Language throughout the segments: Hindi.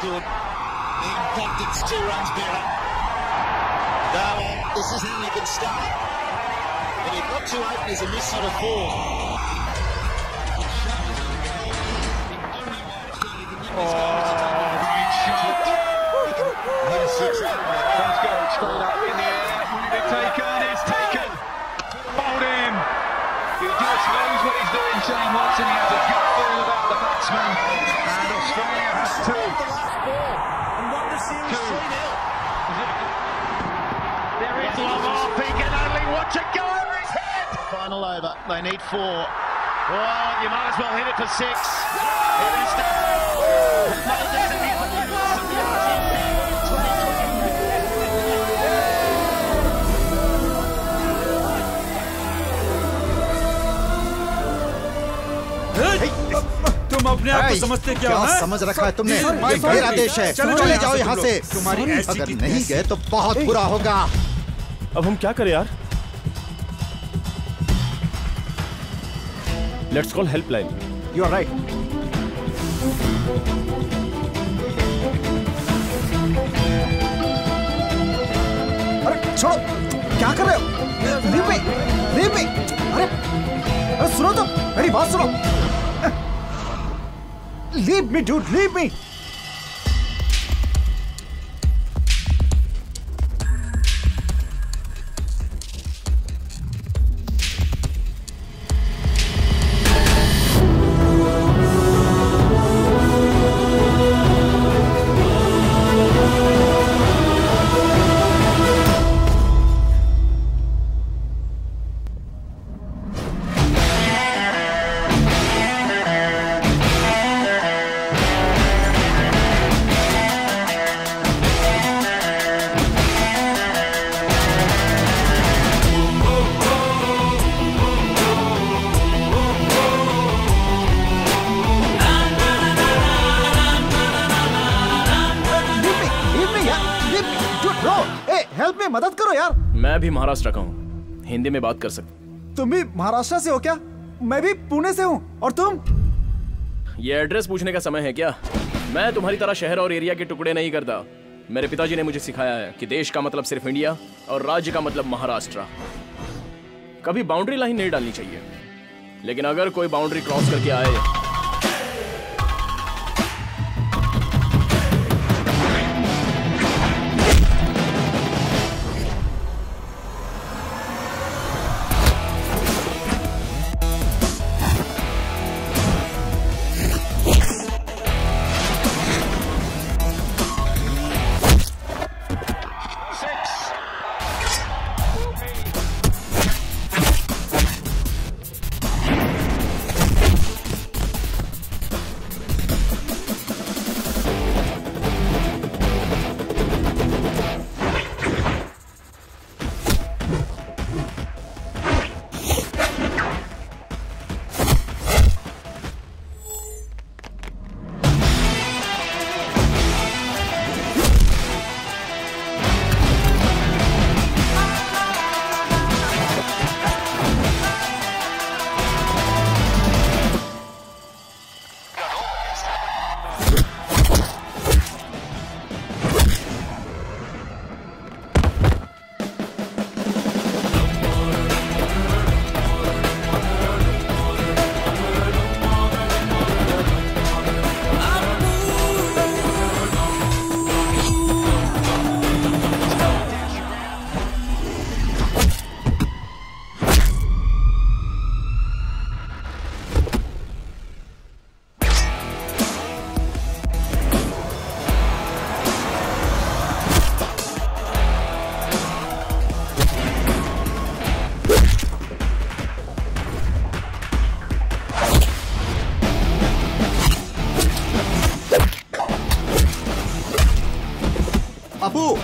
good. The impact, it's 2 runs better. Now, this is how you can start. When you've got 2 openers in this sort of form. Great shot. Let's go straight up in the air. Will it be taken? It's taken. Bowled him. He just knows what he's doing, Shane Watson. He has a good feel about the batsman. And Australia has 2. And won the series 3-0. There is long off. He can only watch it go over his head. Final over. They need 4. Oh, you might as well hit it for 6. It is तुम अपने आप को समझते क्या हो? समझ रखा है तुमने? ये मेरा देश है। चले जाओ यहाँ से। अगर नहीं गए तो बहुत बुरा होगा। अब हम क्या करें यार? Let's call helpline. You are right. अरे छोड़ो, क्या कर रहे हो? Leave me, leave me. अरे सुनो तो, मेरी बात सुनो। Leave me, dude, leave me. मदद करो यार। मैं भी महाराष्ट्र का हूँ, हिंदी में बात कर सकते। तुम भी महाराष्ट्र से हो क्या? मैं भी पुणे से हूँ। और तुम? ये एड्रेस पूछने का समय है क्या? मैं तुम्हारी तरह शहर और एरिया के टुकड़े नहीं करता। मेरे पिताजी ने मुझे सिखाया है कि देश का मतलब सिर्फ इंडिया और राज्य का मतलब महाराष्ट्र। कभी बाउंड्री लाइन नहीं डालनी चाहिए, लेकिन अगर कोई बाउंड्री क्रॉस करके आए Abu,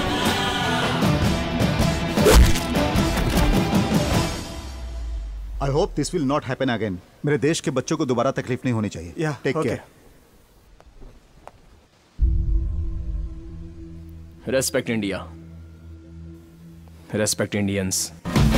I hope this will not happen again. मेरे देश के बच्चों को दोबारा तकलीफ नहीं होनी चाहिए। Take care. Respect India, respect Indians.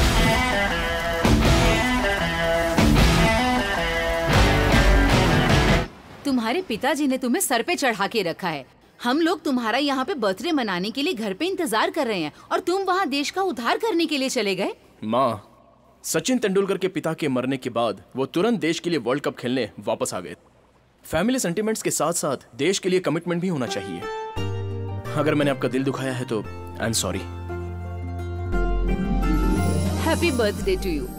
तुम्हारे पिताजी ने तुम्हें सर पे चढ़ा के रखा है। हम लोग तुम्हारा यहाँ पे बर्थडे मनाने के लिए घर पे इंतजार कर रहे हैं और तुम वहाँ देश का उद्धार करने के लिए चले गए। माँ, सचिन तेंदुलकर के पिता के मरने के बाद वो तुरंत देश के लिए वर्ल्ड कप खेलने वापस आ गए। फैमिली सेंटिमेंट्स के साथ साथ देश के लिए कमिटमेंट भी होना चाहिए। अगर मैंने आपका दिल दुखाया है तो I am sorry. Happy birthday to you.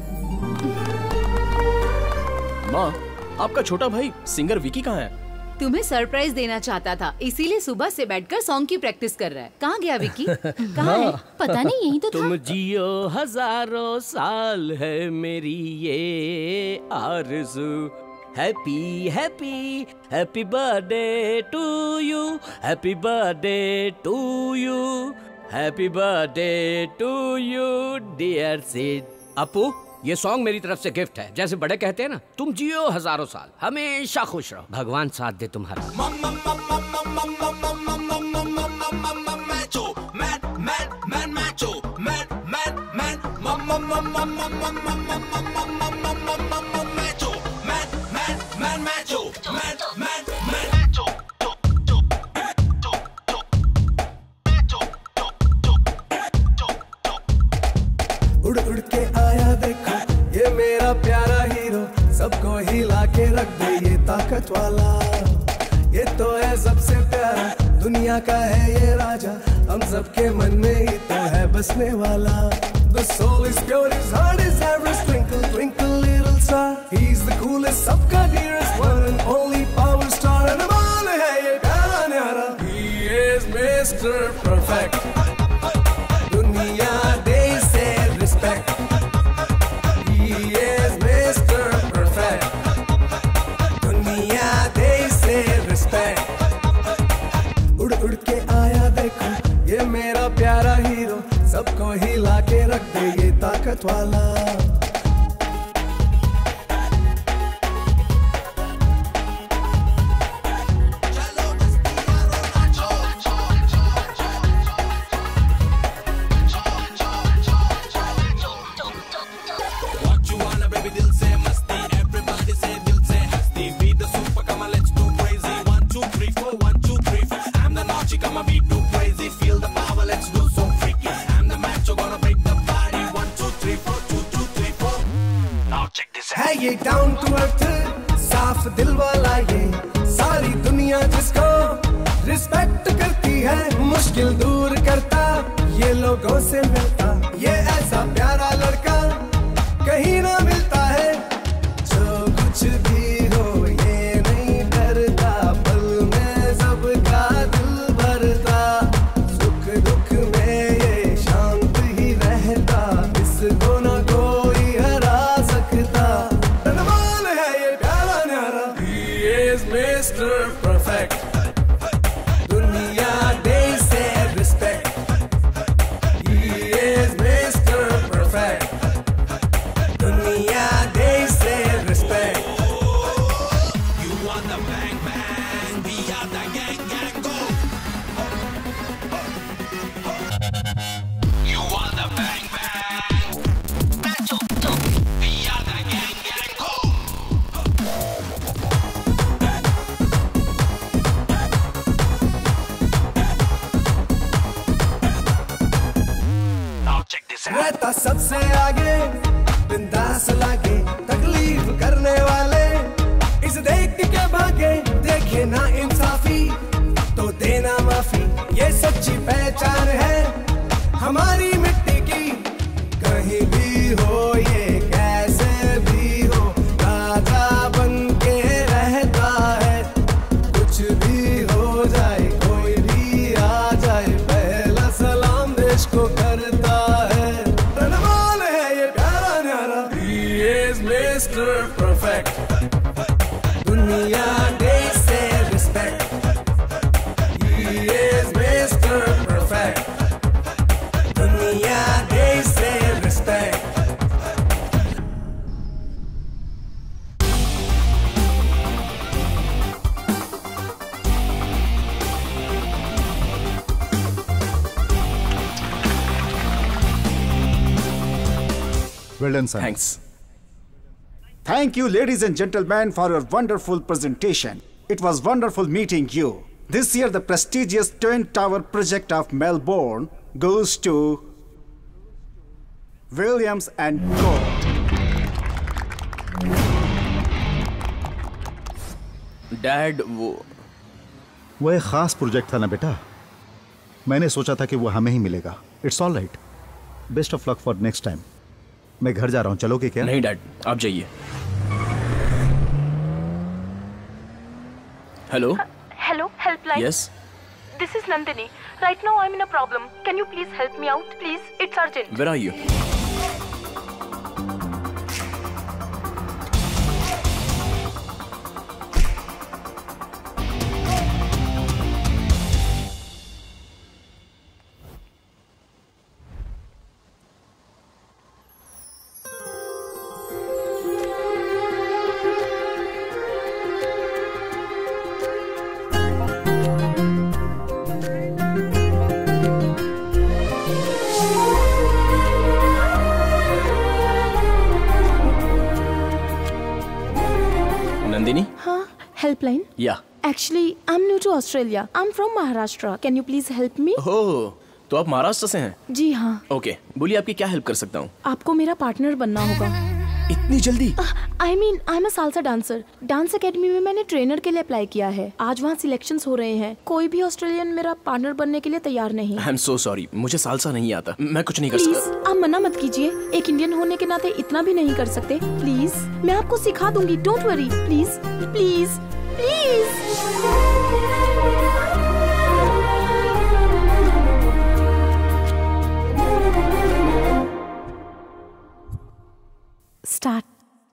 माँ, आपका छोटा भाई सिंगर विकी कहाँ है? तुम्हें सरप्राइज देना चाहता था, इसीलिए सुबह से बैठकर सॉन्ग की प्रैक्टिस कर रहा है। कहाँ गया विकी? कहाँ है? पता नहीं, यही तो था। तुम जियो हजारों साल है मेरी ये आरज़ू। Happy happy happy birthday to you, happy birthday to you, happy birthday to you dear Sid. Apu, ये सॉन्ग मेरी तरफ से गिफ्ट है। जैसे बड़े कहते हैं ना, तुम जियो हजारों साल, हमेशा खुश रहो, भगवान साथ दे तुम्हारा। उड़ उड़ के आया देखो ये मेरा प्यारा हीरो, सबको हिला के रख दे ये ताकत वाला। ये तो है सबसे प्यारा, दुनिया का है ये राजा, हम सबके मन में ही तो है बसने वाला। The soul is pure, his heart is average, twinkle twinkle little star, he's the coolest, सबका dearest, one and only power star, and अमाल है ये प्यारा न्यारा, he is Mr. Perfect, दुनिया दे से respect, he is Mr. Perfect, दुनिया दे से respect। उड़ उड़ के आया देखो ये मेरा प्यारा हीरो, सबको हिला के रख दे ये ताकत वाला। है ये डाउन टू अर्थ साफ दिल वाला, ये सारी दुनिया जिसको रिस्पेक्ट करती है, मुश्किल दूर करता, ये लोगों से मिलता, ये ऐसा प्यारा लड़का कहीं ना मिलता है। जो कुछ भी हो ये नहीं डरता, पल में सबका दिल भरता, सुख दुख में ये शांत ही रहता, इसको ना कोई हरा सकता। धनवान है ये प्यारा न्यारा, he is Mr. Perfect, दुनिया दे से respect, he is Mr. Perfect, दुनिया दे से respect। You want the bang bang, we are the gang gang go। You want the bang bang, we are the gang gang go। Now check this out। रहता सबसे आगे, बिंदास लागे, तकलीफ करने वाले इस देख के भागे, देखे ना इंसाफी तो देना माफी, ये सच्ची पहचान है हमारी मिट्टी की। कहीं भी हो ये कैसे भी हो, राजा बन के रहता है, कुछ भी हो जाए कोई भी आ जाए, पहला सलाम देश को करता है। धनवान है ये प्यारा न्यारा, he is Mr. Perfect, दुनिया दे से respect, he is Mr. Perfect, दुनिया Well done, son. Thanks. Thank you, ladies and gentlemen, for your wonderful presentation. It was wonderful meeting you. This year, the prestigious Twin Tower project of Melbourne goes to Williams and Co. Dad वो एक खास प्रोजेक्ट था ना बेटा, मैंने सोचा था कि वो हमें ही मिलेगा. It's all right. Best of luck for next time. मैं घर जा रहा हूँ, चलोगे क्या? नहीं डैड, आप जाइए. Hello. Hello, helpline. Yes. This is Nandini. Right now I'm in a problem. Can you please help me out? Please, it's urgent. Where are you? Nandini? Huh? Helpline? Yeah. Actually, I'm new to Australia. I'm from Maharashtra. Can you please help me? Oh, तो आप महाराष्ट्र से हैं? जी हाँ. ओके, बोलिए आपकी क्या हेल्प कर सकता हूँ? आपको मेरा पार्टनर बनना होगा. इतनी जल्दी? I mean, I'm a salsa dancer. Dance academy में मैंने ट्रेनर के लिए अप्लाई किया है. आज वहाँ सिलेक्शंस हो रहे हैं. कोई भी ऑस्ट्रेलियन मेरा पार्टनर बनने के लिए तैयार नहीं. आई एम सो सॉरी, मुझे सालसा नहीं आता. मैं कुछ नहीं कर सकता. प्लीज, आप मना मत कीजिए. एक इंडियन होने के नाते इतना भी नहीं कर सकते. प्लीज, मैं आपको सिखा दूंगी. Don't worry. Please please please. Start.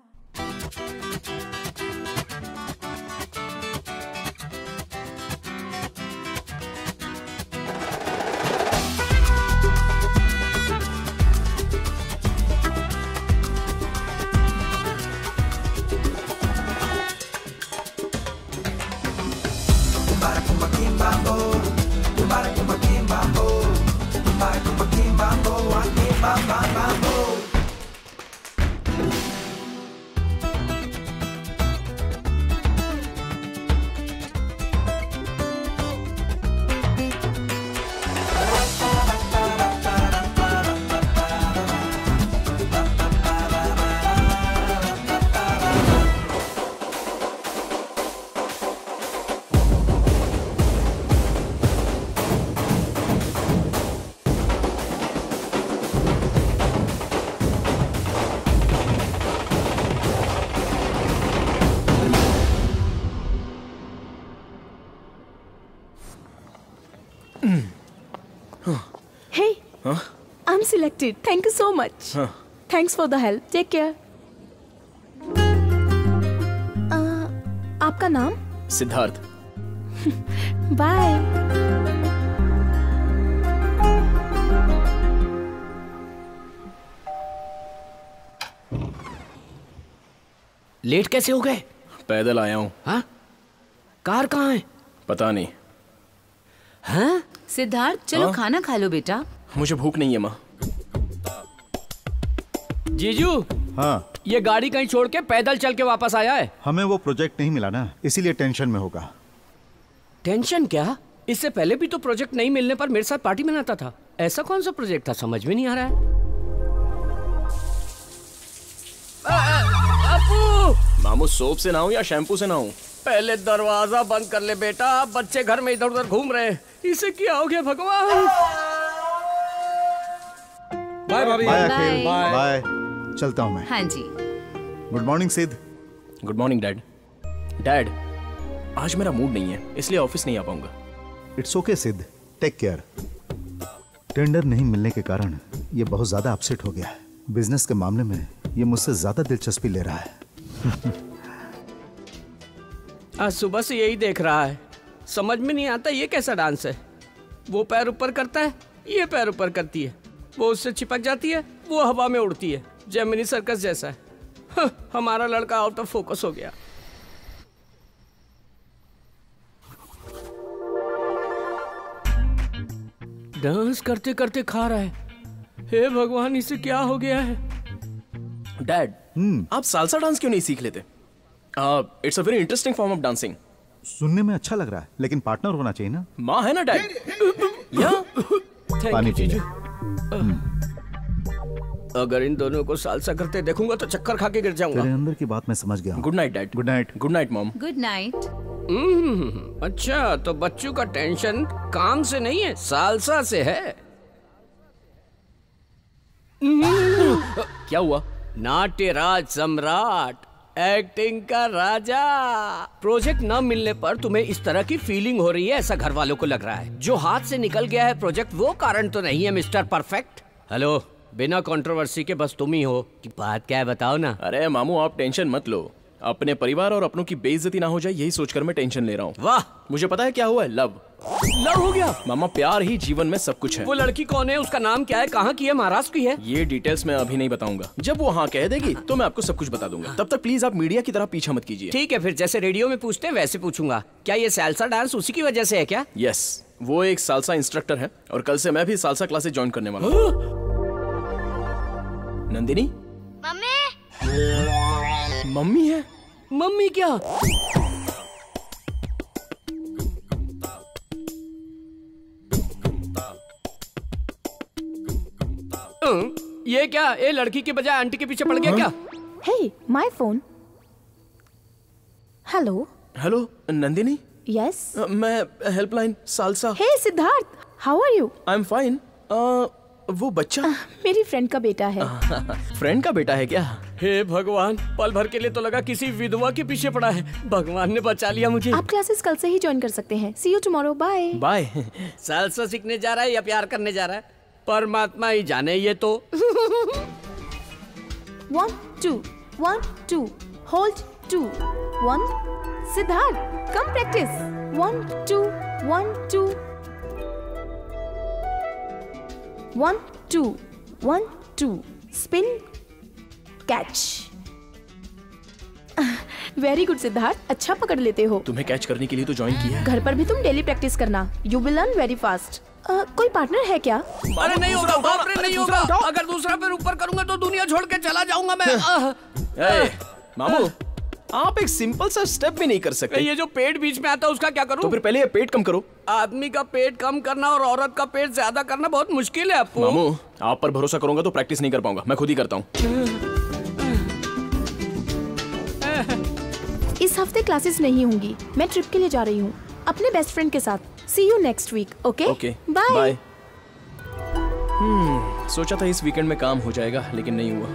Hey, I'm selected. Thank you so much. Thanks for the help. Take care. आपका नाम? सिद्धार्थ. Bye. लेट कैसे हो गए? पैदल आया हूँ. हाँ? कार कहाँ है? पता नहीं. हाँ? सिद्धार्थ, चलो खाना खा लो बेटा. मुझे भूख नहीं है माँ. जीजू. हाँ. ये गाड़ी कहीं छोड़ के पैदल चल के वापस आया है. हमें वो प्रोजेक्ट नहीं मिला ना, इसीलिए टेंशन में होगा. टेंशन क्या? इससे पहले भी तो प्रोजेक्ट नहीं मिलने पर मेरे साथ पार्टी मनाता था. ऐसा कौन सा प्रोजेक्ट था, समझ में नहीं आ रहा है. अपू! मामू, सोप से नहाऊं या शैम्पू से नहाऊं? पहले दरवाजा बंद कर ले बेटा. बच्चे घर में इधर उधर घूम रहे हैं. इसे क्या हो गया भगवान. बाय भाभी. बाय अखिल. बाय. चलता हूँ मैं. हाँ जी. Good morning Siddh. Good morning dad. Dad, आज मेरा मूड नहीं है, इसलिए ऑफिस नहीं आ पाऊंगा. It's okay Siddh, take care. Tender नहीं मिलने के कारण ये बहुत ज्यादा अपसेट हो गया है. बिजनेस के मामले में ये मुझसे ज्यादा दिलचस्पी ले रहा है. आज सुबह से यही देख रहा है. समझ में नहीं आता ये कैसा डांस है. वो पैर ऊपर करता है, ये पैर ऊपर करती है. वो उससे चिपक जाती है, वो हवा में उड़ती है. जेमिनी सर्कस जैसा है. हमारा लड़का आउट ऑफ फोकस हो गया. डांस करते करते खा रहा है. हे भगवान, इसे क्या हो गया है. डैड, आप सालसा डांस क्यों नहीं सीख लेते? It's a very interesting form of dancing. सुनने में अच्छा लग रहा है, लेकिन पार्टनर होना चाहिए ना। माँ है ना डैड। या पानी पीजिए। अगर इन दोनों को सालसा करते देखूंगा तो चक्कर खा के गिर जाऊंगा। तेरे अंदर की बात मैं समझ गया हूँ। Good night dad. Good night. Good night mom. Good night. अच्छा, तो बच्चों का टेंशन काम से नहीं है, सालसा से है। क्या हुआ? नाट्यराज सम्राट, एक्टिंग का राजा। प्रोजेक्ट न मिलने पर तुम्हें इस तरह की फीलिंग हो रही है, ऐसा घर वालों को लग रहा है। जो हाथ से निकल गया है प्रोजेक्ट, वो कारण तो नहीं है मिस्टर परफेक्ट। हेलो, बिना कंट्रोवर्सी के बस तुम ही हो कि बात क्या है, बताओ ना। अरे मामू, आप टेंशन मत लो। अपने परिवार और अपनों की बेइज्जती ना हो जाए, यही सोचकर मैं टेंशन ले रहा हूँ। वाह, मुझे पता है क्या हुआ है। लव हो गया। मामा, प्यार ही जीवन में सब कुछ है। वो लड़की कौन है, उसका नाम क्या है, कहाँ की है, महाराष्ट्र की है? ये डिटेल्स मैं अभी नहीं बताऊंगा। जब वो हाँ कह देगी तो मैं आपको सब कुछ बता दूंगा। तब तक प्लीज आप मीडिया की तरह पीछा मत कीजिए। ठीक है, फिर जैसे रेडियो में पूछते हैं वैसे पूछूंगा। क्या ये सालसा डांस उसी की वजह से है क्या? यस, वो एक सालसा इंस्ट्रक्टर है और कल से मैं भी सालसा क्लासेस ज्वाइन करने वाला हूँ। नंदिनी, मम्मी। मम्मी है? मम्मी क्या? ये क्या, ये लड़की के बजाय आंटी के पीछे पड़ गया क्या? Hey, my phone. Hello. Hello Nandini. Yes. मैं helpline salsa. Hey Siddharth, how are you? I am fine. वो बच्चा मेरी फ्रेंड का बेटा है। फ्रेंड का बेटा है क्या? हे भगवान, पल भर के लिए तो लगा किसी विधवा के पीछे पड़ा है। भगवान ने बचा लिया मुझे। आप क्लासेस कल से ही ज्वाइन कर सकते हैं। See you tomorrow. Bye. Bye. Salsa सीखने जा रहा है या प्यार करने जा रहा है, परमात्मा ही जाने। ये तो 1 2 1 2 hold 2 1 Siddharth, come practice 1 2 1 2 1 2 1 2 spin catch। Very good Siddharth, अच्छा पकड़ लेते हो। तुम्हें कैच करने के लिए तो ज्वाइन किया है। घर पर भी तुम डेली प्रैक्टिस करना। You will learn very fast. कोई पार्टनर है क्या? अरे नहीं होगा, बाप रे नहीं होगा। अगर दूसरा पैर ऊपर करूंगा तो दुनिया छोड़ के चला जाऊंगा मैं। मामू, आप एक सिंपल सा स्टेप भी नहीं कर सकते। ये जो पेट बीच में आता है उसका क्या करूं? तो फिर पहले ये पेट कम करो। आदमी का पेट कम करना और औरत का पेट ज्यादा करना बहुत मुश्किल है आपको। मामू, आप पर भरोसा करूंगा तो प्रैक्टिस नहीं कर पाऊंगा, मैं खुद ही करता हूँ। इस हफ्ते क्लासेस नहीं होंगी, मैं ट्रिप के लिए जा रही हूँ अपने बेस्ट फ्रेंड के साथ। See you next week, okay? Okay. Bye. Bye. सोचा था इस वीकेंड में काम हो जाएगा, लेकिन नहीं हुआ।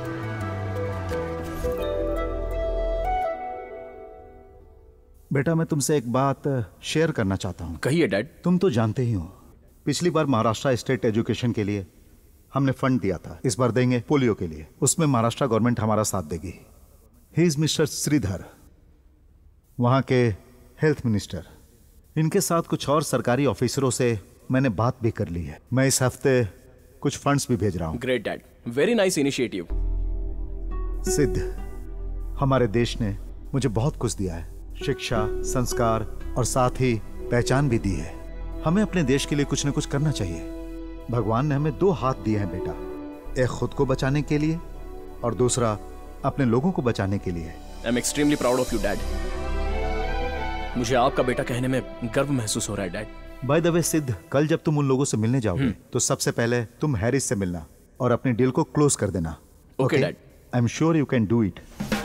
बेटा, मैं तुमसे एक बात शेयर करना चाहता हूँ। कहिए डैड। तुम तो जानते ही हो, पिछली बार महाराष्ट्र स्टेट एजुकेशन के लिए हमने फंड दिया था। इस बार देंगे पोलियो के लिए। उसमें महाराष्ट्र गवर्नमेंट हमारा साथ देगी। ही इज मिस्टर श्रीधर, वहाँ के हेल्थ मिनिस्टर। इनके साथ कुछ और सरकारी ऑफिसरों से मैंने बात भी कर ली है। मैं इस हफ्ते कुछ फंड्स भी भेज रहा हूँ। Great dad, very nice initiative. Siddh, हमारे देश ने मुझे बहुत कुछ दिया है, शिक्षा, संस्कार और साथ ही पहचान भी दी है। हमें अपने देश के लिए कुछ न कुछ करना चाहिए। भगवान ने हमें 2 हाथ दिए हैं बेटा, एक खुद को बचाने के लिए और दूसरा अपने लोगों को बचाने के लिए। I am extremely proud of you dad. मुझे आपका बेटा कहने में गर्व महसूस हो रहा है डैड। बाय द वे सिद्ध, कल जब तुम उन लोगों से मिलने जाओगे तो सबसे पहले तुम हैरिस से मिलना और अपनी डील को क्लोज कर देना। Okay dad. I am sure you can do it.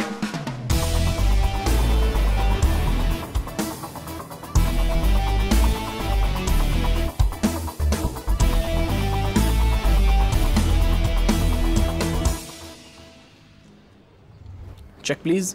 Check please.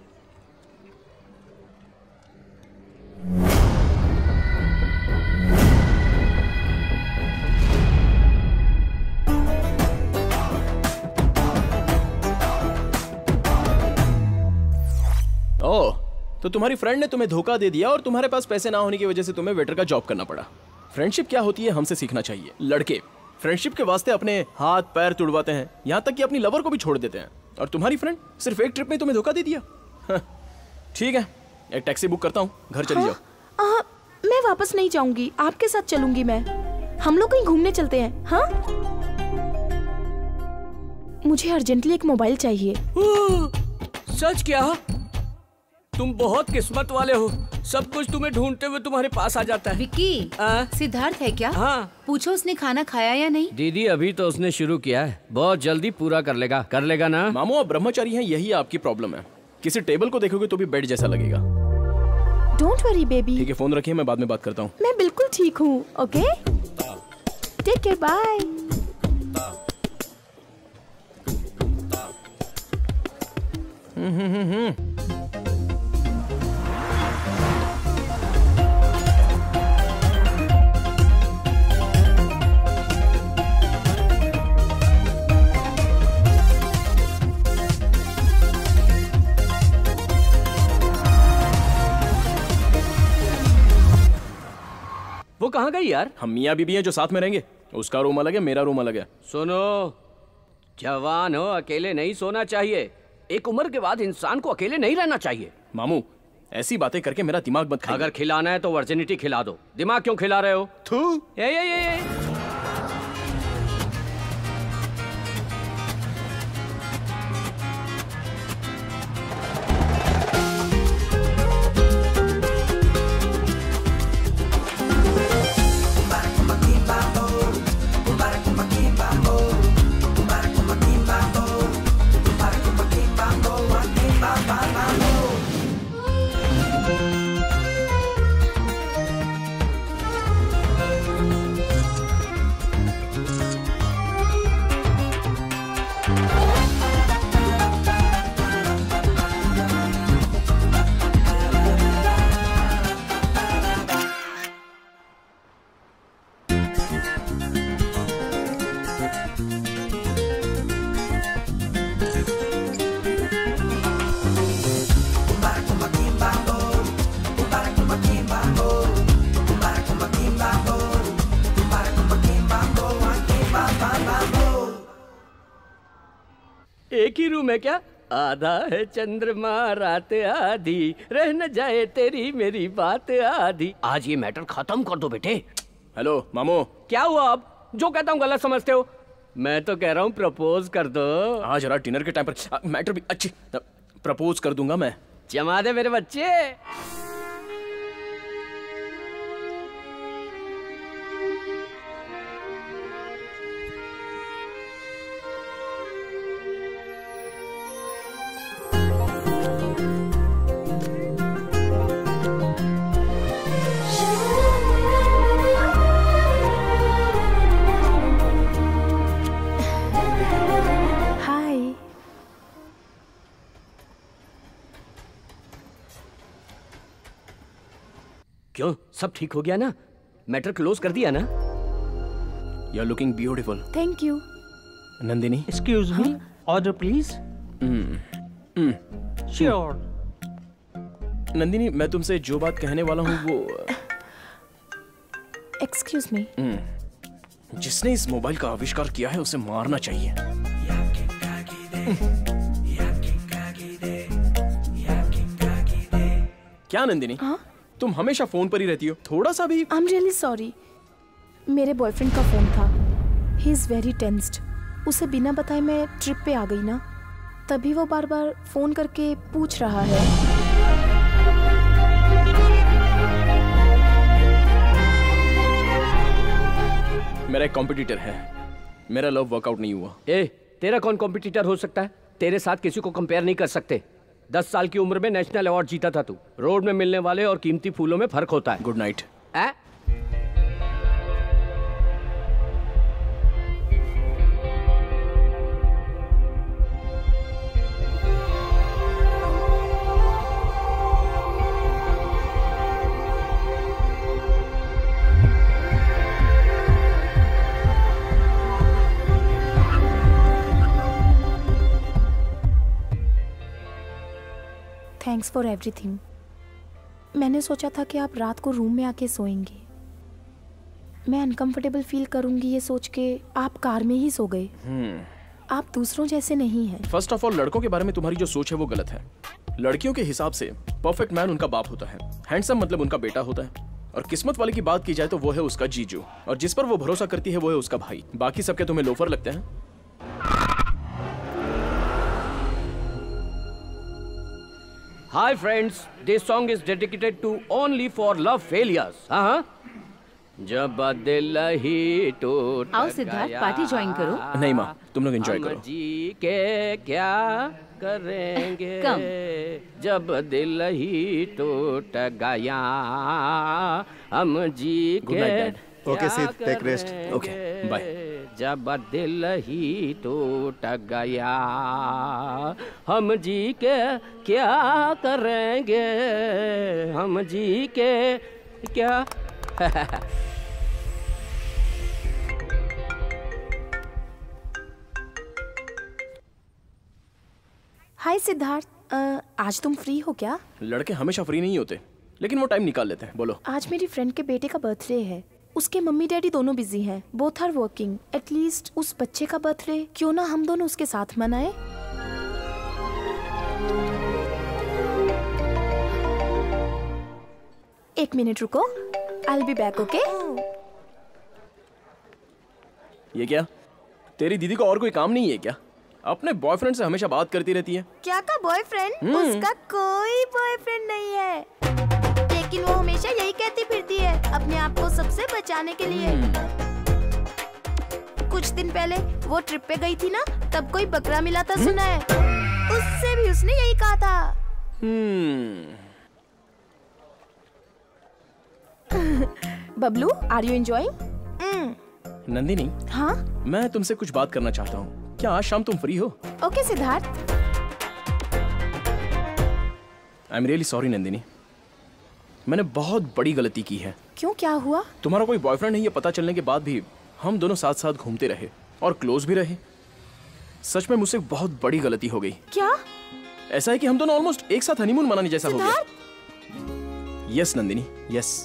Oh, तो तुम्हारी फ्रेंड ने तुम्हें धोखा दे दिया और तुम्हारे पास पैसे ना होने की वजह से तुम्हें वेटर का जॉब करना पड़ा। फ्रेंडशिप क्या होती है हमसे सीखना चाहिए। लड़के फ्रेंडशिप के वास्ते अपने हाथ पैर तुड़वाते हैं, यहाँ तक कि अपनी लवर को भी छोड़ देते हैं। और तुम्हारी फ्रेंड सिर्फ एक ट्रिप में तुम्हें धोखा दे दिया। ठीक है, एक टैक्सी बुक करता हूँ, घर चली जाओ। मैं वापस नहीं जाऊंगी, आपके साथ चलूंगी मैं। हम लोग कहीं घूमने चलते हैं। हाँ, मुझे अर्जेंटली एक मोबाइल चाहिए। सच क्या? तुम बहुत किस्मत वाले हो, सब कुछ तुम्हें ढूंढते हुए तुम्हारे पास आ जाता है। विक्की, सिद्धार्थ है क्या? हाँ। पूछो उसने खाना खाया या नहीं। दीदी अभी तो उसने शुरू किया है, बहुत जल्दी पूरा कर लेगा ना। मामू आप ब्रह्मचारी हैं, यही आपकी प्रॉब्लम है। किसी टेबल को देखोगे तो भी बेड जैसा लगेगा। Don't worry baby. ठीक है, फोन रखिए, मैं बाद में बात करता हूँ। मैं बिल्कुल ठीक हूँ। Okay, take care, bye. वो कहाँ गई यार? हम मियाँ बीबी हैं जो साथ में रहेंगे। उसका रूम अलग है, मेरा रूम अलग है। सुनो, जवान हो, अकेले नहीं सोना चाहिए। एक उम्र के बाद इंसान को अकेले नहीं रहना चाहिए। मामू ऐसी बातें करके मेरा दिमाग मत खाइए। अगर खिलाना है तो वर्जिनिटी खिला दो, दिमाग क्यों खिला रहे हो? थू। ये। एक ही रूम है क्या? आधा है चंद्रमा रात आधी, रह न जाए तेरी मेरी बात आधी। आज ये मैटर खत्म कर दो बेटे। हेलो मामू। क्या हुआ? अब जो कहता हूँ गलत समझते हो? मैं तो कह रहा हूँ प्रपोज कर दो। आज जरा डिनर के टाइम पर मैटर भी अच्छी प्रपोज कर दूंगा मैं। जमा दे मेरे बच्चे। क्यों, सब ठीक हो गया ना? मैटर क्लोज कर दिया ना? You are looking beautiful. Thank you. Nandini, excuse me, order please. Sure. Nandini, मैं तुमसे जो बात कहने वाला हूँ वो। Excuse me. जिसने इस मोबाइल का आविष्कार किया है उसे मारना चाहिए। क्या नंदिनी? हाँ? तुम हमेशा फोन पर ही रहती हो, थोड़ा सा भी। I am really sorry. मेरे बॉयफ्रेंड का फोन था। He is very tensed. उसे बिना बताए मैं ट्रिप पे आ गई ना, तभी वो बार बार फोन करके पूछ रहा है। मेरा एक कॉम्पिटिटर है, मेरा लव वर्कआउट नहीं हुआ। तेरा कौन कॉम्पिटिटर हो सकता है? तेरे साथ किसी को कंपेयर नहीं कर सकते। 10 साल की उम्र में नेशनल अवार्ड जीता था तू। रोड में मिलने वाले और कीमती फूलों में फर्क होता है। Good night. Thanks for everything. मैंने सोचा था कि आप रात को रूम में आके सोएंगे। मैं अनकंफर्टेबल फील करूंगी ये सोच के आप कार में ही सो गए। आप दूसरों जैसे नहीं हैं। फर्स्ट ऑफ ऑल, लड़कों के बारे में तुम्हारी जो सोच है वो गलत है। लड़कियों के हिसाब से परफेक्ट मैन उनका बाप होता है, हैंडसम मतलब उनका बेटा होता है, और किस्मत वाले की बात की जाए तो वो है उसका जीजू, और जिस पर वो भरोसा करती है वो है उसका भाई। बाकी सबके तुम्हें लोफर लगते हैं। Hi friends, this song is dedicated to only for love failures. हाँ जब दिल ही टूट आओ सिद्धार्थ, पार्टी ज्वाइन करो। नहीं माँ, तुम लोग एंजॉय करो। जी के क्या करेंगे जब दिल ही टूट गया, हम जी के okay Siddh, take rest. Okay bye. जब दिल ही टूट गया, हम जी के क्या करेंगे, हम जी के क्या हाय सिद्धार्थ, आज तुम फ्री हो क्या? लड़के हमेशा फ्री नहीं होते, लेकिन वो टाइम निकाल लेते हैं। बोलो। आज मेरी फ्रेंड के बेटे का बर्थडे है। उसके मम्मी डैडी दोनों बिजी हैं, बोथ आर वर्किंग। एटलीस्ट उस बच्चे का बर्थडे क्यों ना हम दोनों उसके साथ मनाएं? एक मिनट रुको, I will be back. Okay? ये क्या, तेरी दीदी को और कोई काम नहीं है क्या? अपने बॉयफ्रेंड से हमेशा बात करती रहती है। क्या का बॉयफ्रेंड? उसका कोई बॉयफ्रेंड नहीं है, लेकिन वो हमेशा यही कहती फिरती है अपने आप को सबसे बचाने के लिए। कुछ दिन पहले वो ट्रिप पे गई थी ना, तब कोई बकरा मिला था सुना है, उससे भी उसने यही कहा था। Bablu, are you enjoying? Nandini, हाँ? मैं तुमसे कुछ बात करना चाहता हूँ। क्या आज शाम तुम फ्री हो? Okay Siddharth. I am really sorry Nandini, मैंने बहुत बड़ी गलती की है। क्यों, क्या हुआ? तुम्हारा कोई बॉयफ्रेंड है ये पता चलने के बाद भी हम दोनों साथ साथ घूमते रहे और क्लोज भी रहे। सच में मुझसे बहुत बड़ी गलती हो गई। क्या? ऐसा है कि हम दोनों ऑलमोस्ट एक साथ हनीमून मनाने जैसा हो गया। Yes Nandini, yes.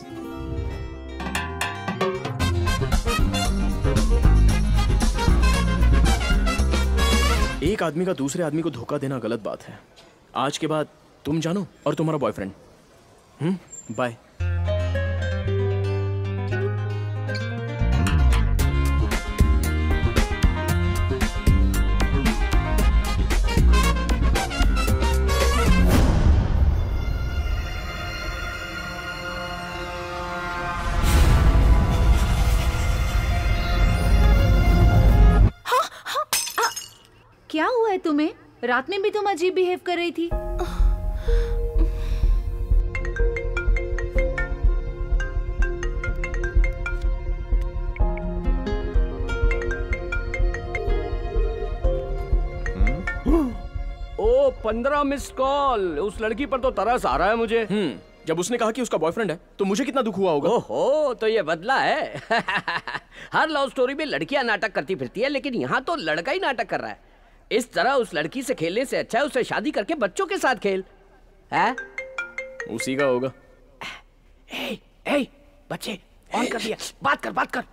एक आदमी का दूसरे आदमी को धोखा देना गलत बात है। आज के बाद तुम जानो और तुम्हारा बॉयफ्रेंड। बाय। क्या हुआ है तुम्हें? रात में भी तुम अजीब बिहेव कर रही थी। ओ 15 मिस कॉल। उस लड़की पर तो तरस आ रहा है मुझे। जब उसने कहा कि उसका बॉयफ्रेंड है तो मुझे कितना दुख हुआ होगा। ओहो, तो ये बदला है। हर लव स्टोरी में लड़कियां नाटक करती फिरती है, लेकिन यहाँ तो लड़का ही नाटक कर रहा है। इस तरह उस लड़की से खेलने से अच्छा है उससे शादी करके बच्चों के साथ खेल। है? उसी का होगा। ए, बच्चे ऑन कर दिया। बात कर।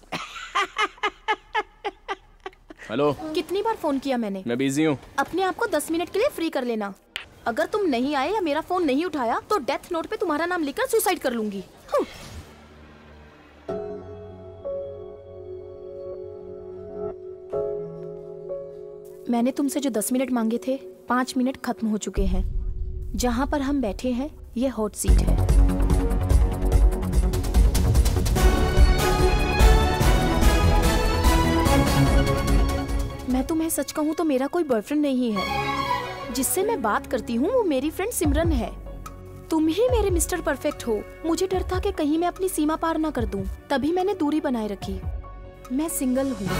हेलो। कितनी बार फोन किया मैंने? मैं बिजी हूँ। अपने आप को 10 मिनट के लिए फ्री कर लेना। अगर तुम नहीं आए या मेरा फोन नहीं उठाया तो डेथ नोट पे तुम्हारा नाम लिखकर सुसाइड कर लूंगी। मैंने तुमसे जो 10 मिनट मांगे थे, 5 मिनट खत्म हो चुके हैं। जहां पर हम बैठे हैं ये हॉट सीट है। मैं तुम्हें सच कहूं तो मेरा कोई बॉयफ्रेंड नहीं है। जिससे मैं बात करती हूँ वो मेरी फ्रेंड सिमरन है। तुम ही मेरे मिस्टर परफेक्ट हो। मुझे डर था कि कहीं मैं अपनी सीमा पार ना कर दूं, तभी मैंने दूरी बनाए रखी। मैं सिंगल हूँ।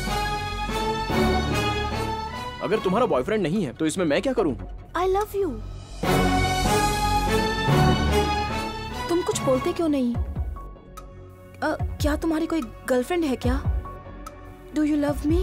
अगर तुम्हारा बॉयफ्रेंड नहीं है तो इसमें मैं क्या करूं? I love you। तुम कुछ बोलते क्यों नहीं? क्या तुम्हारी कोई गर्लफ्रेंड है क्या? Do you love me?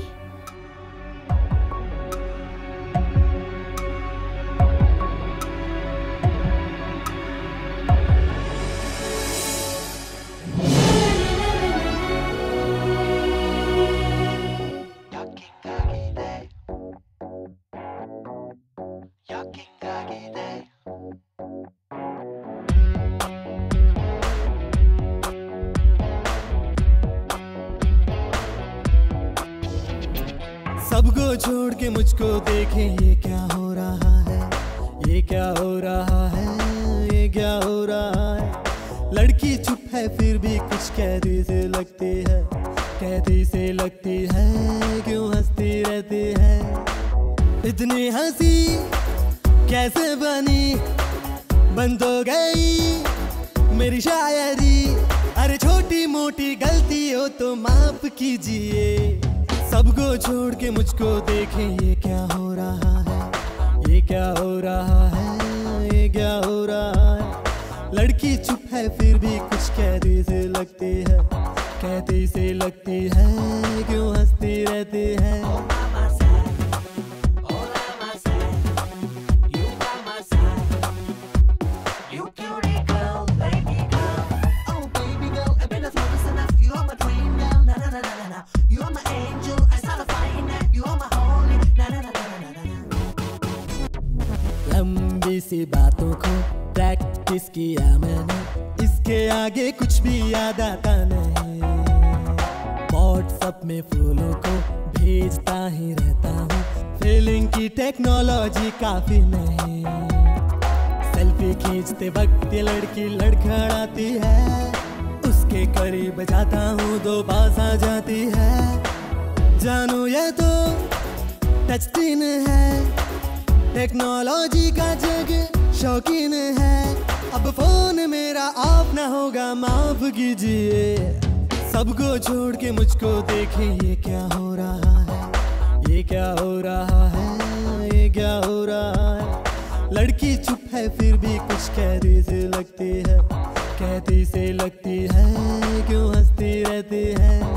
सबको छोड़ के मुझको देखे ये क्या हो रहा है, ये क्या हो रहा है, ये क्या हो रहा है। लड़की चुप है फिर भी कुछ कहती से लगती है, कहती से लगती है, क्यों हंसती रहती है। इतनी हंसी कैसे बनी, बन तो गई मेरी शायरी। अरे छोटी मोटी गलती हो तो माफ कीजिए, सबको छोड़ के मुझको देखें ये क्या हो रहा है, ये क्या हो रहा है, ये क्या हो रहा है। लड़की चुप है फिर भी कुछ कहती से लगती है, कहती से लगती है, क्यों हंसती रहती है। लंबी सी बातों को प्रैक्टिस किया मैंने, इसके आगे कुछ भी याद आता नहीं। व्हाट्सएप में फूलों को भेजता ही रहता हूँ, फीलिंग की टेक्नोलॉजी काफी नहीं। सेल्फी खींचते वक्त ये लड़की लड़खड़ाती है, उसके करीब जाता हूँ दो पास आ जाती है। जानू ये तो टच स्क्रीन है, टेक्नोलॉजी का जग शौकीन है। अब फोन मेरा ऑफ ना होगा माफ कीजिए, सबको छोड़ के मुझको देखें ये क्या हो रहा है, ये क्या हो रहा है, ये क्या हो रहा है। लड़की चुप है फिर भी कुछ कहती से लगती है, कहती से लगती है, क्यों हंसती रहती है।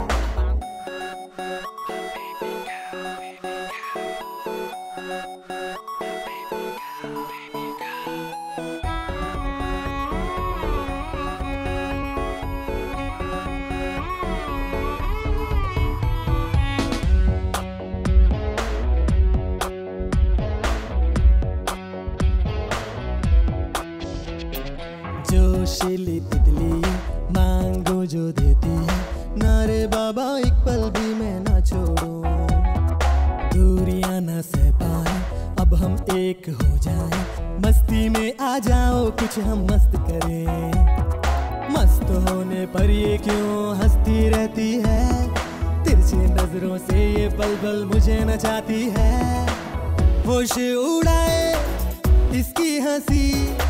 जोशीली तितली मांगो जो देती है, नारे बाबा एक पल भी मैं ना छोड़ूं। दूरियां न सह पाए अब हम एक हो जाए, मस्ती में आ जाओ कुछ हम मस्त करें। मस्त होने पर ये क्यों हंसती रहती है, तिरछी नजरों से ये पल पल मुझे नचाती है। होश उड़ाए इसकी हंसी,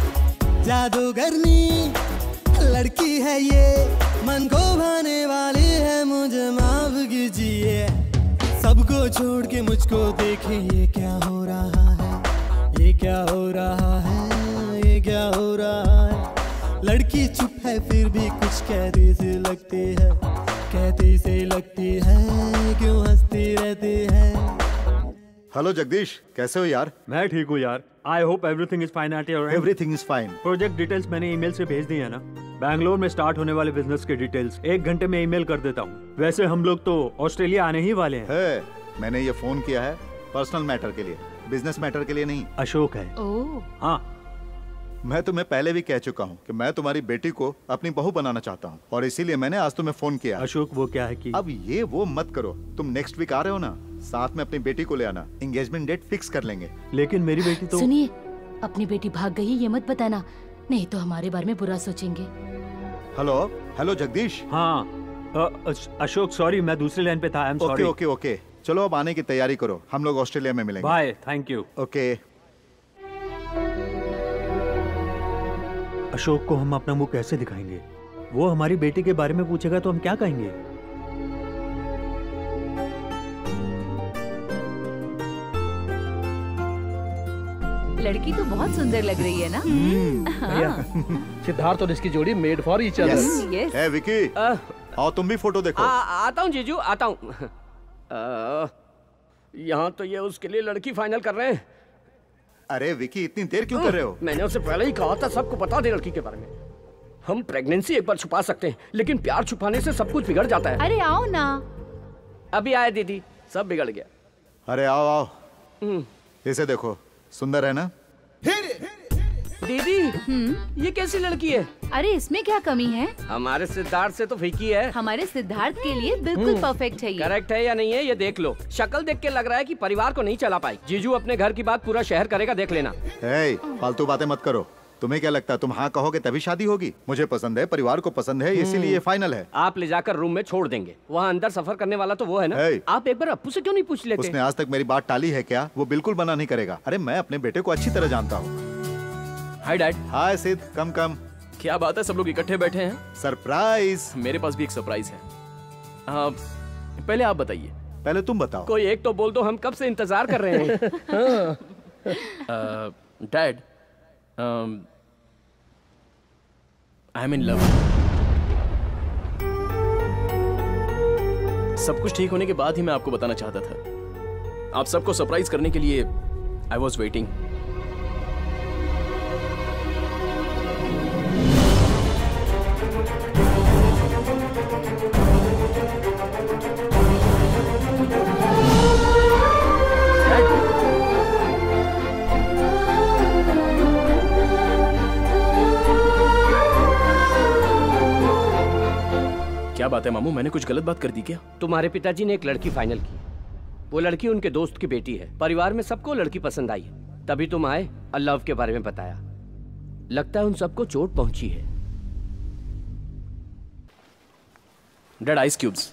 जादूगरनी लड़की है ये, मन को भाने वाली है, मुझे माफ कीजिए। सबको छोड़ के मुझको देखें ये क्या हो रहा है, ये क्या हो रहा है, ये क्या हो रहा है। लड़की चुप है फिर भी कुछ कहती से लगती है, कहती से लगती है, क्यों हंसती रहती है। हेलो जगदीश, कैसे हो यार? मैं ठीक हूँ यार। I hope everything is fine at your end. Everything is fine. Project details मैंने ईमेल से भेज दी है ना। बैंगलोर में स्टार्ट होने वाले बिजनेस के डिटेल्स 1 घंटे में ईमेल कर देता हूँ। वैसे हम लोग तो ऑस्ट्रेलिया आने ही वाले हैं। मैंने ये फोन किया है पर्सनल मैटर के लिए, बिजनेस मैटर के लिए नहीं। अशोक है। हाँ, मैं तुम्हें पहले भी कह चुका हूँ कि मैं तुम्हारी बेटी को अपनी बहू बनाना चाहता हूँ, और इसीलिए मैंने आज तुम्हें फोन किया। अशोक वो क्या है कि अब ये वो मत करो, तुम नेक्स्ट वीक आ रहे हो ना, साथ में अपनी बेटी को ले आना, एंगेजमेंट डेट फिक्स कर लेंगे। लेकिन मेरी बेटी तो। सुनिए, अपनी बेटी भाग गई ये मत बताना, नहीं तो हमारे बारे में बुरा सोचेंगे। Hello hello Jagdish. हाँ अशोक सॉरी, मैं दूसरी लाइन पे था। I am sorry. Okay okay, चलो अब आने की तैयारी करो, हम लोग ऑस्ट्रेलिया में मिलेंगे। Bye, thank you. Okay. Ashok को हम अपना मुंह कैसे दिखाएंगे? वो हमारी बेटी के बारे में पूछेगा तो हम क्या कहेंगे? लड़की तो बहुत सुंदर लग रही है ना। सिद्धार्थ और इसकी जोड़ी made for each other. Yes. ए विकी, आओ तुम भी फोटो देखो। आता हूँ जीजू, आता हूँ। यहाँ तो ये उसके लिए लड़की फाइनल कर रहे हैं। अरे विकी, इतनी देर क्यों कर रहे हो? मैंने उसे पहले ही कहा था सबको बता दे लड़की के बारे में। हम प्रेगनेंसी एक बार छुपा सकते हैं, लेकिन प्यार छुपाने से सब कुछ बिगड़ जाता है। अरे आओ ना। अभी आए दीदी, सब बिगड़ गया। अरे आओ आओ, इसे देखो, सुंदर है ना? दीदी ये कैसी लड़की है? अरे इसमें क्या कमी है? हमारे सिद्धार्थ से तो फीकी है। हमारे सिद्धार्थ के लिए बिल्कुल परफेक्ट है ये। करेक्ट है या नहीं है ये देख लो। शक्ल देख के लग रहा है कि परिवार को नहीं चला पाई। जीजू अपने घर की बात पूरा शहर करेगा, देख लेना। फालतू बातें मत करो। तुम्हें क्या लगता है तुम हाँ कहोगे तभी शादी होगी? मुझे पसंद है, परिवार को पसंद है, इसीलिए ये फाइनल है। आप ले जाकर रूम में छोड़ देंगे। वहाँ अंदर सफर करने वाला तो वो है ना। आप एक बार अप्पू से क्यों नहीं पूछ लेते? उसने आज तक मेरी बात टाली है क्या? वो बिल्कुल मना नहीं करेगा। अरे मैं अपने बेटे को अच्छी तरह जानता हूँ। Hi dad. हाय सिद्ध, कम कम। क्या बात है, सब लोग इकट्ठे बैठे हैं? सरप्राइज। मेरे पास भी एक सरप्राइज है। पहले आप बताइए। पहले तुम बताओ। कोई एक तो बोल दो, हम कब से इंतजार कर रहे हैं। Dad, I am in love. सब कुछ ठीक होने के बाद ही मैं आपको बताना चाहता था। आप सबको सरप्राइज करने के लिए आई वॉज वेटिंग। क्या बात है मामू, मैंने कुछ गलत बात कर दी क्या? तुम्हारे पिताजी ने एक लड़की फाइनल की। वो लड़की उनके दोस्त की बेटी है। परिवार में सबको लड़की पसंद आई है, तभी तुम आए और लव के बारे में बताया। लगता है उन सबको चोट पहुंची है। Dad, ice cubes.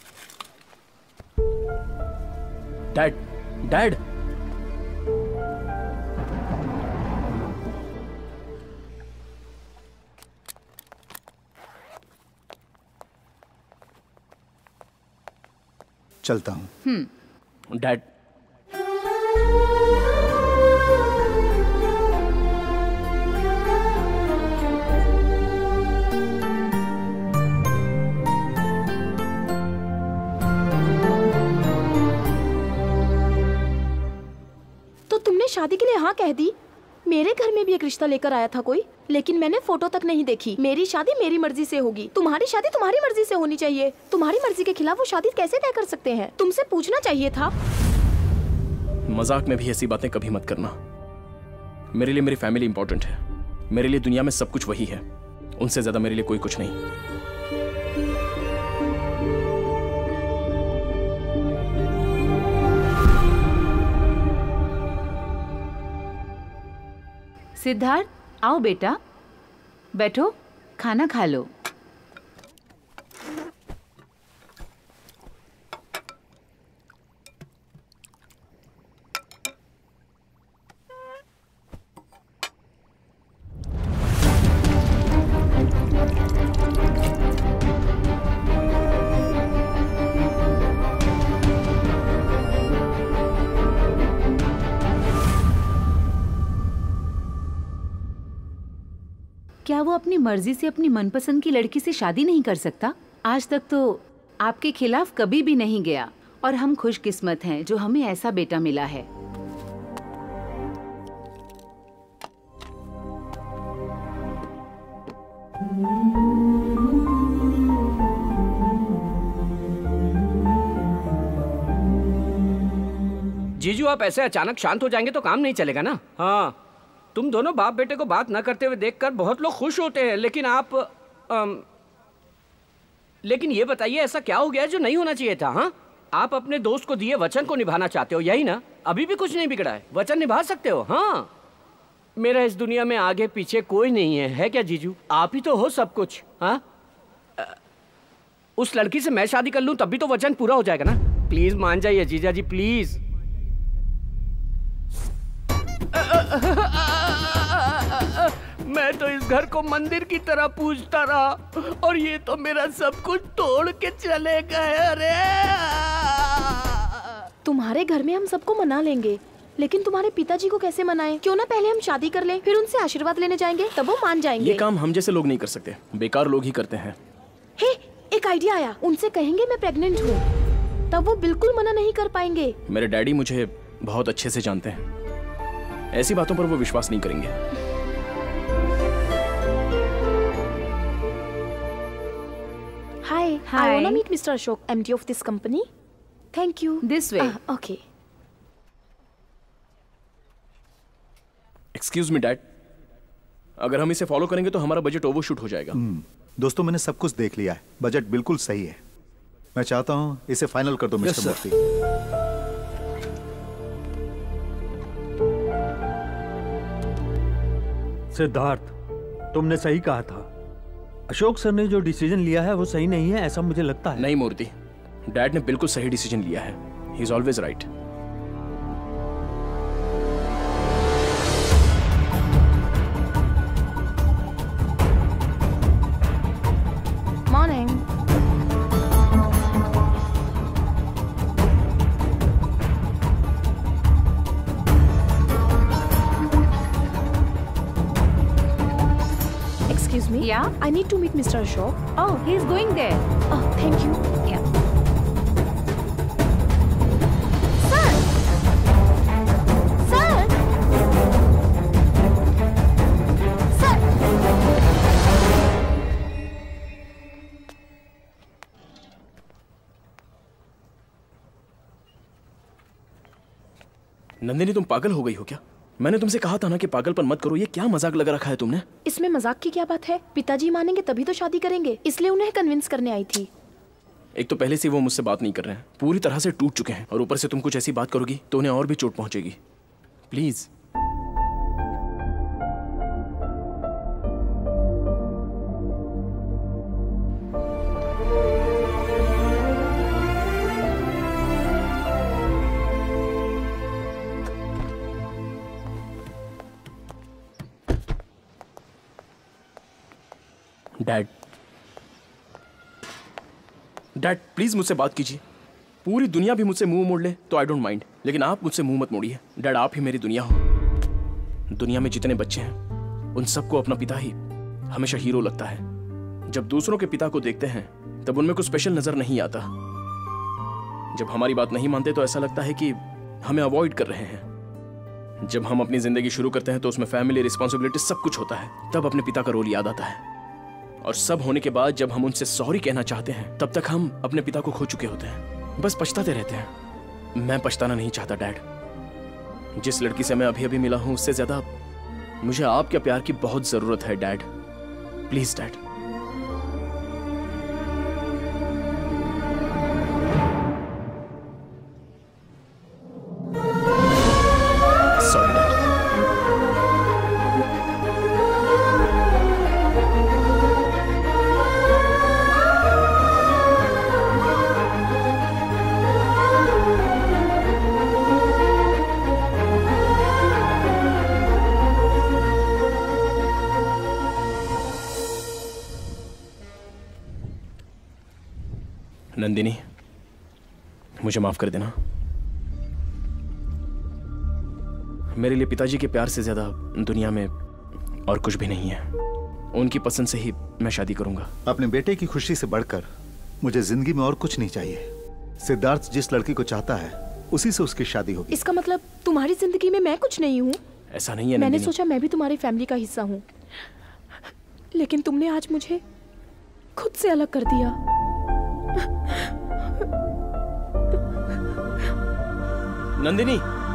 Dad, dad. चलता हूँ। डैड, तो तुमने शादी के लिए हाँ कह दी? मेरे घर में भी एक रिश्ता लेकर आया था कोई, लेकिन मैंने फोटो तक नहीं देखी। मेरी शादी मेरी मर्जी से होगी, तुम्हारी शादी तुम्हारी मर्जी से होनी चाहिए। तुम्हारी मर्जी के खिलाफ वो शादी कैसे तय कर सकते हैं? तुमसे पूछना चाहिए था। मजाक में भी ऐसी बातें कभी मत करना। मेरे लिए मेरी फैमिली इंपॉर्टेंट है। मेरे लिए दुनिया में सब कुछ वही है, उनसे ज्यादा मेरे लिए कोई कुछ नहीं। सिद्धार्थ, आओ बेटा, बैठो, खाना खा लो। क्या वो अपनी मर्जी से अपनी मनपसंद की लड़की से शादी नहीं कर सकता? आज तक तो आपके खिलाफ कभी भी नहीं गया और हम खुशकिस्मत हैं जो हमें ऐसा बेटा मिला है। जीजू, आप ऐसे अचानक शांत हो जाएंगे तो काम नहीं चलेगा ना। हाँ, तुम दोनों बाप बेटे को बात न करते हुए देखकर बहुत लोग खुश होते हैं, लेकिन आप लेकिन ये बताइए ऐसा क्या हो गया जो नहीं होना चाहिए था? हाँ, आप अपने दोस्त को दिए वचन को निभाना चाहते हो, यही ना? अभी भी कुछ नहीं बिगड़ा है, वचन निभा सकते हो। हाँ, मेरा इस दुनिया में आगे पीछे कोई नहीं है क्या जीजू? आप ही तो हो सब कुछ। हाँ, उस लड़की से मैं शादी कर लूं तब भी तो वचन पूरा हो जाएगा ना। प्लीज मान जाइए जीजा जी, प्लीज। मैं तो इस घर को मंदिर की तरह पूजता रहा और ये तो मेरा सब कुछ तोड़ के चले गए। अरे तुम्हारे घर में हम सबको मना लेंगे, लेकिन तुम्हारे पिताजी को कैसे मनाएं? क्यों ना पहले हम शादी कर लें, फिर उनसे आशीर्वाद लेने जाएंगे, तब वो मान जाएंगे। ये काम हम जैसे लोग नहीं कर सकते, बेकार लोग ही करते हैं। हे, एक आइडिया आया। उनसे कहेंगे मैं प्रेग्नेंट हूँ, तब वो बिल्कुल मना नहीं कर पाएंगे। मेरे डैडी मुझे बहुत अच्छे से जानते हैं, ऐसी बातों पर वो विश्वास नहीं करेंगे। Hi, I want to meet Mr. Ashok, MD of this company. Thank you. This way. Okay. Excuse me, Dad. अगर हम इसे फॉलो करेंगे तो हमारा बजट ओवरशूट हो जाएगा। दोस्तों मैंने सब कुछ देख लिया है, बजट बिल्कुल सही है। मैं चाहता हूं इसे फाइनल कर दो मिस्टर मूर्ति। सिद्धार्थ, तुमने सही कहा था। अशोक सर ने जो डिसीजन लिया है वो सही नहीं है, ऐसा मुझे लगता है। नहीं मूर्ति, डैड ने बिल्कुल सही डिसीजन लिया है। He is always right. Morning. Excuse me? Yeah? I need to meet Mr. Ashok. Oh, he is going there. Oh, thank you. Yeah. Sir! Sir! Sir! Nandini, तुम पागल हो गई हो क्या? मैंने तुमसे कहा था ना कि पागलपन मत करो। ये क्या मजाक लगा रखा है तुमने? इसमें मजाक की क्या बात है? पिताजी मानेंगे तभी तो शादी करेंगे, इसलिए उन्हें कन्विंस करने आई थी। एक तो पहले से वो मुझसे बात नहीं कर रहे हैं, पूरी तरह से टूट चुके हैं, और ऊपर से तुम कुछ ऐसी बात करोगी तो उन्हें और भी चोट पहुंचेगी। प्लीज। डैड, डैड प्लीज मुझसे बात कीजिए। पूरी दुनिया भी मुझसे मुंह मोड़ ले तो आई डोंट माइंड, लेकिन आप मुझसे मुंह मत मोड़िए। डैड, आप ही मेरी दुनिया हो। दुनिया में जितने बच्चे हैं उन सबको अपना पिता ही हमेशा हीरो लगता है। जब दूसरों के पिता को देखते हैं तब उनमें कुछ स्पेशल नजर नहीं आता। जब हमारी बात नहीं मानते तो ऐसा लगता है कि हमें अवॉइड कर रहे हैं। जब हम अपनी जिंदगी शुरू करते हैं तो उसमें फैमिली, रिस्पॉन्सिबिलिटी सब कुछ होता है, तब अपने पिता का रोल याद आता है। और सब होने के बाद जब हम उनसे सॉरी कहना चाहते हैं तब तक हम अपने पिता को खो चुके होते हैं। बस पछताते रहते हैं। मैं पछताना नहीं चाहता डैड। जिस लड़की से मैं अभी अभी मिला हूं उससे ज्यादा मुझे आपके प्यार की बहुत जरूरत है dad. Please dad. Sorry dad. Nandini, मुझे माफ कर देना। मेरे लिए पिताजी के प्यार से ज्यादा दुनिया में और कुछ भी नहीं है। उनकी पसंद से ही मैं शादी करूंगा। अपने बेटे की खुशी से बढ़कर मुझे जिंदगी में और कुछ नहीं चाहिए। सिद्धार्थ जिस लड़की को चाहता है उसी से उसकी शादी होगी। इसका मतलब तुम्हारी जिंदगी में मैं कुछ नहीं हूँ? ऐसा नहीं है मैंने नंदिनी। सोचा मैं भी तुम्हारी फैमिली का हिस्सा हूँ, लेकिन तुमने आज मुझे खुद से अलग कर दिया। नंदिनी,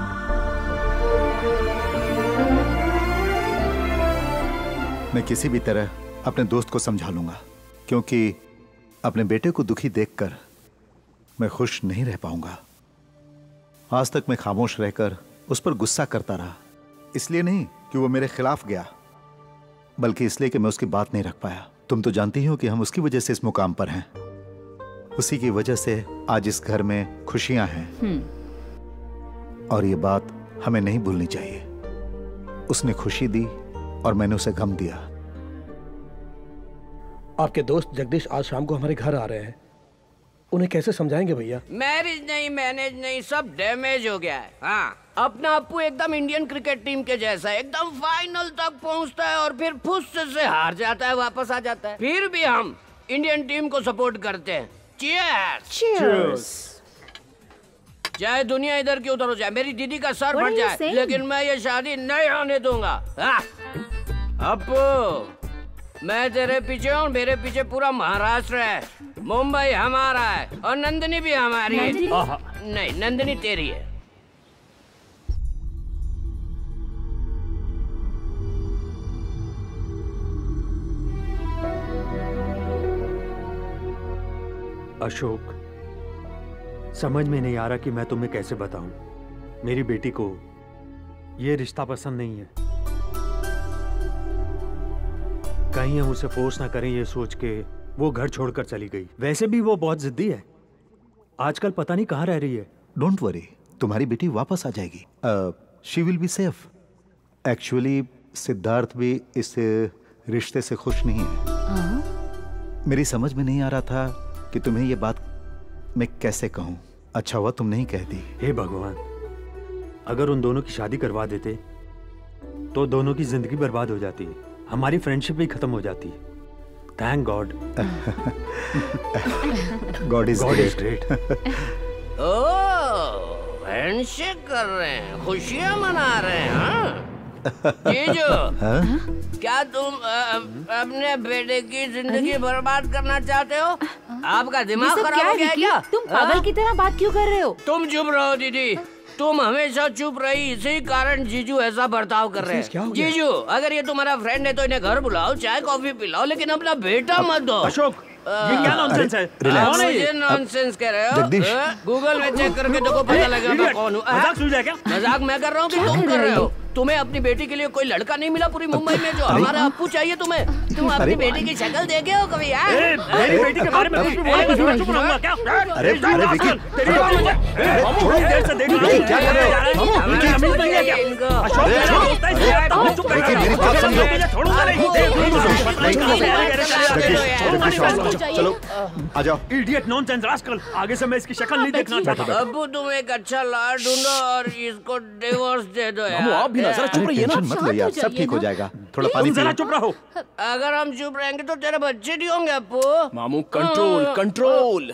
मैं किसी भी तरह अपने दोस्त को समझा लूंगा, क्योंकि अपने बेटे को दुखी देखकर मैं खुश नहीं रह पाऊंगा। आज तक मैं खामोश रहकर उस पर गुस्सा करता रहा, इसलिए नहीं कि वो मेरे खिलाफ गया, बल्कि इसलिए कि मैं उसकी बात नहीं रख पाया। तुम तो जानती हो कि हम उसकी वजह से इस मुकाम पर हैं। उसी की वजह से आज इस घर में खुशियां हैं, और ये बात हमें नहीं भूलनी चाहिए। उसने खुशी दी और मैंने उसे गम दिया। आपके दोस्त जगदीश आज शाम को हमारे घर आ रहे हैं, उन्हें कैसे समझाएंगे भैया? मैरिज नहीं, मैनेज नहीं, सब डैमेज हो गया है। हाँ, अपना अप्पू एकदम इंडियन क्रिकेट टीम के जैसा है, एकदम फाइनल तक पहुंचता है और फिर फुस से हार जाता है, वापस आ जाता है। फिर भी हम इंडियन टीम को सपोर्ट करते हैं। चीयर्स। चीयर्स। चाहे दुनिया इधर की उधर हो जाए, मेरी दीदी का सर फट जाए, लेकिन मैं ये शादी नहीं होने दूंगा। अप्पू, मैं तेरे पीछे हूँ, मेरे पीछे पूरा महाराष्ट्र है। मुंबई हमारा है और नंदिनी भी हमारी है। नहीं, नंदिनी तेरी है। अशोक, समझ में नहीं आ रहा कि मैं तुम्हें कैसे बताऊं। मेरी बेटी को ये रिश्ता पसंद नहीं है। कहीं हम उसे फोर्स ना करें ये सोच के वो घर छोड़कर चली गई। वैसे भी वो बहुत जिद्दी है, आजकल पता नहीं कहाँ रह रही है। डोंट वरी, तुम्हारी बेटी वापस आ जाएगी। She will be safe. Actually Siddharth भी इस रिश्ते से खुश नहीं है। मेरी समझ में नहीं आ रहा था कि तुम्हें ये बात मैं कैसे कहूं। अच्छा हुआ तुमने ही कह दी। हे भगवान, अगर उन दोनों की शादी करवा देते तो दोनों की जिंदगी बर्बाद हो जाती, हमारी फ्रेंडशिप भी खत्म हो जाती। Thank God. God is great. Oh, handshake कर रहे हैं, खुशियां मना रहे हैं। हाँ? जीजू, क्या तुम अपने बेटे की जिंदगी बर्बाद करना चाहते हो? आपका दिमाग खराब हो गया है क्या? तुम पागल की तरह बात क्यों कर रहे हो? तुम चुप रहो दीदी, तुम हमेशा चुप रही, इसी कारण जीजू ऐसा बर्ताव कर रहे हैं। जीजू, अगर ये तुम्हारा फ्रेंड है तो इन्हें घर बुलाओ, चाय कॉफी पिलाओ, लेकिन अपना बेटा मत दो। अशोक, ये क्या नॉनसेंस है? कौन है ये नॉनसेंस कह रहे हो? गूगल में चेक करके देखो, पता लगेगा मैं कौन हूँ। मजाक सुन रहा है क्या? मजाक मैं कर रहा हूँ कि तुम कर रहे हो? तुम्हें अपनी बेटी के लिए कोई लड़का नहीं मिला पूरी मुंबई में जो हमारा अप्पू चाहिए तुम्हें? तुम अपनी बेटी की शक्ल देखे हो कभी? मेरी बेटी के बारे में कुछ भी बोलेगा तो मैं चुप रहूंगा क्या? अरे विकी, थोड़ी देर से देख रहा हूं, क्या कर रहे हो? मेरी बात समझो। चलो आ जाओ। इडियट, नॉनसेंस, रास्कल, आगे से मैं इसकी शक्ल नहीं देखना चाहता। अब्बू, तुम एक अच्छा लाड़ ढूंढो और इसको डिवोर्स दे दो यार। आप भी ना जरा चुप रहिए ना। मत लो यार, सब ठीक हो जाएगा। थोड़ा पानी जरा चुप रहो। अगर हम चुप रहेंगे तो तेरे बच्चे नहीं होंगे अप्पू। मामू, control control.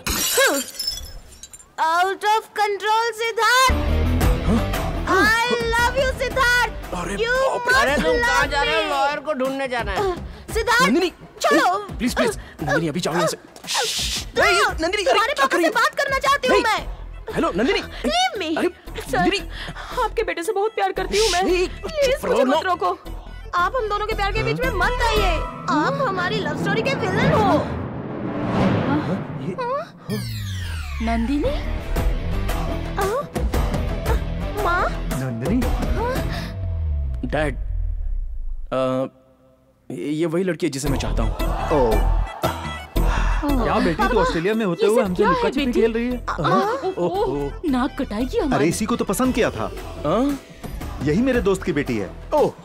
Out of control Siddharth. I love you Siddharth. अरे तुम कहाँ जा रहे हो? लॉयर को ढूंढने जाना है। सिद्धार्थ, नंदिनी, चलो प्लीज प्लीज। नंदिनी अभी जाओ यहाँ से। नंदिनी, तुम्हारे पापा से बात करना चाहती हूँ मैं। Hello Nandini. Leave me. Nandini, आपके बेटे से बहुत प्यार करती हूँ मैं। प्लीज मुझे मत रोको। आप हम दोनों के प्यार के बीच में मत आइए। आप हमारी लव स्टोरी के विलन हो। नंदिनी, माँ। नंदिनी, डैड, ये वही लड़की है जिसे मैं चाहता हूँ। क्या बेटी तो ऑस्ट्रेलिया में होते हुए हमसे लुका छिपी खेल रही है? नाक कटाएगी अरे हमारी। इसी को तो पसंद किया था। यही मेरे दोस्त की बेटी है।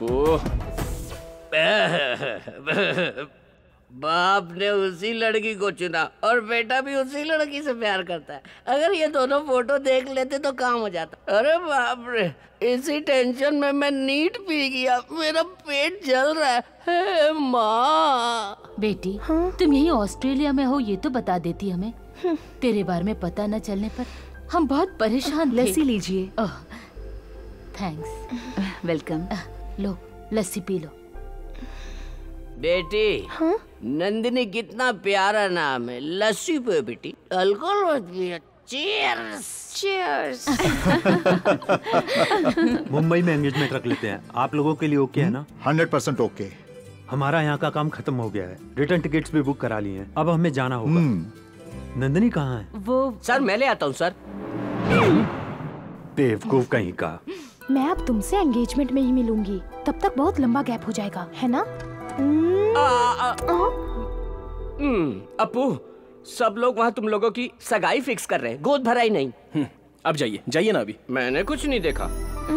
बाप ने उसी लड़की को चुना और बेटा भी उसी लड़की से प्यार करता है। अगर ये दोनों फोटो देख लेते तो काम हो जाता। अरे बाप रे, इसी टेंशन में मैं नीट पी गया। मेरा पेट जल रहा है। हे माँ। बेटी, तुम यही ऑस्ट्रेलिया में हो ये तो बता देती हमें। तेरे बारे में पता न चलने पर हम बहुत परेशान थे। लस्सी लीजिए। थैंक्स। वेलकम। लो लस्सी पी लो। बेटी, नंदिनी कितना प्यारा नाम है। लस्सी पे बेटी, अल्कोहल मत पियो। चीयर्स। चीयर्स। मुंबई में एंगेजमेंट रख लेते हैं। आप लोगों के लिए ओके है ना? 100% ओके। हमारा यहाँ का काम खत्म हो गया है। रिटर्न टिकट्स भी बुक करा लिए हैं। अब हमें जाना होगा। नंदिनी कहाँ है? वो सर मैं ले आता हूँ सर। बेवकूफ कहीं का। मैं अब तुमसे एंगेजमेंट में ही मिलूंगी। तब तक बहुत लंबा गैप हो जाएगा, है ना? अप्पू, सब लोग वहाँ तुम लोगों की सगाई फिक्स कर रहे हैं, गोद भराई नहीं। अब जाइए जाइए ना। अभी मैंने कुछ नहीं देखा।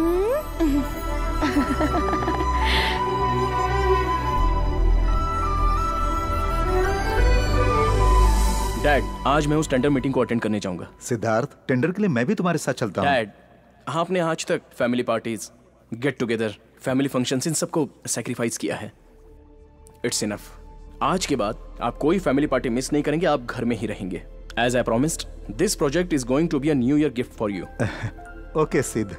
डैड, आज मैं उस टेंडर मीटिंग को अटेंड करने जाऊंगा। सिद्धार्थ, टेंडर के लिए मैं भी तुम्हारे साथ चलता हूँ। डैड, आपने आज तक family parties, get together, family functions, इन सबको सैक्रिफाइस किया है। It's enough. आज के बाद आप कोई फैमिली पार्टी मिस नहीं करेंगे। आप घर में ही रहेंगे। As I promised, this project is going to be a new year gift for you. Okay Sidh.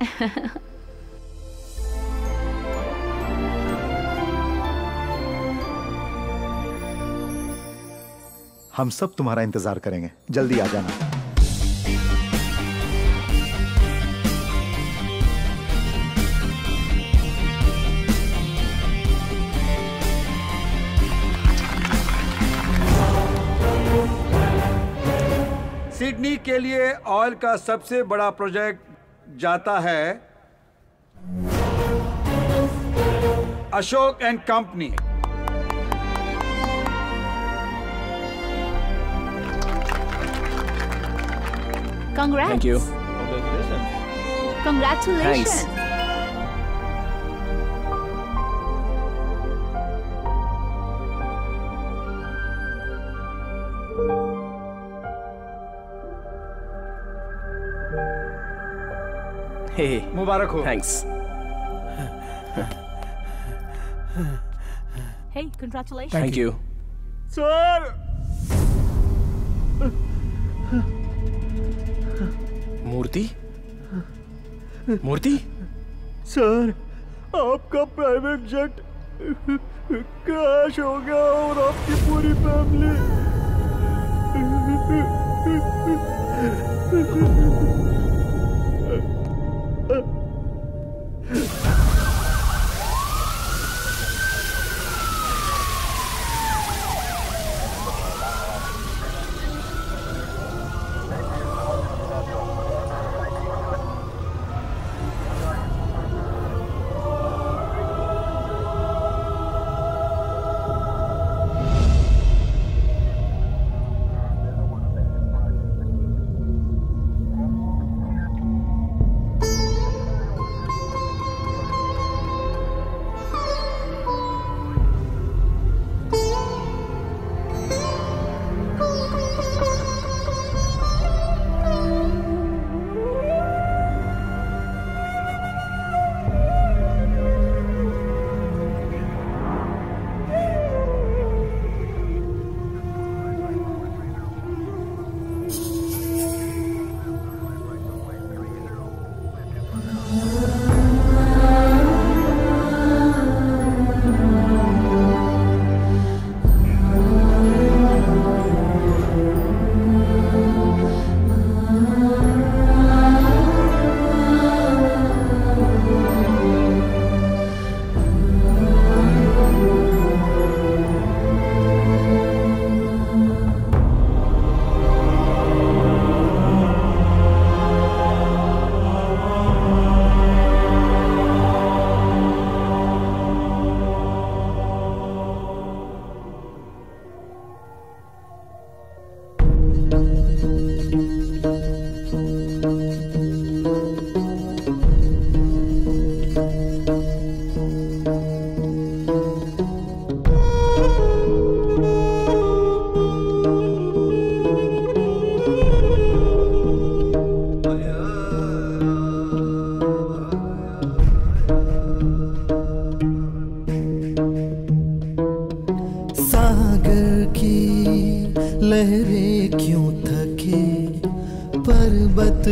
हम सब तुम्हारा इंतजार करेंगे। जल्दी आ जाना। कंपनी के लिए ऑयल का सबसे बड़ा प्रोजेक्ट जाता है Ashok and company. Congrats. Thank you. Congratulations. Thanks. Hey. मुबारक हो। Thanks. Hey, congratulations. Thank you. Sir Murthy? Murthy? Sir, आपका प्राइवेट जेट क्रैश हो गया और आपकी पूरी फैमिली। लहरें क्यों थके, पर्वत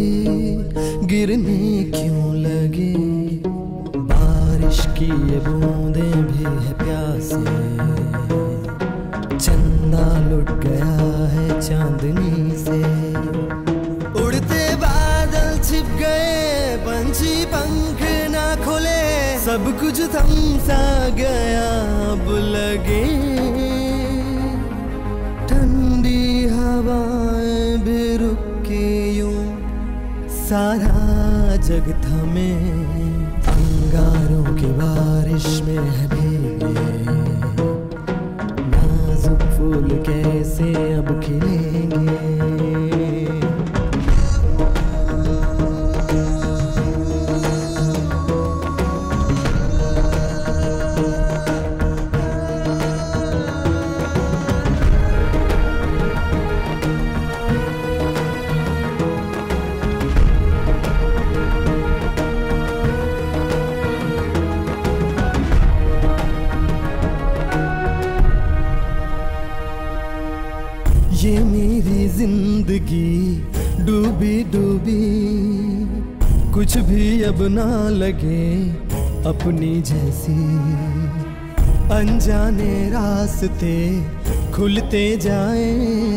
भी गिरने क्यों लगे, बारिश की ये बूंदें भी है प्यासे, चंदा लुट गया है चांदनी से, उड़ते बादल छिप गए, पंछी पंख ना खोले, सब कुछ थम सा गया अब लगे, ठंडी हवाएं भी रुक के यूं सारा जग थमे, अंगारों की बारिश में है भीगे, नाजुक फूल कैसे अब खिलेंगे। ये मेरी जिंदगी डूबी डूबी, कुछ भी अब ना लगे अपनी जैसी, अनजाने रास्ते खुलते जाए,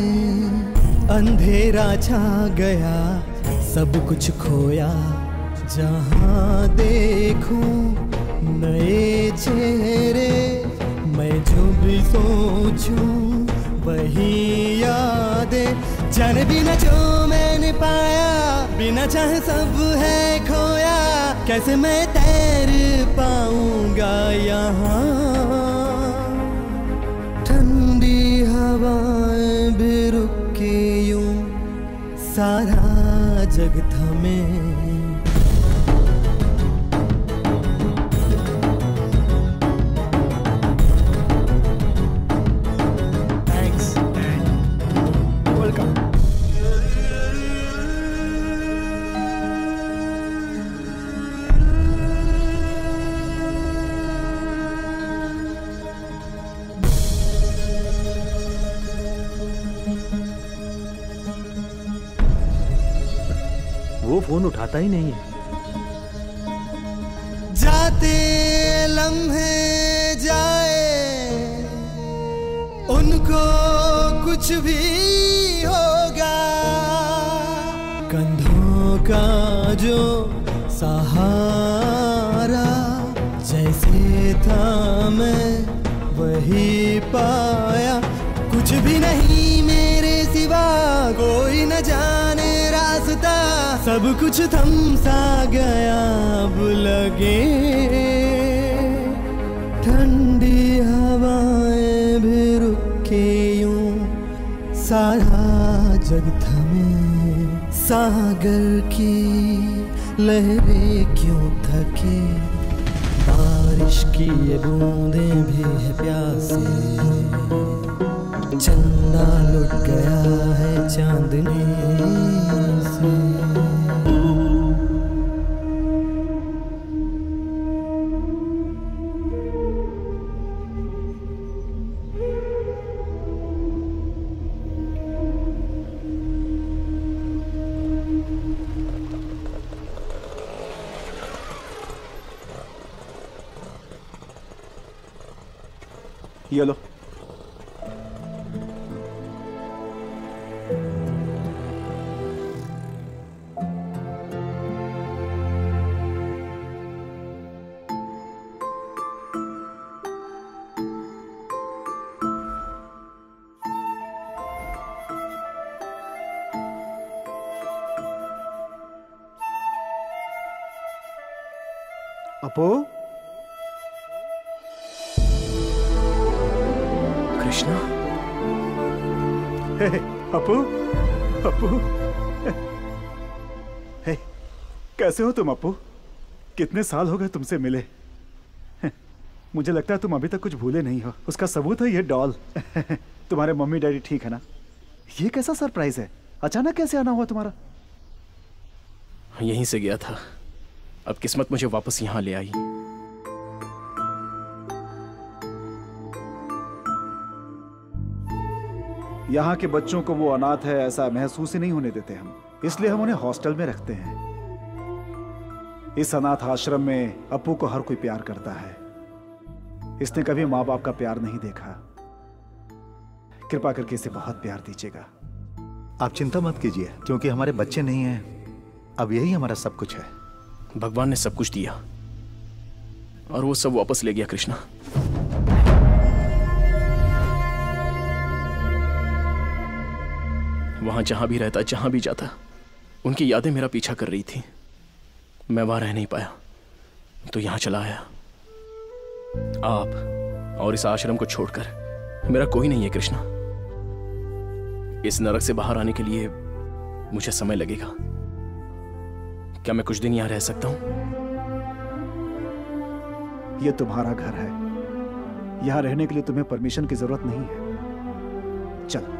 अंधेरा छा गया सब कुछ खोया, जहाँ देखूं नए चेहरे, मैं जो भी सोचूं वही यादें जाने बिना जो मैंने पाया, बिना चाहे सब है खोया, कैसे मैं तैर पाऊंगा यहाँ। ठंडी हवाएं भी रुकी यूं, सारा जग थमे। वो फोन उठाता ही नहीं है। जाते लम्हे जाए, उनको कुछ भी होगा, कंधों का जो सहारा जैसे था मैं वही पाया। कुछ भी नहीं मेरे सिवा, कोई न जाने रास्ता, सब कुछ थम सा गया अब लगे। ठंडी हवाएं भी रुके यूं, सारा जग थमे। सागर की लहरें क्यों थके, बारिश की ये बूंदें भी है प्यासे। चंदा लुट गया है चांदनी से। ये लो। अपू, कृष्णा। हे, अपू, अपू। हे, कैसे हो तुम अपू? कितने साल हो गए तुमसे मिले। मुझे लगता है तुम अभी तक कुछ भूले नहीं हो। उसका सबूत है ये डॉल। तुम्हारे मम्मी डैडी ठीक है ना? ये कैसा सरप्राइज है? अचानक कैसे आना हुआ तुम्हारा? यहीं से गया था, अब किस्मत मुझे वापस यहां ले आई। यहाँ के बच्चों को वो अनाथ है ऐसा महसूस ही नहीं होने देते हम, इसलिए हम उन्हें हॉस्टल में रखते हैं। इस अनाथ आश्रम में अपू को हर कोई प्यार करता है। इसने कभी माँ बाप का प्यार नहीं देखा। कृपा करके इसे बहुत प्यार दीजिएगा। आप चिंता मत कीजिए, क्योंकि हमारे बच्चे नहीं हैं, अब यही हमारा सब कुछ है। भगवान ने सब कुछ दिया और वो सब वापस ले गया कृष्णा। वहां जहां भी रहता, जहां भी जाता, उनकी यादें मेरा पीछा कर रही थी। मैं वहां रह नहीं पाया तो यहां चला आया। आप और इस आश्रम को छोड़कर मेरा कोई नहीं है कृष्णा। इस नरक से बाहर आने के लिए मुझे समय लगेगा। क्या मैं कुछ दिन यहां रह सकता हूं? यह तुम्हारा घर है, यहां रहने के लिए तुम्हें परमिशन की जरूरत नहीं है। चलो।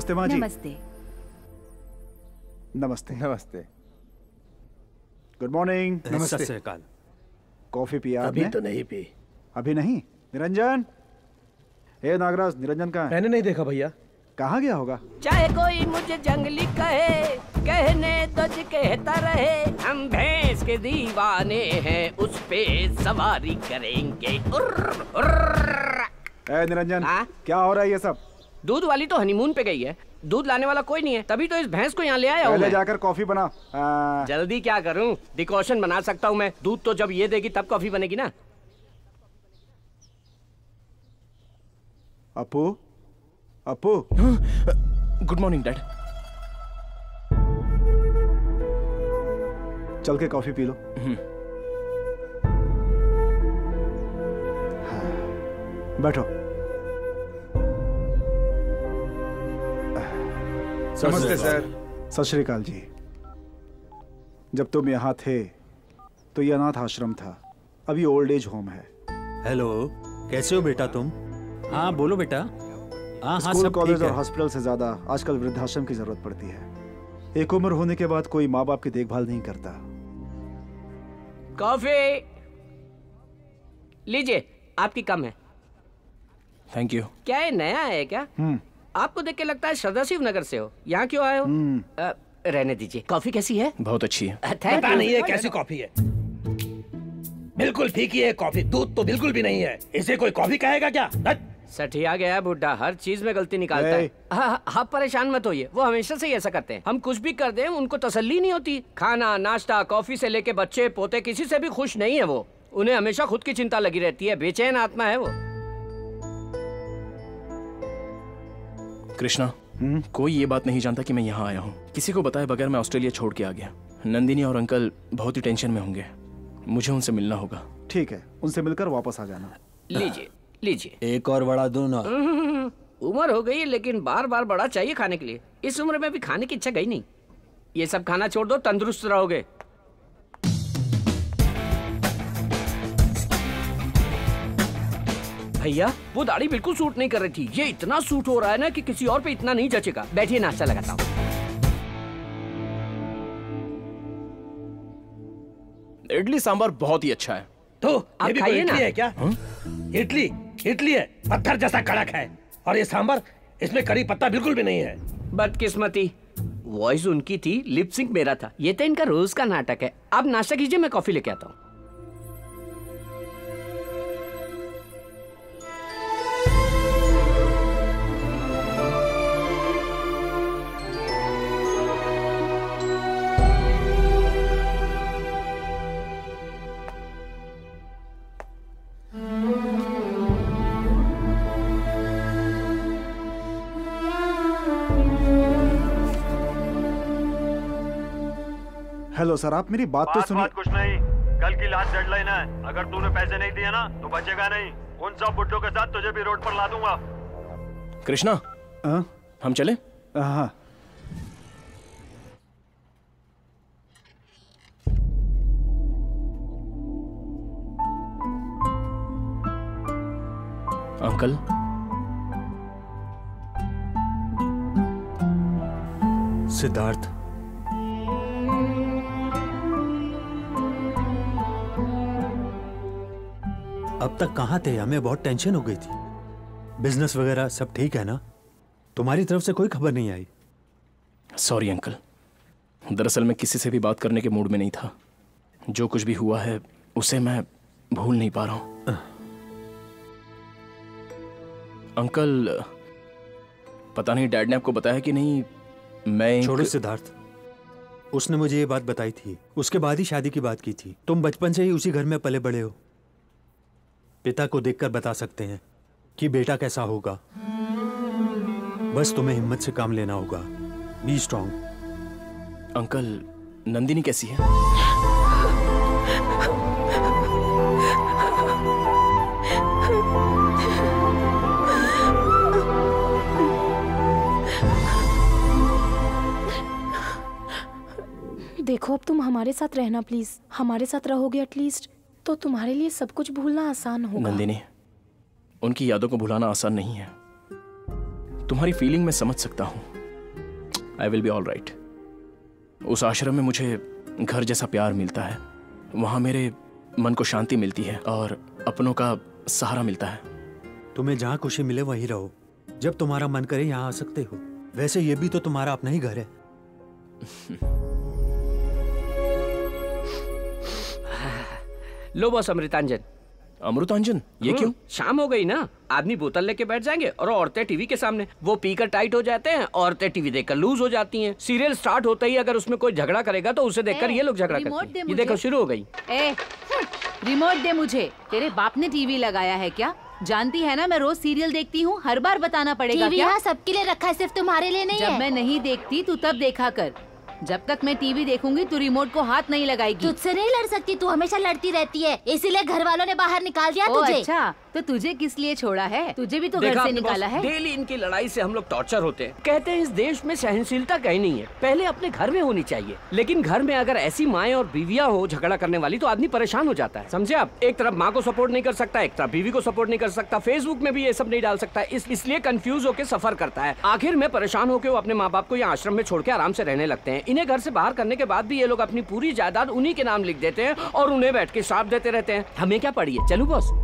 नमस्ते माँ जी। नमस्ते। नमस्ते। नमस्ते। Good morning. नमस्ते। सत श्री अकाल। कॉफी पिया अभी आपने? तो नहीं पी। अभी नहीं? निरंजन, हे नागराज, निरंजन कहाँ है? मैंने नहीं देखा भैया। कहाँ गया होगा? चाहे कोई मुझे जंगली कहे, कहने तो जी कहता रहे, हम भैंस के दीवाने हैं, उस पे सवारी करेंगे। निरंजन, क्या हो रहा है ये सब? दूध वाली तो हनीमून पे गई है, दूध लाने वाला कोई नहीं है, तभी तो इस भैंस को यहाँ ले आया हूँ। पहले जाकर कॉफी बना। जल्दी क्या करूँ, डिकॉशन बना सकता हूँ मैं, दूध तो जब ये देगी तब कॉफी बनेगी ना। Appu, Appu. Good morning dad. चल के कॉफी पी लो। बैठो। नमस्ते सर। सत श्री अकाल जी। जब तुम यहाँ थे तो ये अनाथ आश्रम था, अभी ओल्ड एज होम है। हेलो, कैसे हो बेटा तुम? हाँ बोलो बेटा। हाँ स्कूल, सब कॉलेज ठीक है। और हॉस्पिटल से ज्यादा आजकल वृद्धाश्रम की जरूरत पड़ती है। एक उम्र होने के बाद कोई माँ बाप की देखभाल नहीं करता। कॉफी लीजिए, आपकी कम है। Thank you. क्या ये नया है क्या? आपको देख के लगता है सदाशिव नगर से हो, यहाँ क्यों आए हो? रहने दीजिए। कॉफी कैसी है? बहुत अच्छी है। पता नहीं है कैसी कॉफी है, बिल्कुल फीकी है कॉफी, दूध तो बिल्कुल भी नहीं है। इसे कोई कॉफी कहेगा क्या? सठिया गया बुड्ढा, हर चीज में गलती निकालता है। हाँ, आप परेशान मत होइए, वो हमेशा से ही ऐसा करते हैं। हम कुछ भी कर दें उनको तसल्ली नहीं होती। खाना, नाश्ता, कॉफी से लेके बच्चे पोते, किसी से भी खुश नहीं है वो। उन्हें हमेशा खुद की चिंता लगी रहती है, बेचैन आत्मा है वो। कृष्णा, कोई ये बात नहीं जानता कि मैं यहाँ आया हूँ। किसी को बताए बगैर मैं ऑस्ट्रेलिया छोड़ के आ गया। नंदिनी और अंकल बहुत ही टेंशन में होंगे, मुझे उनसे मिलना होगा। ठीक है, उनसे मिलकर वापस आ जाना। लीजिए लीजिए। एक और बड़ा दूं ना। उम्र हो गई लेकिन बार बार बड़ा चाहिए खाने के लिए। इस उम्र में भी खाने की इच्छा गई नहीं। ये सब खाना छोड़ दो, तंदुरुस्त रहोगे। भैया वो दाढ़ी बिल्कुल सूट नहीं कर रही थी, ये इतना सूट हो रहा है ना कि किसी और पे इतना नहीं जचेगा। बैठिए, नाश्ता लगाता हूँ। इडली सांभर बहुत ही अच्छा है। तो आप ये भी खाइए कोई इडली ना। है क्या? इडली इडली है, पत्थर जैसा कड़क है। और ये सांबर, इसमें करी पत्ता बिल्कुल भी नहीं है। बदकिस्मती, वॉइस उनकी थी, लिप सिंक मेरा था। ये तो इनका रोज का नाटक है। आप नाश्ता कीजिए, मैं कॉफी लेके आता हूँ। हेलो सर, आप मेरी बात तो सुनिए। कुछ नहीं, कल की लास्ट डेडलाइन है। अगर तूने पैसे नहीं दिए ना तो बचेगा नहीं। उन सब बुड्ढों के साथ तुझे भी रोड पर ला दूंगा। कृष्णा, हम चले? हाँ। अंकल, सिद्धार्थ, अब तक कहाँ थे? हमें बहुत टेंशन हो गई थी। बिजनेस वगैरह सब ठीक है ना? तुम्हारी तरफ से कोई खबर नहीं आई। सॉरी अंकल, दरअसल मैं किसी से भी बात करने के मूड में नहीं था। जो कुछ भी हुआ है उसे मैं भूल नहीं पा रहा हूं। अंकल, पता नहीं डैड ने आपको बताया कि नहीं, मैं छोड़ो सिद्धार्थ, उसने मुझे ये बात बताई थी, उसके बाद ही शादी की बात की थी। तुम बचपन से ही उसी घर में पले बड़े हो। पिता को देखकर बता सकते हैं कि बेटा कैसा होगा। बस तुम्हें हिम्मत से काम लेना होगा। B strong. अंकल, नंदिनी कैसी है? देखो, अब तुम हमारे साथ रहना प्लीज। हमारे साथ रहोगे एटलीस्ट तो तुम्हारे लिए सब कुछ भूलना आसान होगा। नंदिनी, उनकी यादों को भुलाना आसान नहीं है। तुम्हारी फीलिंग मैं समझ सकता हूं, I will be all right. उस आश्रम में मुझे घर जैसा प्यार मिलता है, वहां मेरे मन को शांति मिलती है और अपनों का सहारा मिलता है। तुम्हें जहाँ खुशी मिले वहीं रहो। जब तुम्हारा मन करे यहाँ आ सकते हो। वैसे ये भी तो तुम्हारा अपना ही घर है। लो बॉस अमृतांजन। अमृतांजन? ये क्यों? शाम हो गई ना, आदमी बोतल लेके बैठ जाएंगे और औरतें टीवी के सामने। वो पीकर टाइट हो जाते हैं, औरतें टीवी देखकर लूज हो जाती हैं। सीरियल स्टार्ट होते ही अगर उसमें कोई झगड़ा करेगा तो उसे देखकर ये लोग झगड़ा करते हैं। ये देखो शुरू हो गई। रिमोट दे मुझे। तेरे बाप ने टीवी लगाया है क्या? जानती है ना मैं रोज सीरियल देखती हूँ, हर बार बताना पड़ेगा टीवी क्या? यहाँ सबके लिए रखा है, सिर्फ तुम्हारे लिए नहीं है। जब मैं नहीं देखती तू तब देखा कर। जब तक मैं टीवी देखूंगी तू रिमोट को हाथ नहीं लगाएगी। तुझसे नहीं लड़ सकती, तू हमेशा लड़ती रहती है, इसीलिए घर वालों ने बाहर निकाल दिया तुझे। अच्छा, तो तुझे किस लिए छोड़ा है? तुझे भी तो घर से निकाला है। डेली इनकी लड़ाई से हम लोग टॉर्चर होते हैं। कहते हैं इस देश में सहनशीलता कहीं नहीं है, पहले अपने घर में होनी चाहिए। लेकिन घर में अगर ऐसी माएं और बीवियां हो झगड़ा करने वाली तो आदमी परेशान हो जाता है, समझे आप? एक तरफ माँ को सपोर्ट नहीं कर सकता, एक तरफ बीवी को सपोर्ट नहीं कर सकता, फेसबुक में भी ये सब नहीं डाल सकता, इसलिए कंफ्यूज होकर सफर करता है। आखिर में परेशान होकर वो अपने माँ बाप को यहाँ आश्रम में छोड़ के आराम से रहने लगते हैं। इन्हें घर से बाहर करने के बाद भी ये लोग अपनी पूरी जायदाद उन्हीं के नाम लिख देते हैं और उन्हें बैठ के श्राप देते रहते हैं। हमें क्या पड़ी है? चलो boss.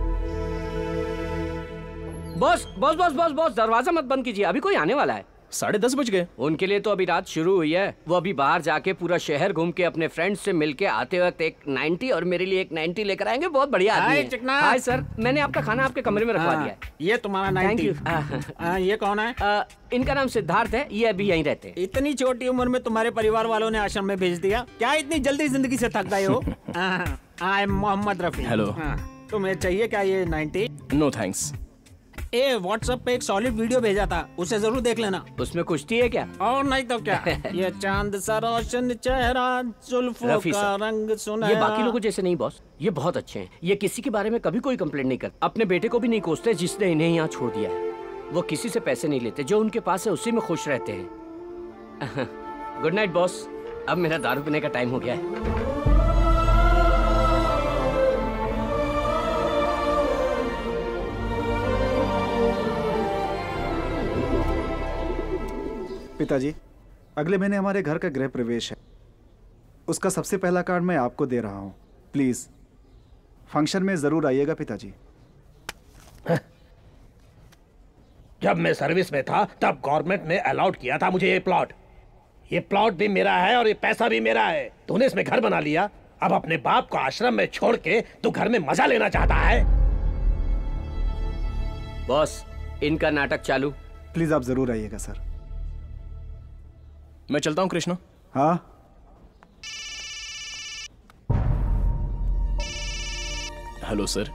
Boss boss boss boss boss, दरवाजा मत बंद कीजिए, अभी कोई आने वाला है। 10:30 बज गए। उनके लिए तो अभी रात शुरू हुई है। वो अभी बाहर जाके पूरा शहर घूम के अपने फ्रेंड्स से मिलके आते वक्त एक 90 और मेरे लिए एक 90 लेकर आएंगे। बहुत बढ़िया आदमी है। हाय सर, मैंने आपका खाना आपके कमरे में रखवा दिया है। ये तुम्हारा 90। ये कौन है? इनका नाम सिद्धार्थ है, ये अभी यहीं रहते हैं। इतनी छोटी उम्र में तुम्हारे परिवार वालों ने आश्रम में भेज दिया? क्या इतनी जल्दी जिंदगी से थक गए हो? I am Mohammed Rafi. Hello. तुम्हें चाहिए क्या ये 90? No thanks. व्हाट्सएप पे एक सॉलिड वीडियो भेजा था, उसे जरूर देख लेना। उसमें कुश्ती है क्या? और नहीं तो क्या। ये चांद सा रोशन चेहरा, जुल्फों का रंग सुनहरा। ये बाकी लोगों जैसे नहीं बॉस, ये बहुत अच्छे हैं। ये किसी के बारे में कभी कोई कंप्लेंट नहीं करते, अपने बेटे को भी नहीं कोसते जिसने इन्हें यहाँ छोड़ दिया है। वो किसी से पैसे नहीं लेते, जो उनके पास है उसी में खुश रहते हैं। गुड नाइट बॉस, अब मेरा दारू पीने का टाइम हो गया है। पिताजी, अगले महीने हमारे घर का गृह प्रवेश है। उसका सबसे पहला कार्ड मैं आपको दे रहा हूँ। प्लीज फंक्शन में जरूर आइएगा पिताजी। जब मैं सर्विस में था तब गवर्नमेंट ने अलाउड किया था मुझे ये प्लॉट। ये प्लॉट भी मेरा है और ये पैसा भी मेरा है। तूने इसमें घर बना लिया, अब अपने बाप को आश्रम में छोड़ के तू घर में मजा लेना चाहता है। बॉस, इनका नाटक चालू। प्लीज आप जरूर आइएगा सर। मैं चलता हूं कृष्णा। हाँ। Hello sir.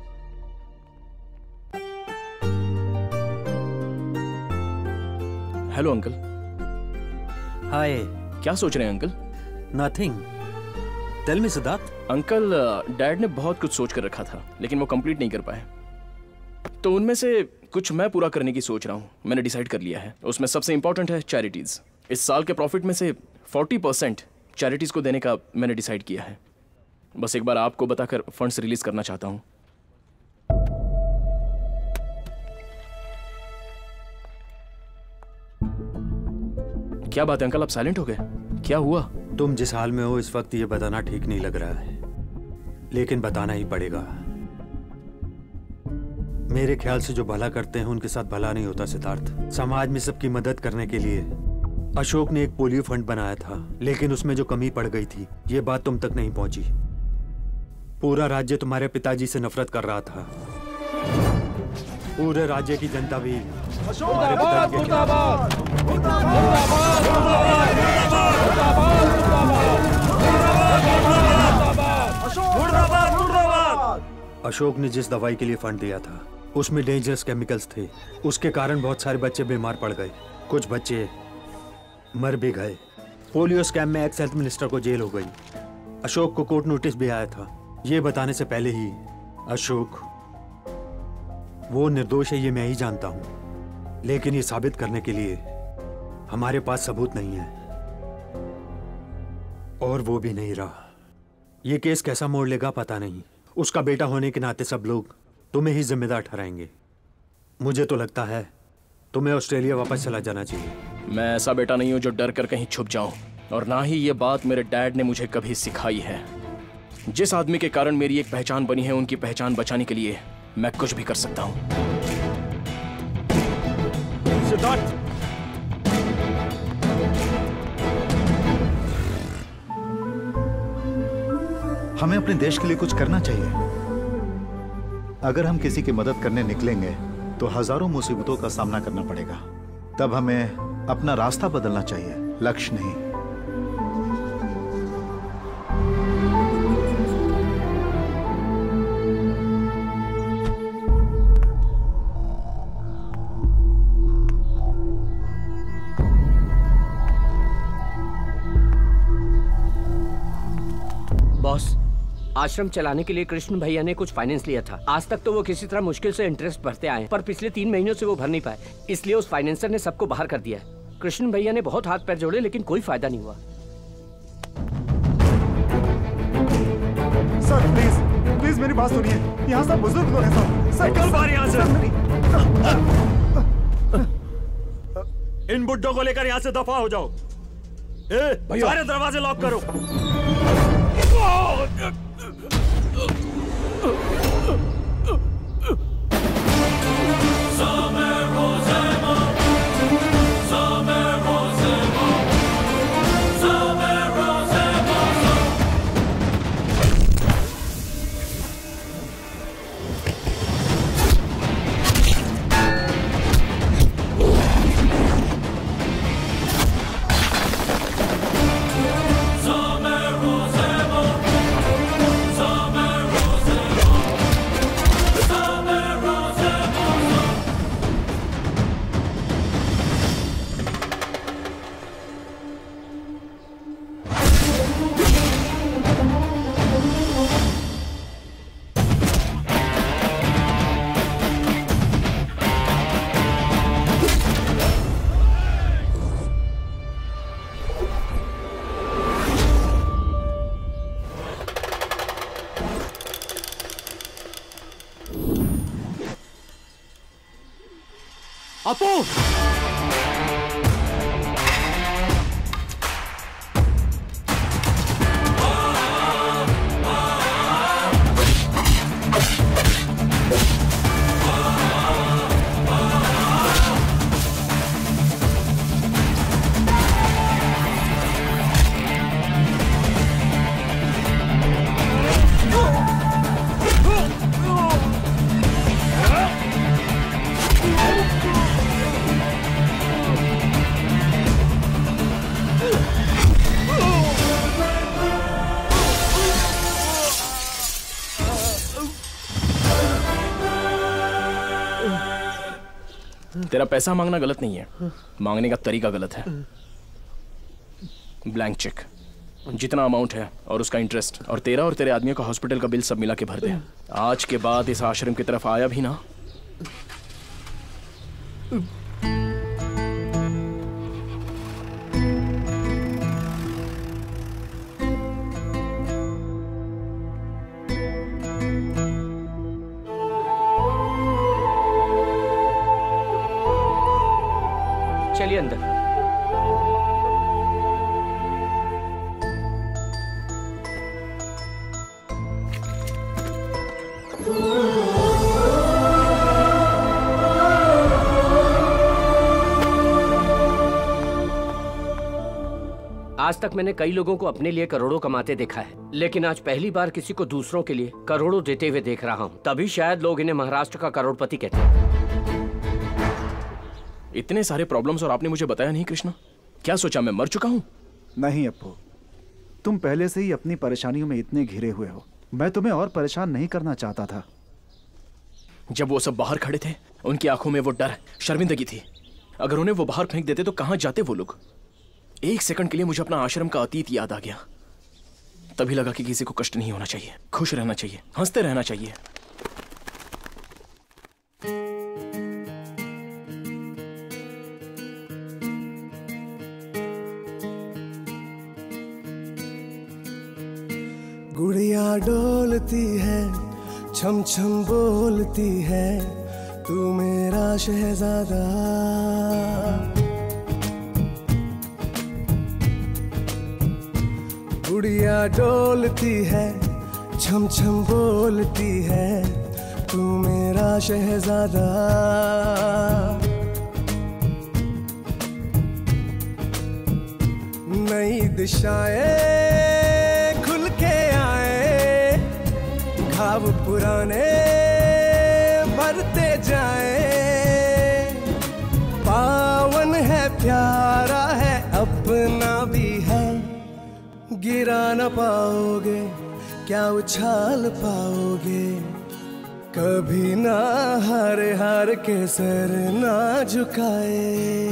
Hello uncle. Hi. क्या सोच रहे हैं uncle? Nothing. Tell me Siddharth. Uncle, dad ने बहुत कुछ सोच कर रखा था लेकिन वो कंप्लीट नहीं कर पाए, तो उनमें से कुछ मैं पूरा करने की सोच रहा हूँ। मैंने डिसाइड कर लिया है, उसमें सबसे इंपॉर्टेंट है चैरिटीज। इस साल के प्रॉफिट में से 40% चैरिटीज को देने का मैंने डिसाइड किया है। बस एक बार आपको बताकर फंड्स रिलीज करना चाहता हूं। क्या बात है अंकल, आप साइलेंट हो गए? क्या हुआ? तुम जिस हाल में हो इस वक्त ये बताना ठीक नहीं लग रहा है, लेकिन बताना ही पड़ेगा। मेरे ख्याल से जो भला करते हैं उनके साथ भला नहीं होता सिद्धार्थ। समाज में सबकी मदद करने के लिए अशोक ने एक पोलियो फंड बनाया था, लेकिन उसमें जो कमी पड़ गई थी ये बात तुम तक नहीं पहुंची। पूरा राज्य तुम्हारे पिताजी से नफरत कर रहा था। पूरे राज्य की जनता भी अशोक ने जिस दवाई के लिए फंड दिया था उसमें डेंजरस केमिकल्स थे। उसके कारण बहुत सारे बच्चे बीमार पड़ गए, कुछ बच्चे मर भी गए। पोलियो स्कैम में एक्स हेल्थ मिनिस्टर को जेल हो गई। अशोक को कोर्ट नोटिस भी आया था। ये बताने से पहले ही अशोक वो निर्दोष है ये मैं ही जानता हूं, लेकिन ये साबित करने के लिए हमारे पास सबूत नहीं है, और वो भी नहीं रहा। ये केस कैसा मोड़ लेगा पता नहीं। उसका बेटा होने के नाते सब लोग तुम्हें ही जिम्मेदार ठहराएंगे। मुझे तो लगता है तुम्हें ऑस्ट्रेलिया वापस चला जाना चाहिए। मैं ऐसा बेटा नहीं हूं जो डर कर कहीं छुप जाऊं, और ना ही ये बात मेरे डैड ने मुझे कभी सिखाई है। जिस आदमी के कारण मेरी एक पहचान बनी है, उनकी पहचान बचाने के लिए मैं कुछ भी कर सकता हूं। सिद्धार्थ, हमें अपने देश के लिए कुछ करना चाहिए। अगर हम किसी की मदद करने निकलेंगे तो हजारों मुसीबतों का सामना करना पड़ेगा। तब हमें अपना रास्ता बदलना चाहिए, लक्ष्य नहीं। बॉस, आश्रम चलाने के लिए कृष्ण भैया ने कुछ फाइनेंस लिया था। आज तक तो वो किसी तरह मुश्किल से इंटरेस्ट भरते आए, पर पिछले 3 महीनों से वो भर नहीं पाए, इसलिए उस फाइनेंसर ने सबको बाहर कर दिया है। कृष्ण भैया ने बहुत हाथ पैर जोड़े, लेकिन कोई फायदा नहीं हुआ। सर प्लीज प्लीज मेरी बात सुनिए, यहाँ सब बुजुर्ग लोग हैं सर। निकल बाहर यहाँ से। इन बुड्ढों को लेकर यहाँ से दफा हो जाओ। सारे दरवाजे लॉक करो। अपू, तेरा पैसा मांगना गलत नहीं है, मांगने का तरीका गलत है। ब्लैंक चेक, जितना अमाउंट है और उसका इंटरेस्ट, और तेरा और तेरे आदमियों का हॉस्पिटल का बिल सब मिला के भर दे। आज के बाद इस आश्रम की तरफ आया भी ना। चलिए अंदर। आज तक मैंने कई लोगों को अपने लिए करोड़ों कमाते देखा है, लेकिन आज पहली बार किसी को दूसरों के लिए करोड़ों देते हुए देख रहा हूँ। तभी शायद लोग इन्हें महाराष्ट्र का करोड़पति कहते हैं। इतने सारे प्रॉब्लम्स और आपने मुझे बताया नहीं कृष्णा। क्या सोचा मैं मर चुका हूं? नहीं अप्पू, तुम पहले से ही अपनी परेशानियों में इतने घिरे हुए हो। मैं तुम्हें और परेशान नहीं करना चाहता था। जब वो सब बाहर खड़े थे, उनकी आंखों में वो डर, शर्मिंदगी थी। अगर उन्हें वो बाहर फेंक देते तो कहां जाते वो लोग। एक सेकंड के लिए मुझे अपना आश्रम का अतीत याद आ गया। तभी लगा कि किसी को कष्ट नहीं होना चाहिए, खुश रहना चाहिए, हंसते रहना चाहिए। गुड़िया डोलती है, छम छम बोलती है, तू मेरा शहजादा। गुड़िया डोलती है, छम छम बोलती है, तू मेरा शहजादा। नई दिशाएं खुल के आए, घाव पुराने भरते जाए। पावन है, प्यारा है, अपना भी है, गिरा न पाओगे, क्या उछाल पाओगे। कभी ना हारे, हार के सर ना झुकाए।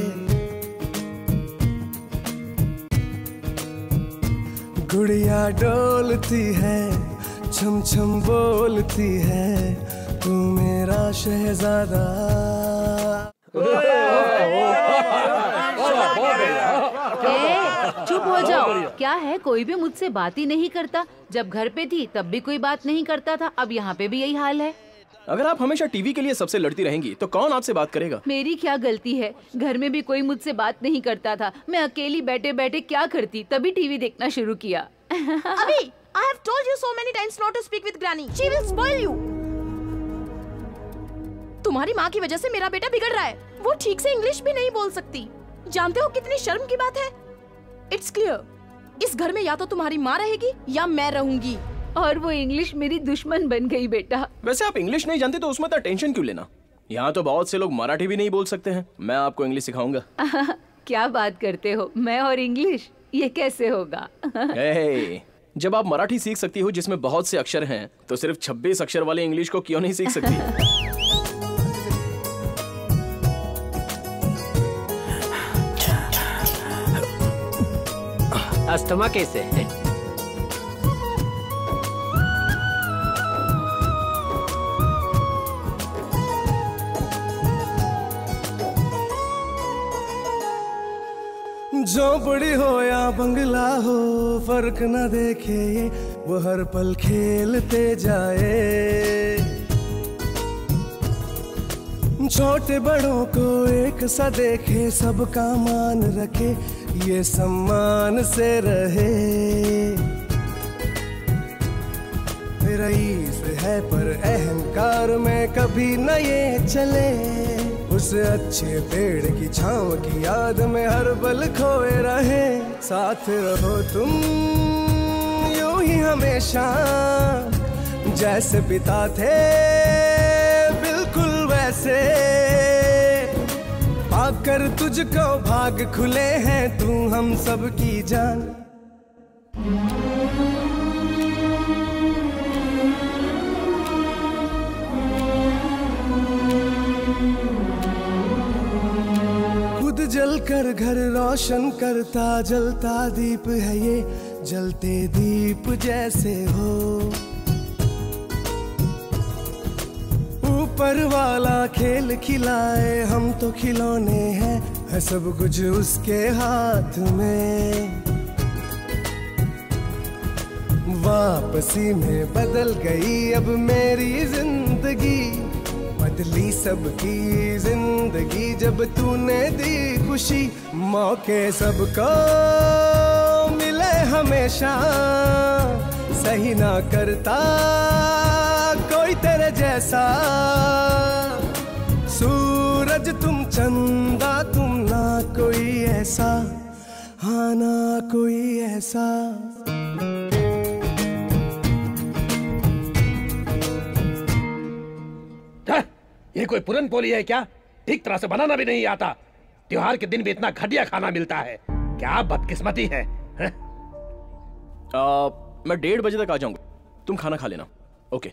गुड़िया डोलती है, छम छम बोलती है, तू मेरा शहजादा। चुप हो जाओ। क्या है, कोई भी मुझसे बात ही नहीं करता। जब घर पे थी तब भी कोई बात नहीं करता था, अब यहाँ पे भी यही हाल है। अगर आप हमेशा टीवी के लिए सबसे लड़ती रहेंगी तो कौन आपसे बात करेगा? मेरी क्या गलती है? घर में भी कोई मुझसे बात नहीं करता था, मैं अकेली बैठे बैठे क्या करती, तभी टीवी देखना शुरू किया। अभी I have told you so many times not to speak with Granny. She will spoil you. तुम्हारी माँ की वजह से मेरा बेटा बिगड़ रहा है। वो ठीक से इंग्लिश भी नहीं बोल सकती। जानते हो कितनी शर्म की बात है? It's clear. इस घर में या तो तुम्हारी माँ रहेगी या मैं रहूंगी। और वो इंग्लिश मेरी दुश्मन बन गई बेटा। वैसे आप इंग्लिश नहीं जानते तो उसमें इतना टेंशन क्यों लेना? यहाँ तो बहुत से लोग मराठी भी नहीं बोल सकते हैं। मैं आपको इंग्लिश सिखाऊंगा। क्या बात करते हो? मैं और इंग्लिश, ये कैसे होगा? जब आप मराठी सीख सकती हो जिसमें बहुत से अक्षर हैं, तो सिर्फ 26 अक्षर वाले इंग्लिश को क्यों नहीं सीख सकती? अस्थमा कैसे है? झोपड़ी हो या बंगला हो, फर्क न देखे ये, वो हर पल खेलते जाए। छोटे बड़ों को एक सा देखे, सबका मान रखे, ये सम्मान से रहे। रईस है पर अहंकार में कभी न ये चले, उस अच्छे पेड़ की छांव की याद में हर पल खोए रहे। साथ रहो तुम यूं ही हमेशा, जैसे पिता थे बिल्कुल वैसे। पाकर तुझको भाग खुले हैं, तू हम सब की जान। जल कर घर रोशन करता, जलता दीप है ये, जलते दीप जैसे हो। ऊपर वाला खेल खिलाए, हम तो खिलौने हैं, है सब कुछ उसके हाथ में। वापसी में बदल गई अब मेरी जिंदगी, बदली सबकी जिंदगी जब तूने दी खुशी। मौके सबको मिले हमेशा, सही ना करता कोई तेरे जैसा। सूरज तुम, चंदा तुम, ना कोई ऐसा, हाँ ना कोई ऐसा। ये कोई पुरन पोली है क्या? ठीक तरह से बनाना भी नहीं आता। त्योहार के दिन भी इतना घटिया खाना मिलता है, क्या बदकिस्मती है। मैं 1:30 बजे तक आ जाऊंगा, तुम खाना खा लेना। Okay.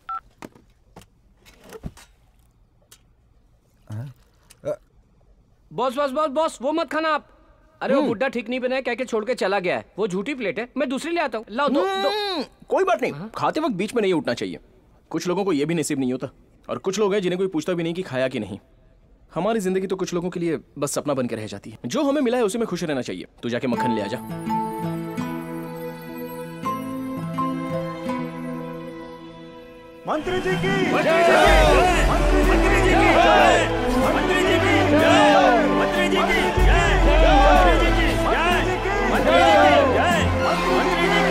Boss boss boss boss, वो मत खाना आप। अरे वो बुड्ढा ठीक नहीं बनाया, कह के छोड़ के चला गया है। वो झूठी प्लेट है, मैं दूसरी ले आता हूँ। लाओ दो। कोई बात नहीं, खाते वक्त बीच में नहीं उठना चाहिए। कुछ लोगों को यह भी नसीब नहीं होता, और कुछ लोग हैं जिन्हें कोई पूछता भी नहीं कि खाया कि नहीं। हमारी जिंदगी तो कुछ लोगों के लिए बस सपना बन के रह जाती है। जो हमें मिला है उसी में खुश रहना चाहिए। तू जाके मक्खन ले आ जा। मंत्री जी की मंत्री जी की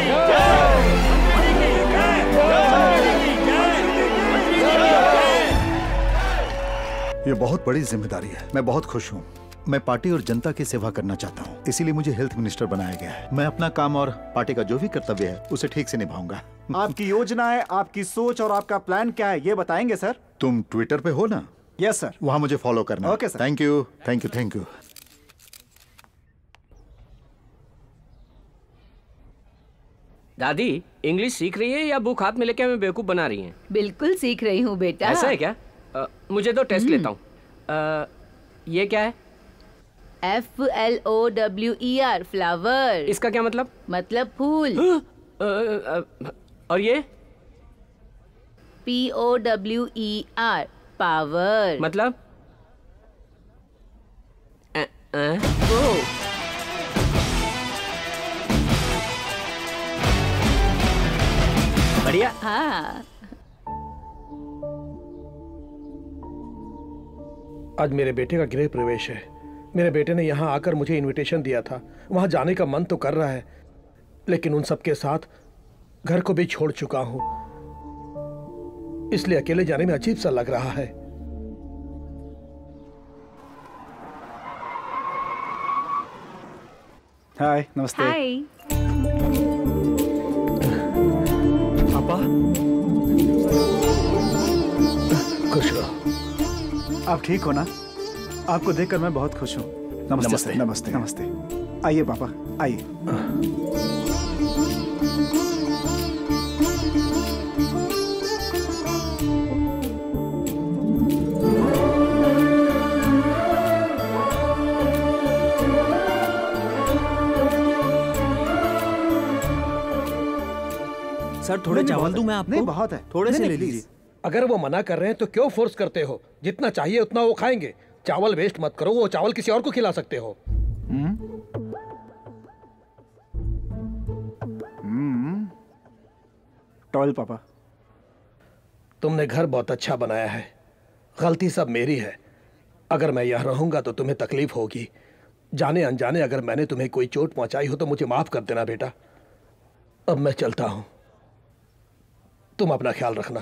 बहुत बड़ी जिम्मेदारी है। मैं बहुत खुश हूँ। मैं पार्टी और जनता की सेवा करना चाहता हूँ, इसीलिए मुझे हेल्थ मिनिस्टर बनाया गया है। मैं अपना काम और पार्टी का जो भी कर्तव्य है उसे ठीक से निभाऊंगा। आपकी योजना है, आपकी सोच और आपका प्लान क्या है, ये बताएंगे सर? तुम ट्विटर पे हो ना? Yes sir. वहाँ मुझे फॉलो करना। Okay sir. Thank you, thank you, thank you. दादी इंग्लिश सीख रही है या बुक हाथ में लेके हमें बेवकूफ बना रही हैं? बिल्कुल सीख रही हूँ बेटा। ऐसा है क्या? मुझे तो टेस्ट लेता हूँ। ये क्या है? FLOWER flower. इसका क्या मतलब? मतलब फूल। और ये? POWER power. मतलब? बढ़िया। हाँ। आज मेरे बेटे का गृह प्रवेश है। मेरे बेटे ने यहाँ आकर मुझे इनविटेशन दिया था। वहाँ जाने का मन तो कर रहा है, लेकिन उन सबके साथ घर को भी छोड़ चुका हूँ, इसलिए अकेले जाने में अजीब सा लग रहा है। हाय, नमस्ते। हाय। पापा, खुश रहो। आप ठीक हो ना? आपको देखकर मैं बहुत खुश हूँ। नमस्ते नमस्ते। नमस्ते नमस्ते। आइए पापा, आइए। सर थोड़े चावल दूं मैं आपको? नहीं, बहुत है। थोड़े से ले प्लीज। लीजिए। अगर वो मना कर रहे हैं तो क्यों फोर्स करते हो? जितना चाहिए उतना वो खाएंगे। चावल वेस्ट मत करो, वो चावल किसी और को खिला सकते हो। टॉयल पापा। तुमने घर बहुत अच्छा बनाया है, गलती सब मेरी है। अगर मैं यहाँ रहूंगा तो तुम्हें तकलीफ होगी। जाने अनजाने अगर मैंने तुम्हें कोई चोट पहुंचाई हो तो मुझे माफ कर देना बेटा। अब मैं चलता हूं, तुम अपना ख्याल रखना।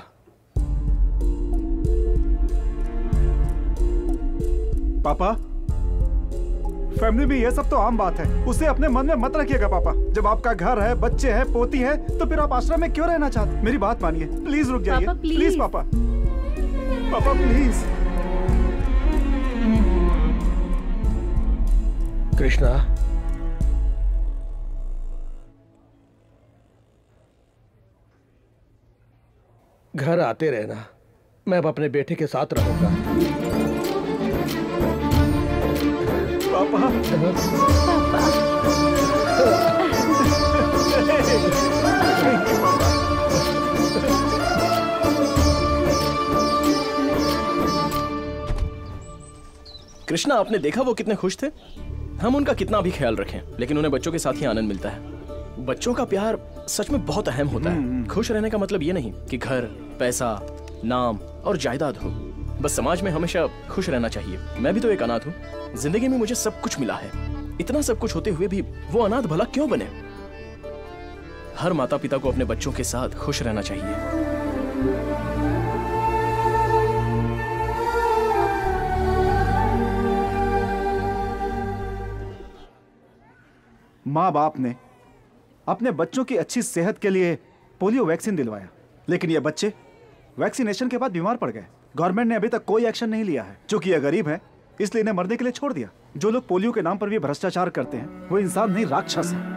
पापा, फैमिली में ये सब तो आम बात है, उसे अपने मन में मत रखिएगा पापा। जब आपका घर है, बच्चे हैं, पोती है, तो फिर आप आश्रम में क्यों रहना चाहते? मेरी बात मानिए, प्लीज रुक जाइए। पापा, प्लीज। प्लीज पापा, पापा प्लीज। कृष्णा, घर आते रहना। मैं अब अपने बेटे के साथ रहूंगा। पापा, कृष्णा, आपने देखा वो कितने खुश थे? हम उनका कितना भी ख्याल रखें, लेकिन उन्हें बच्चों के साथ ही आनंद मिलता है। बच्चों का प्यार सच में बहुत अहम होता है। खुश रहने का मतलब ये नहीं कि घर, पैसा, नाम और जायदाद हो। बस समाज में हमेशा खुश रहना चाहिए। मैं भी तो एक अनाथ हूँ। जिंदगी में मुझे सब कुछ मिला है, इतना सब कुछ होते हुए भी वो अनाथ भला क्यों बने? हर माता पिता को अपने बच्चों के साथ खुश रहना चाहिए। माँ बाप ने अपने बच्चों की अच्छी सेहत के लिए पोलियो वैक्सीन दिलवाया, लेकिन ये बच्चे वैक्सीनेशन के बाद बीमार पड़ गए। गवर्नमेंट ने अभी तक कोई एक्शन नहीं लिया है। चूंकि ये गरीब है इसलिए इन्हें मरने के लिए छोड़ दिया। जो लोग पोलियो के नाम पर भी भ्रष्टाचार करते हैं वो इंसान नहीं, राक्षस है।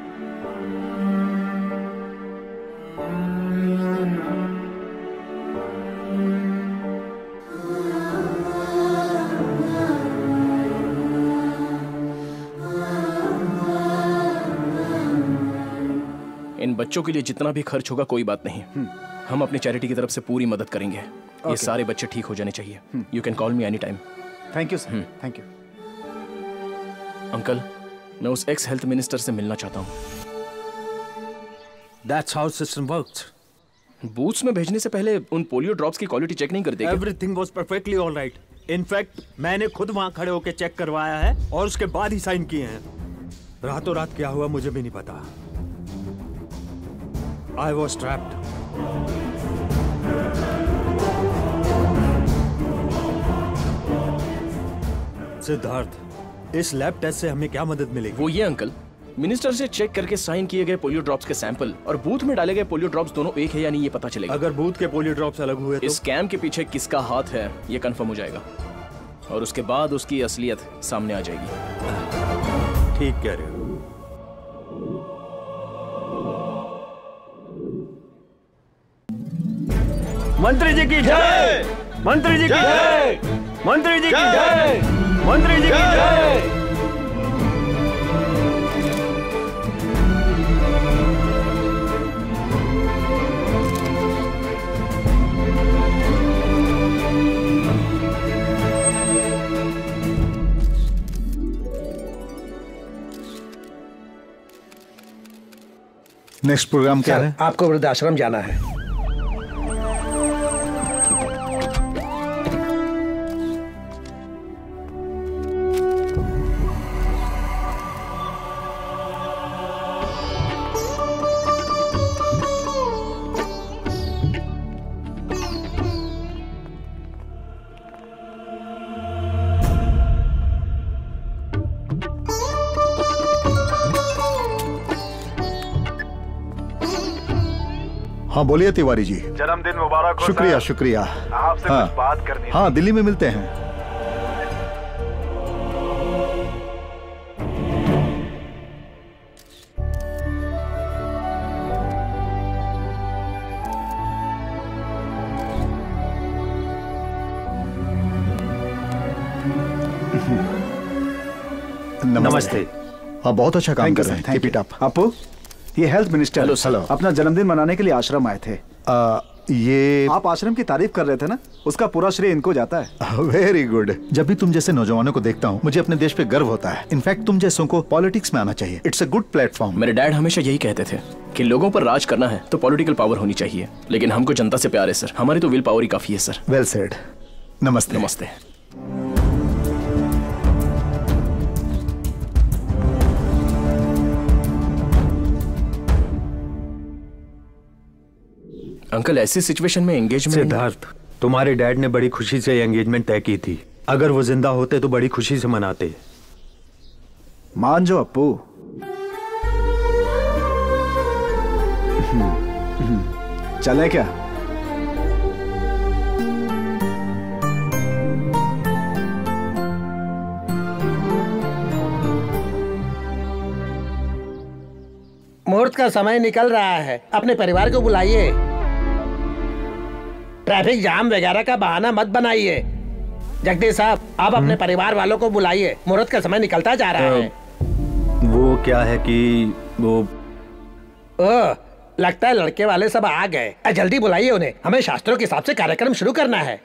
इन बच्चों के लिए जितना भी खर्च होगा कोई बात नहीं, हम अपनी चैरिटी की तरफ से पूरी मदद करेंगे। ये सारे बच्चे ठीक हो जाने चाहिए। You can call me any time. Thank you sir, thank you. Uncle, मैं उस एक्स हेल्थ मिनिस्टर से मिलना चाहता हूँ। That's how system works. Booths में भेजने से पहले उन पोलियो ड्रॉप्स की क्वालिटी चेक नहीं करते क्या? Everything was perfectly all right. In fact, मैंने खुद वहाँ खड़े होकर चेक करवाया है और उसके बाद ही साइन किए हैं। रातों रात क्या हुआ मुझे भी नहीं पता। I was trapped. सिद्धार्थ, इस लैब टेस्ट से हमें क्या मदद मिलेगी? वो ये अंकल, मिनिस्टर से चेक करके साइन किए गए पोलियो ड्रॉप्स के सैंपल और बूथ में डाले गए पोलियो ड्रॉप्स दोनों एक है या नहीं ये पता चलेगा। अगर बूथ के पोलियो ड्रॉप्स अलग हुए तो? इस स्कैम के पीछे किसका हाथ है ये कंफर्म हो जाएगा और उसके बाद उसकी असलियत सामने आ जाएगी। ठीक कह रहे हो। मंत्री जी की जय, मंत्री जी की जय, मंत्री जी की जय, मंत्री जी की जय। नेक्स्ट प्रोग्राम क्या है? आपको वृद्धाश्रम जाना है। हाँ बोलिए तिवारी जी। जन्मदिन मुबारक हो। शुक्रिया शुक्रिया। आपसे हाँ, कुछ बात करनी थी। हाँ दिल्ली में मिलते हैं। नमस्ते। आप बहुत अच्छा काम कर रहे हैं। Keep it up। अपू, ये हेल्थ मिनिस्टर हेलो अपना जन्मदिन मनाने के लिए आश्रम आए थे। ये आप आश्रम की तारीफ कर रहे थे ना, उसका पूरा श्रेय इनको जाता है। Very good. जब भी तुम जैसे नौजवानों को देखता हूँ मुझे अपने देश पे गर्व होता है। इनफैक्ट तुम जैसों को पॉलिटिक्स में आना चाहिए। It's a good platform. मेरे डैड हमेशा यही कहते थे कि लोगों पर राज करना है तो पॉलिटिकल पावर होनी चाहिए, लेकिन हमको जनता से प्यार है सर, हमारी तो विल पावर ही काफी है सर। Well said. नमस्ते। नमस्ते। अंकल ऐसी सिचुएशन में एंगेजमेंट। सिद्धार्थ, तुम्हारे डैड ने बड़ी खुशी से एंगेजमेंट तय की थी। अगर वो जिंदा होते तो बड़ी खुशी से मनाते। मान जो अप्पू। चले क्या? मुहूर्त का समय निकल रहा है, अपने परिवार को बुलाइए। ट्रैफिक जाम वगैरह का बहाना मत बनाइए। जगदीश साहब, आप अपने परिवार वालों को बुलाइए, मुहूर्त का समय निकलता जा रहा है। वो क्या है कि वो लगता है लड़के वाले सब आ गए। जल्दी बुलाइए उन्हें, हमें शास्त्रों के हिसाब से कार्यक्रम शुरू करना है।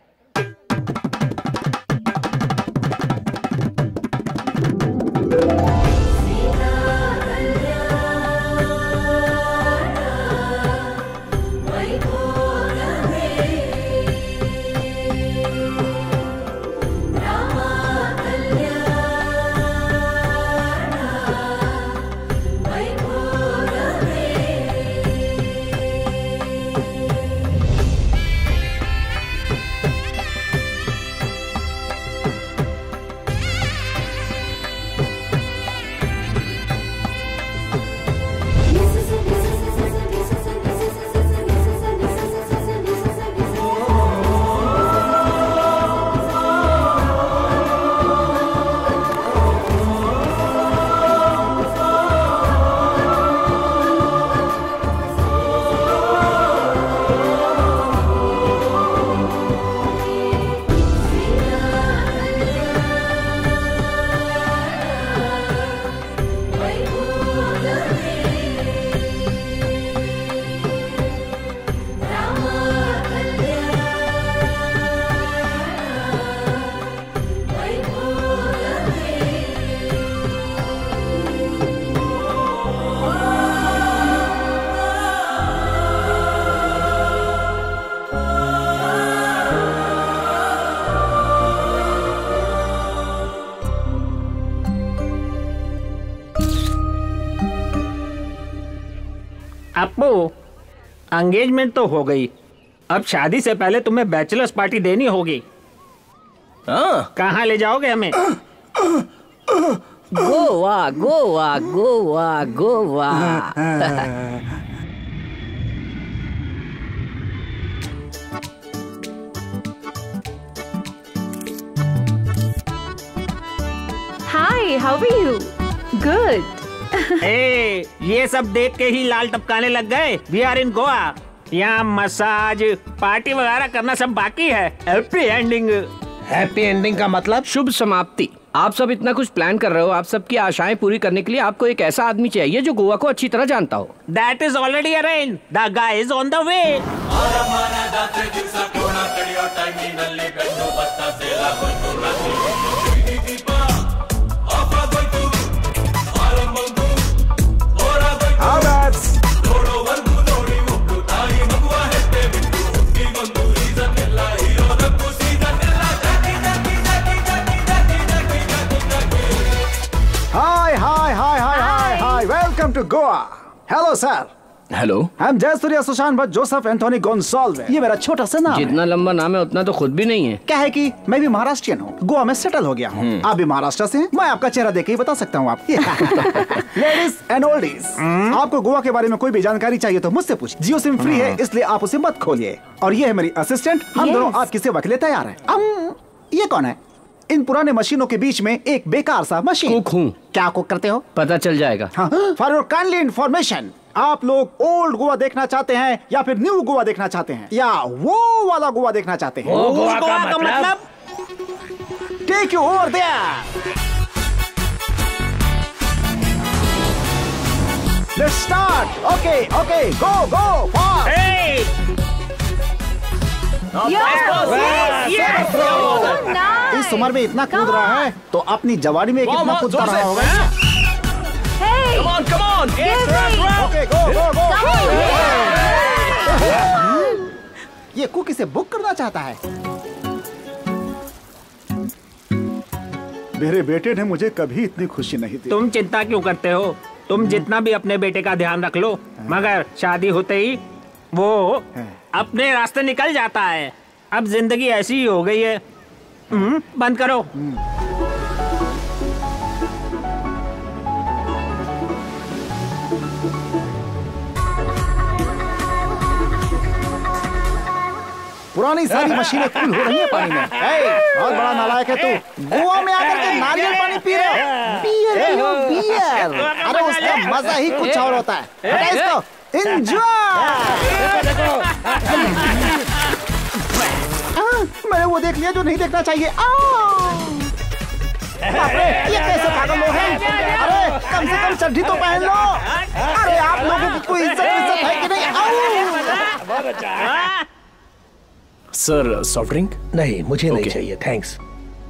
अप्पू, एंगेजमेंट तो हो गई, अब शादी से पहले तुम्हें बैचलर्स पार्टी देनी होगी। कहाँ ले जाओगे हमें? Goa Goa Goa Goa. Hi, how are you? Good. ये सब देख के ही लाल टपकाने लग गए। We are in Goa. यहाँ मसाज पार्टी वगैरह करना सब बाकी है। Happy ending. हैप्पी एंडिंग का मतलब? शुभ समाप्ति। आप सब इतना कुछ प्लान कर रहे हो, आप सबकी आशाएं पूरी करने के लिए आपको एक ऐसा आदमी चाहिए जो गोवा को अच्छी तरह जानता हो। That is already arranged. The guy is on the way. Hi. Welcome to Goa. Hello, sir. Hello, I'm Jayasurya Sushant Bhatt Joseph Anthony Gonsalves. ये मेरा छोटा सा नाम जितना लंबा नाम है उतना तो खुद भी नहीं है। क्या है कि मैं भी महाराष्ट्रियन हूँ, गोवा में सेटल हो गया हूँ। आप भी महाराष्ट्र से हैं? मैं आपका चेहरा देख के ही बता सकता हूँ। आप लेडीज एंड ओल्डीज, आपको गोवा के बारे में कोई भी जानकारी चाहिए तो मुझसे पूछिए। जियो सिम फ्री है, इसलिए आप उसे मत खोलिए। और ये है मेरी असिस्टेंट, हम दोनों आपकी सेवा के लिए तैयार हैं। ये कौन है? इन पुराने मशीनों के बीच में एक बेकार सा मशीन। कुक हूँ। क्या कुक करते हो? पता चल जाएगा। फॉर योर काइंडली इन्फॉर्मेशन, आप लोग ओल्ड गोवा देखना चाहते हैं या फिर न्यू गोवा देखना चाहते हैं या वो वाला गोवा देखना चाहते हैं? वो गोवा का मतलब? Take you over there. Let's start. Okay, go fast. इस उम्र में इतना कूद रहा है तो अपनी जवानी में कितना कूदता रहा होगा। Come on. Okay, go. ये कुक इसे बुक करना चाहता है। मेरे बेटे ने मुझे कभी इतनी खुशी नहीं दी। तुम चिंता क्यों करते हो? तुम जितना भी अपने बेटे का ध्यान रख लो, मगर शादी होते ही वो अपने रास्ते निकल जाता है। अब जिंदगी ऐसी ही हो गई है। बंद करो। पुरानी सारी मशीनें फुल हो रही है पानी में। बहुत बड़ा नालायक है तू। गोवा में आकर के नारियल पानी पी रहे हो? बियर। अरे उसका मजा ही कुछ और होता है। हटा इसको। मैंने वो देख लिया जो नहीं देखना चाहिए। ये कैसे पागल लोग हैं? अरे कम से कम चड्ढी तो पहन लो। अरे आप लोगों की कोई इज्जत है कि नहीं? Sir, soft drink? नहीं, मुझे नहीं चाहिए, thanks.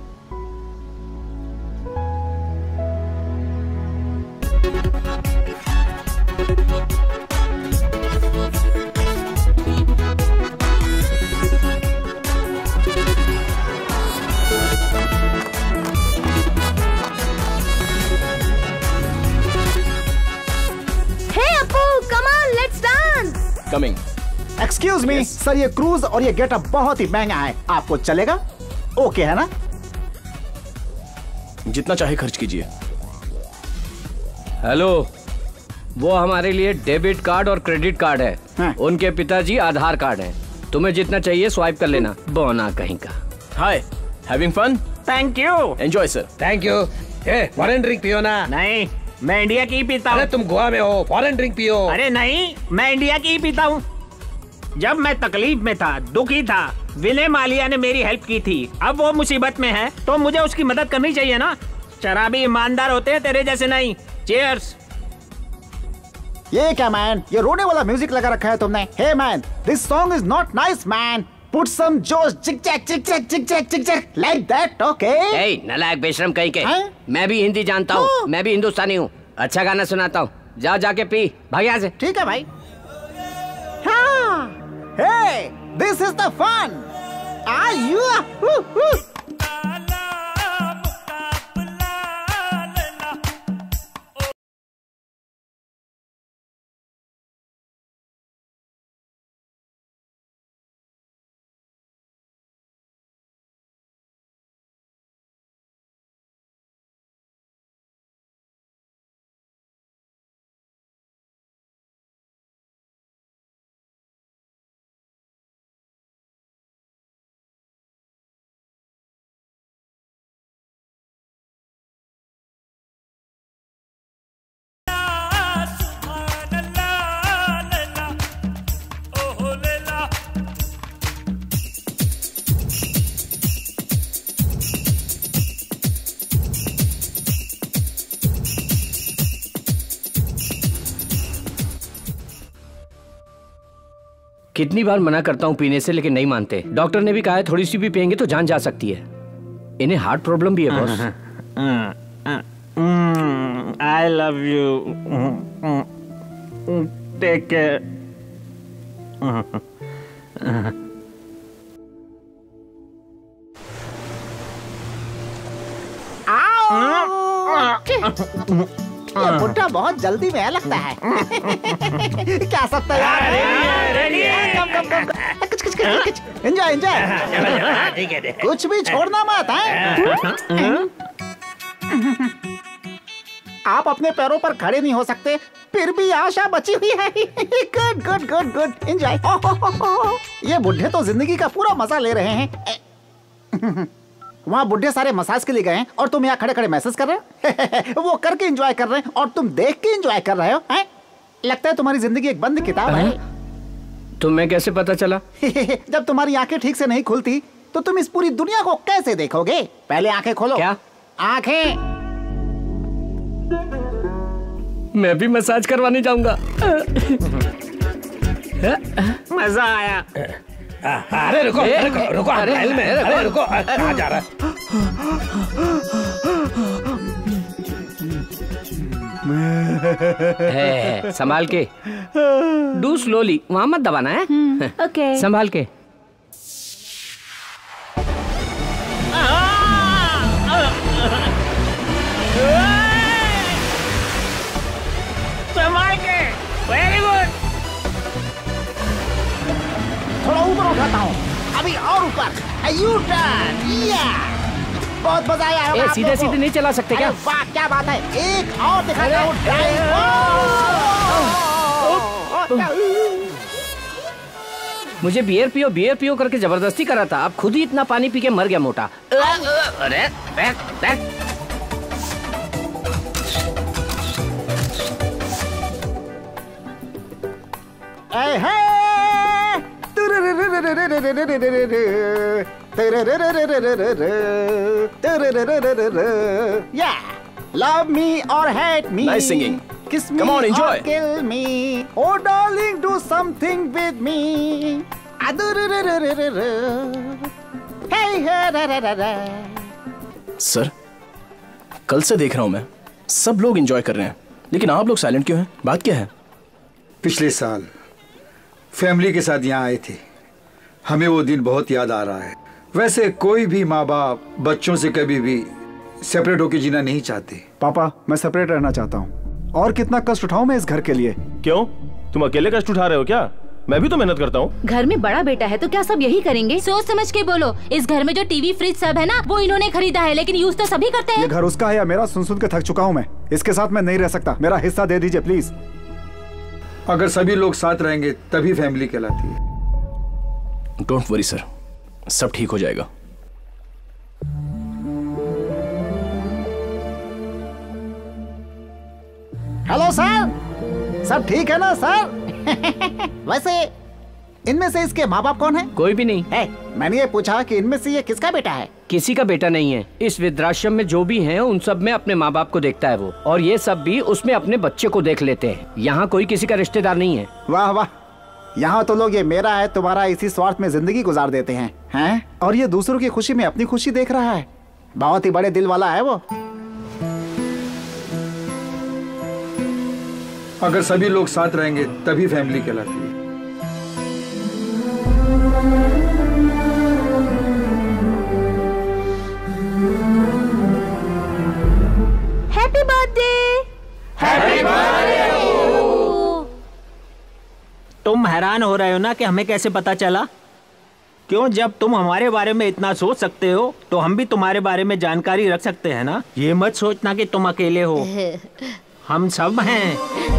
Coming. Excuse me sir, ये क्रूज और ये गेटअप बहुत ही महंगा है, आपको चलेगा? ओके है ना? जितना चाहे खर्च कीजिए। हेलो, वो हमारे लिए डेबिट कार्ड और क्रेडिट कार्ड है। उनके पिताजी आधार कार्ड है। तुम्हें जितना चाहिए स्वाइप कर लेना। बोना कहीं का। Hi, having fun? Thank you. Enjoy sir. Thank you. Foreign drink पियो ना। नहीं, मैं इंडिया की ही पीता हूँ। अरे तुम गोवा में हो, फॉरेन ड्रिंक पियो। अरे नहीं, मैं इंडिया की ही पीता हूँ। जब मैं तकलीफ में था, दुखी था, विनय मालिया ने मेरी हेल्प की थी। अब वो मुसीबत में है तो मुझे उसकी मदद करनी चाहिए ना। शराबी ईमानदार होते हैं, तेरे जैसे नहीं। चीयर्स। ये क्या मैन, ये रोने वाला म्यूजिक लगा रखा है तुमने? Hey man, this song is not nice man. Put some जोश, चिक चैक like that, okay? Hey, नालायक बेशरम कहीं के। मैं भी हिंदी जानता हूँ, मैं भी हिंदुस्तानी हूँ। अच्छा गाना सुनाता हूँ, जाओ जाके पी, भाग यहाँ से। ठीक है भाई। हाँ, hey, this is the fun. Are you? कितनी बार मना करता हूँ पीने से, लेकिन नहीं मानते। डॉक्टर ने भी कहा है थोड़ी सी भी पियेंगे तो जान जा सकती है। इन्हें हार्ट प्रॉब्लम भी है boss. I love you, take care. ये बुड्ढा बहुत जल्दी में लगता है। क्या सकता है? एंजॉय एंजॉय, कुछ भी छोड़ना मत है। आप अपने पैरों पर खड़े नहीं हो सकते, फिर भी आशा बची हुई है। Good good good good, enjoy. ये बुड्ढे तो जिंदगी का पूरा मजा ले रहे हैं। वहाँ बुड्ढे सारे मसाज के लिए गए हैं और तुम यहाँ खड़े खड़े मैसेज कर रहे हो। वो करके एंजॉय कर रहे हैं और तुम देख के एंजॉय कर रहे हो। लगता है तुम्हारी जिंदगी एक बंद किताब है। तुम्हें कैसे पता चला? जब तुम्हारी आंखें ठीक से नहीं खुलती तो तुम इस पूरी दुनिया को कैसे देखोगे? पहले आंखें खोलो। क्या? आंखें। मैं भी मसाज करवाने जाऊंगा। मजा आया। अरे रुको रुको रुको, महल में, अरे रुको, कहाँ जा रहा है? संभाल के, डू स्लोली, वहां मत दबाना है। ओके, संभाल के। संभाल के, वेरी गुड। थोड़ा ऊपर उठाता हूँ, अभी और ऊपर। यू टर्न, बहुत मजा आया। सीधे सीधे नहीं चला सकते क्या? वाह क्या बात है, एक और दिखाता हूँ। मुझे बियर पियो करके जबरदस्ती करा था, अब खुद ही इतना पानी पी के मर गया मोटा। अरे back. Yeah, love me or hate me. Nice singing. Kiss me Come on, enjoy. or kill me. Oh darling, do something with me. Hey, sir, कल से देख रहा हूं मैं, सब लोग एंजॉय कर रहे हैं, लेकिन आप लोग साइलेंट क्यों हैं? बात क्या है? पिछले साल फैमिली के साथ यहाँ आए थे, हमें वो दिन बहुत याद आ रहा है। वैसे कोई भी माँ बाप बच्चों से कभी भी सेपरेट होकर जीना नहीं चाहते। पापा, मैं सेपरेट रहना चाहता हूँ। और कितना कष्ट उठाऊं मैं इस घर के लिए? क्यों, तुम अकेले कष्ट उठा रहे हो क्या? मैं भी तो मेहनत करता हूँ। घर में बड़ा बेटा है तो क्या सब यही करेंगे? सोच समझ के बोलो। इस घर में जो टीवी फ्रिज सब है ना, वो इन्होंने खरीदा है, लेकिन यूज तो सभी करते हैं। ये घर उसका है या मेरा? सुन सुन के थक चुका हूँ मैं। इसके साथ मैं नहीं रह सकता, मेरा हिस्सा दे दीजिए प्लीज। अगर सभी लोग साथ रहेंगे तभी फैमिली कहलाती है। डोंट वरी सर, सब ठीक हो जाएगा। हेलो सर, सब ठीक है ना सर? वैसे इनमें से इसके माँ बाप कौन है? कोई भी नहीं है। मैंने ये पूछा कि इनमें से ये किसका बेटा है? किसी का बेटा नहीं है। इस वृद्धाश्रम में जो भी हैं, उन सब में अपने माँ बाप को देखता है वो, और ये सब भी उसमें अपने बच्चे को देख लेते हैं। यहाँ कोई किसी का रिश्तेदार नहीं है। वाह वाह, यहाँ तो लोग ये मेरा है तुम्हारा इसी स्वार्थ में जिंदगी गुजार देते हैं। और ये दूसरों की खुशी में अपनी खुशी देख रहा है। बहुत ही बड़े दिल वाला है वो। अगर सभी लोग साथ रहेंगे तभी फैमिली कहलाती है। Happy birthday. Happy birthday. तुम हैरान हो रहे हो ना कि हमें कैसे पता चला? क्यों, जब तुम हमारे बारे में इतना सोच सकते हो तो हम भी तुम्हारे बारे में जानकारी रख सकते हैं ना। ये मत सोचना कि तुम अकेले हो, हम सब हैं।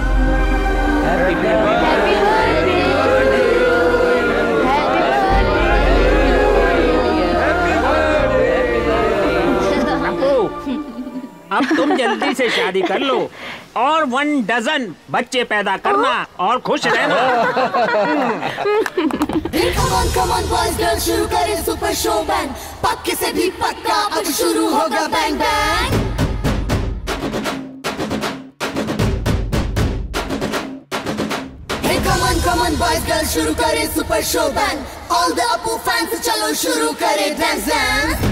अब तुम जल्दी से शादी कर लो और 1 डजन बच्चे पैदा करना और खुश रहना। Come on boys girls, शुरू करें सुपर शो बैंड। पक्के से भी पक्का, अब शुरू होगा bang bang. Come on boys boys girl शुरू करे super show band all the Appu fans चलो शुरू करे डांस डांस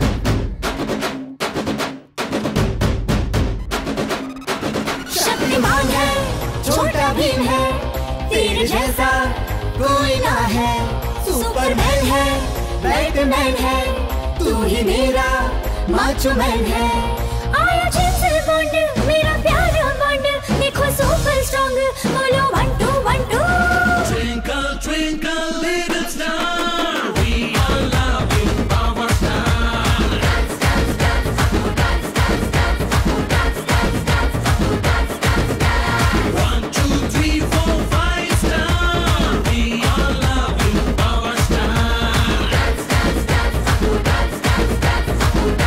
शक्तिमान है छोटा भीम है तेरे जैसा कोई ना है सुपरमैन है बैटमैन है तू ही मेरा माचो मैन है आया जिनसे बॉन्ड मेरा प्यारा बॉन्ड देखो सुपर स्ट्रॉन्ग बोलो 1 2 1 2 Twinkle twinkle little star we all love you our star dance dance dance dance dance dance dance dance dance 1 2 3 4 5 star we all love you our star dance dance dance dance dance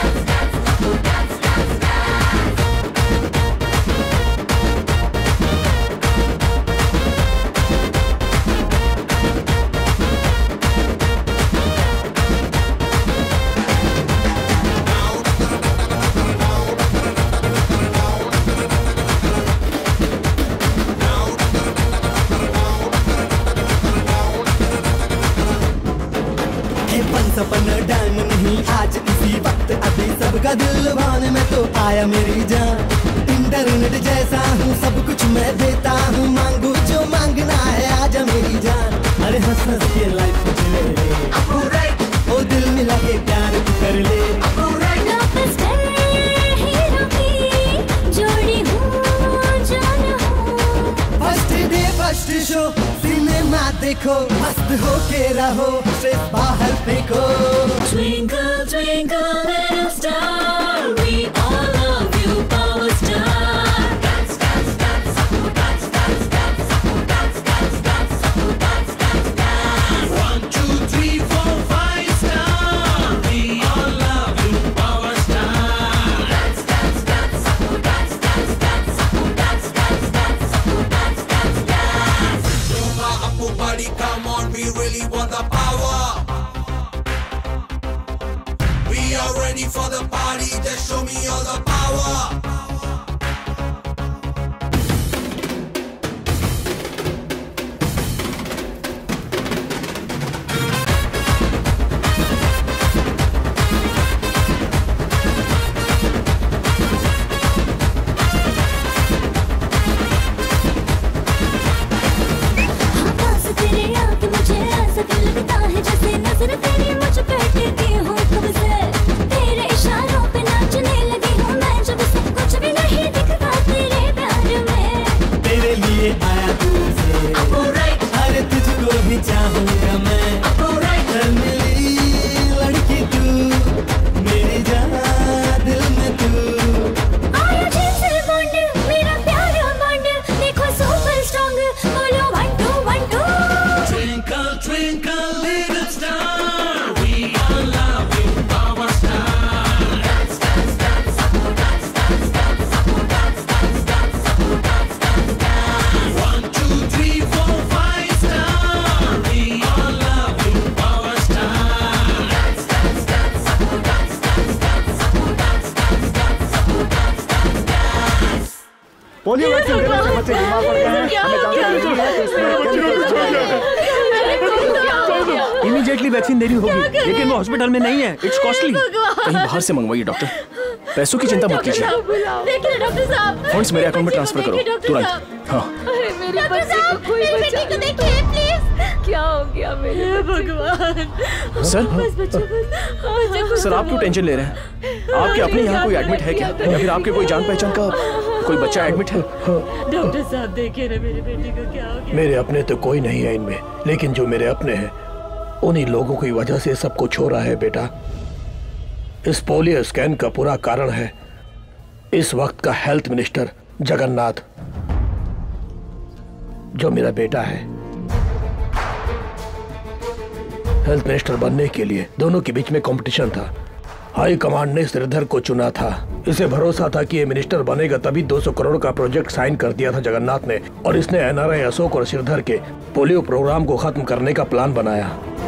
सपना टाइम नहीं आज इसी वक्त अभी सबका दिल भाने में तो आया मेरी जान इंटरनेट जैसा हूँ सब कुछ मैं देता हूँ मांगू जो मांगना है आजा मेरी जान अरे हंस हंस के लाइफ जिले ओ दिल मिला के प्यार कर ले first day first show cinema देखो मस्त हो के रहो स्ट्रेस बाहर फेंको Twinkle twinkle little star we all love you power star dance dance dance dance dance dance dance dance dance dance dance 1 2 3 4 5 star we all love you our star dance dance dance dance dance dance dance dance dance dance Zumba Appu buddy come on we really want the power We are ready for the party, just show me all the power. पास तेरे आके मुझे ऐसा दिल लगता है जैसे नजर तेरी मुझ पे टिकी हो कब से तेरे इशारों पे नाचने लगी हूँ मैं जब सब कुछ भी नहीं दिखता तेरे प्यार में तेरे लिए आया तुझसे अरे तुझको ही चाहूंगा मैं कल मिली लड़की तू मेरी जान दिल में तू आया जिनसे बॉन्ड मेरा प्यारा बॉन्ड देखो सुपर स्ट्रॉन्ग बोलो 1 2 1 2 Twinkle twinkle little star we all love you our star dance dance dance dance dance dance dance dance dance dance 1 2 3 4 5 star we all love you our star dance dance dance dance dance dance polio vaccine देने से बच्चे बीमार पड़ गए हैं हमें इमीडिएटली वैक्सीन देनी होगी लेकिन वो हॉस्पिटल में नहीं है इट्स कॉस्टली कहीं बाहर से मंगवाइए डॉक्टर पैसों की चिंता मत कीजिए देखिए डॉक्टर साहब फंड्स मेरे अकाउंट में ट्रांसफर करो तुरंत हाँ अरे मेरे बच्चे को कोई बचा को देखिए प्लीज क्या हो गया मेरे भगवान सर बस बच्चों बस सर आप क्यों टेंशन ले रहे हैं आपके अपने यहाँ कोई एडमिट है क्या या फिर आपके कोई जान पहचान का कोई बच्चा एडमिट है डॉक्टर साहब देखिए ना मेरे बेटे को क्या हो गया मेरे अपने तो कोई नहीं है इनमें लेकिन जो मेरे अपने हैं उन्हीं लोगों की वजह से सब कुछ हो रहा है बेटा इस पोलियो स्कैन का पूरा कारण है इस वक्त का हेल्थ मिनिस्टर जगन्नाथ जो मेरा बेटा है हेल्थ मिनिस्टर बनने के लिए दोनों के बीच में कंपटीशन था हाई कमांड ने श्रीधर को चुना था इसे भरोसा था कि ये मिनिस्टर बनेगा तभी 200 करोड़ का प्रोजेक्ट साइन कर दिया था जगन्नाथ ने और इसने एनआरआई अशोक और श्रीधर के पोलियो प्रोग्राम को खत्म करने का प्लान बनाया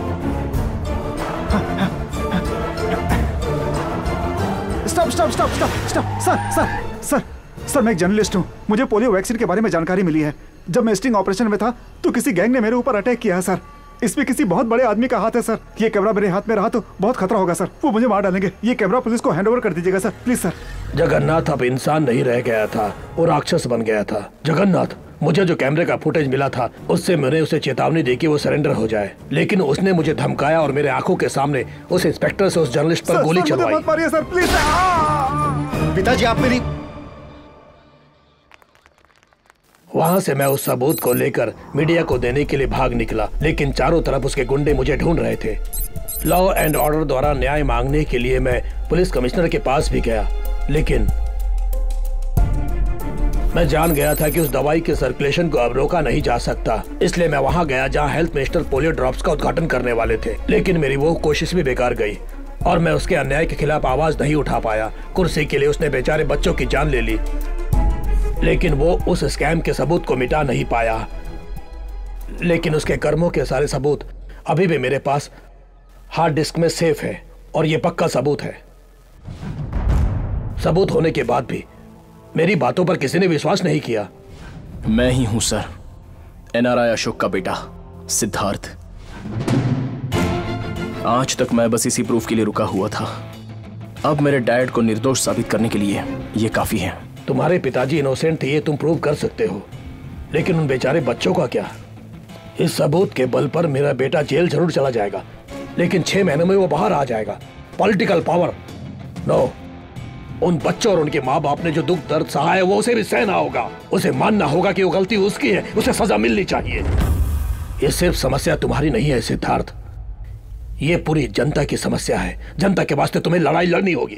stop stop stop stop stop sir sir sir sir मैं एक जर्नलिस्ट हूँ मुझे पोलियो वैक्सीन के बारे में जानकारी मिली है जब मैं स्टिंग ऑपरेशन में था तो किसी गैंग ने मेरे ऊपर अटैक किया है सर। इसमें किसी बहुत बड़े आदमी का हाथ है सर। ये कैमरा मेरे हाथ में रहा तो बहुत खतरा होगा सर, वो मुझे मार डालेंगे। ये कैमरा पुलिस को हैंड ओवर कर दीजिएगा सर, प्लीज सर। जगन्नाथ अब इंसान नहीं रह गया था, वो राक्षस बन गया था। जगन्नाथ, मुझे जो कैमरे का फुटेज मिला था उससे मैंने उसे चेतावनी दी कि वो सरेंडर हो जाए, लेकिन उसने मुझे धमकाया और मेरे आंखों के सामने उस इंस्पेक्टर से उस जर्नलिस्ट पर गोली चलवाई। मत मारिए सर, प्लीज। पिताजी आप मेरी। वहाँ से मैं उस सबूत को लेकर मीडिया को देने के लिए भाग निकला, लेकिन चारों तरफ उसके गुंडे मुझे ढूंढ रहे थे। लॉ एंड ऑर्डर द्वारा न्याय मांगने के लिए मैं पुलिस कमिश्नर के पास भी गया, लेकिन मैं जान गया था कि उस दवाई के सर्कुलेशन को अब रोका नहीं जा सकता। इसलिए मैं वहां गया जहां हेल्थ मिनिस्टर पोलियो ड्रॉप्स का उद्घाटन करने वाले थे, लेकिन मेरी वो कोशिश भी बेकार गई और मैं उसके अन्याय के खिलाफ आवाज नहीं उठा पाया। कुर्सी के लिए उसने बेचारे बच्चों की जान ले ली, लेकिन वो उस स्कैम के सबूत को मिटा नहीं पाया। लेकिन उसके कर्मों के सारे सबूत अभी भी मेरे पास हार्ड डिस्क में सेफ है और ये पक्का सबूत है। सबूत होने के बाद भी मेरी बातों पर किसी ने विश्वास नहीं किया। मैं ही हूं सर, एनआरआई अशोक का बेटा सिद्धार्थ। आज तक मैं बस इसी प्रूफ के लिए रुका हुआ था। अब मेरे डैड को निर्दोष साबित करने के लिए ये काफी है। तुम्हारे पिताजी इनोसेंट थे, ये तुम प्रूव कर सकते हो, लेकिन उन बेचारे बच्चों का क्या? इस सबूत के बल पर मेरा बेटा जेल जरूर चला जाएगा, लेकिन 6 महीनों में वो बाहर आ जाएगा। Political power no. उन बच्चों और उनके माँ बाप ने जो दुख दर्द सहा है वो उसे भी सहना होगा। उसे मानना होगा कि वो गलती उसकी है, उसे सजा मिलनी चाहिए। ये सिर्फ समस्या तुम्हारी नहीं है सिद्धार्थ, ये पूरी जनता की समस्या है। जनता के वास्ते तुम्हें लड़ाई लड़नी होगी।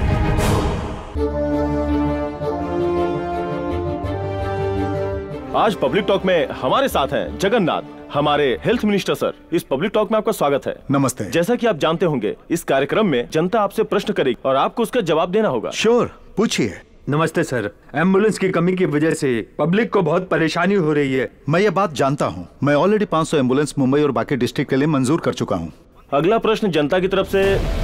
आज पब्लिक टॉक में हमारे साथ हैं जगन्नाथ, हमारे हेल्थ मिनिस्टर सर। इस पब्लिक टॉक में आपका स्वागत है। नमस्ते। जैसा कि आप जानते होंगे, इस कार्यक्रम में जनता आपसे प्रश्न करेगी और आपको उसका जवाब देना होगा। श्योर, पूछिए। नमस्ते सर, एम्बुलेंस की कमी की वजह से पब्लिक को बहुत परेशानी हो रही है। मैं ये बात जानता हूँ। मैं ऑलरेडी 500 एम्बुलेंस मुंबई और बाकी डिस्ट्रिक्ट के लिए मंजूर कर चुका हूँ। अगला प्रश्न जनता की तरफ से।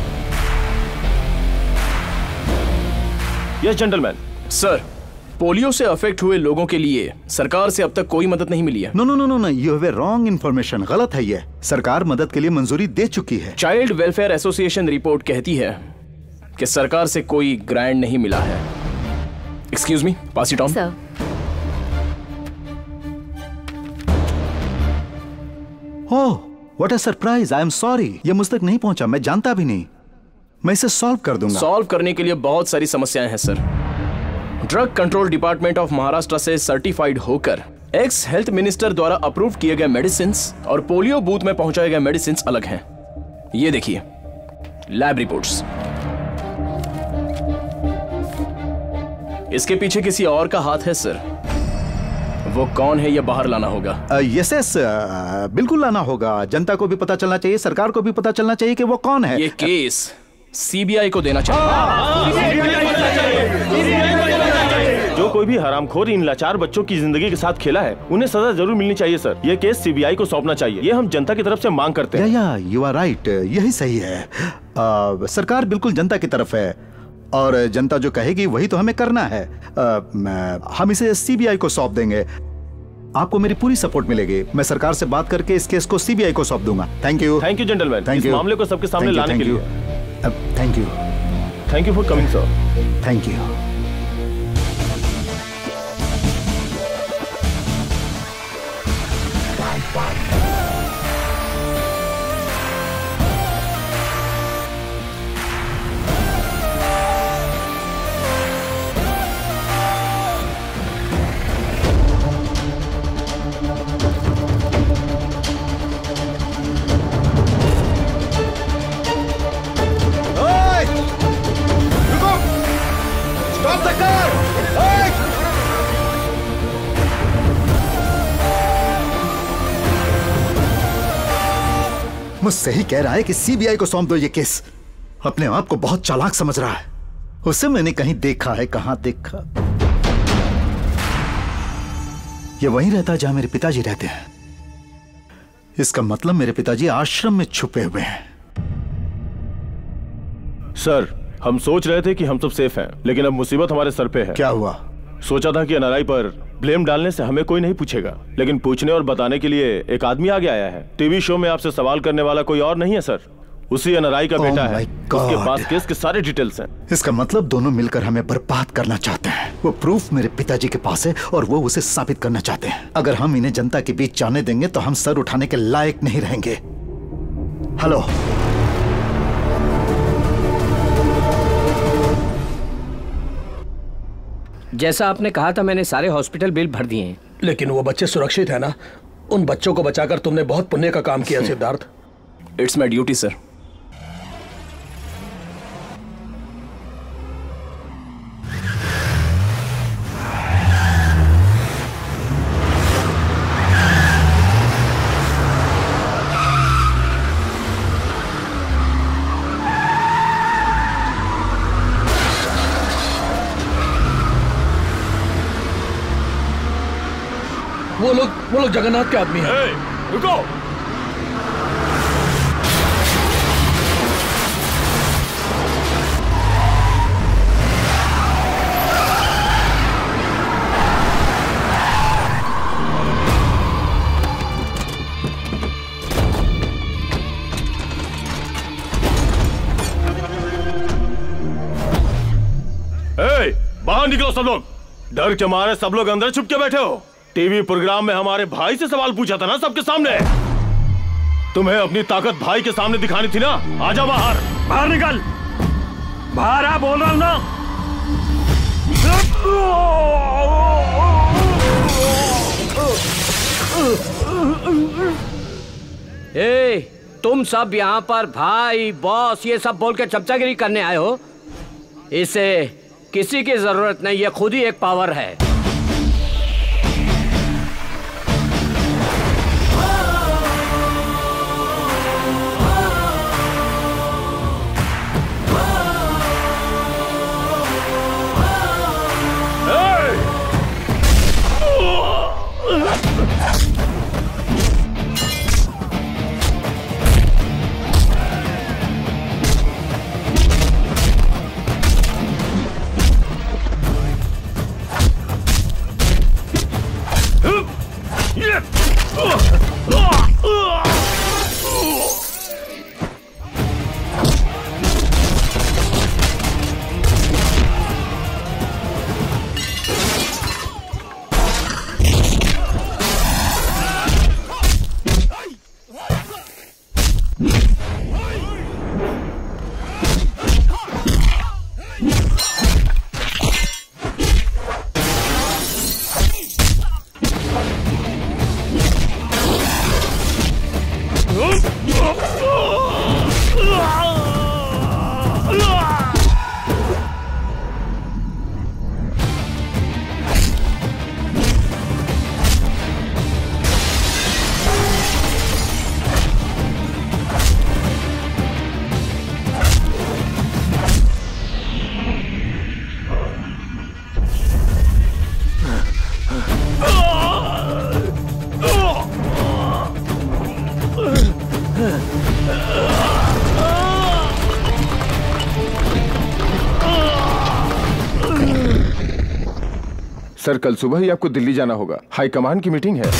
Yes gentleman. सर, पोलियो से अफेक्ट हुए लोगों के लिए सरकार से अब तक कोई मदद नहीं मिली है। No no no no no, you have wrong information. गलत है ये। सरकार मदद के लिए मंजूरी दे चुकी है। चाइल्ड वेलफेयर एसोसिएशन रिपोर्ट कहती है कि सरकार से कोई ग्रांट नहीं मिला है। Excuse me, pass it on. Sir, oh, what a surprise. I am sorry, ये मुझ तक नहीं पहुंचा। मैं जानता भी नहीं। मैं इसे सॉल्व कर दूंगा। सॉल्व करने के लिए बहुत सारी समस्याएं हैं sir. Drug control department of Maharashtra से सर्टिफाइड होकर एक्स हेल्थ मिनिस्टर द्वारा अप्रूव किए गए मेडिसिन और पोलियो बूथ में पहुंचाए गए मेडिसिन अलग हैं। ये देखिए लैब रिपोर्ट्स। इसके पीछे किसी और का हाथ है सर। वो कौन है ये बाहर लाना होगा। यस यस, बिल्कुल लाना होगा। जनता को भी पता चलना चाहिए, सरकार को भी पता चलना चाहिए कि वो कौन है। ये केस सीबीआई को देना चाहिए। जो कोई भी हरामखोर इन लाचार बच्चों की जिंदगी के साथ खेला है, उन्हें सजा जरूर मिलनी चाहिए सर। ये केस सीबीआई को सौंपना चाहिए। ये हम जनता की तरफ से मांग करते हैं। या यू आर राइट, यही सही है। सरकार बिल्कुल जनता की तरफ है और जनता जो कहेगी वही तो हमें करना है। हम इसे सीबीआई को सौंप देंगे। आपको मेरी पूरी सपोर्ट मिलेगी। मैं सरकार से बात करके इस केस को सीबीआई को सौंप दूंगा। Thank you. Thank you gentleman, इस मामले को सबके सामने लाने के लिए। Thank you. Thank you for coming sir. Thank you. मुझसे ही कह रहा है कि सीबीआई को सौंप दो ये केस। अपने आप को बहुत चालाक समझ रहा है। उसे मैंने कहीं देखा है। कहां देखा? ये वहीं रहता है जहां मेरे पिताजी रहते हैं। इसका मतलब मेरे पिताजी आश्रम में छुपे हुए हैं। सर, हम सोच रहे थे कि हम सब सेफ हैं, लेकिन अब मुसीबत हमारे सर पे है। क्या हुआ? सोचा था कि एनआरआई पर ब्लेम डालने से हमें कोई नहीं पूछेगा, लेकिन पूछने और बताने के लिए एक आदमी आगे आया है। टीवी शो में आपसे सवाल करने वाला कोई और नहीं है सर, उसी एनआरआई का बेटा है। उसके पास केस के सारे डिटेल्स हैं। इसका मतलब दोनों मिलकर हमें बर्बाद करना चाहते हैं। वो प्रूफ मेरे पिताजी के पास है और वो उसे साबित करना चाहते हैं। अगर हम इन्हें जनता के बीच जाने देंगे तो हम सर उठाने के लायक नहीं रहेंगे। हेलो, जैसा आपने कहा था मैंने सारे हॉस्पिटल बिल भर दिए हैं। लेकिन वो बच्चे सुरक्षित है ना? उन बच्चों को बचाकर तुमने बहुत पुण्य का काम किया Siddharth. It's my duty sir. वो लोग जगन्नाथ के आदमी हैं। रुको। बाहर निकलो सब लोग। डर के मारे सब लोग अंदर छुप के बैठे हो। टीवी प्रोग्राम में हमारे भाई से सवाल पूछा था ना सबके सामने। तुम्हें अपनी ताकत भाई के सामने दिखानी थी ना। आजा बाहर। बाहर निकल। बाहर आ, बोल रहा हूं ना। तुम सब यहाँ पर भाई बॉस ये सब बोल के चमचागिरी करने आए हो। इसे किसी की जरूरत नहीं, ये खुद ही एक पावर है। सर कल सुबह ही आपको दिल्ली जाना होगा, हाई कमान की मीटिंग है।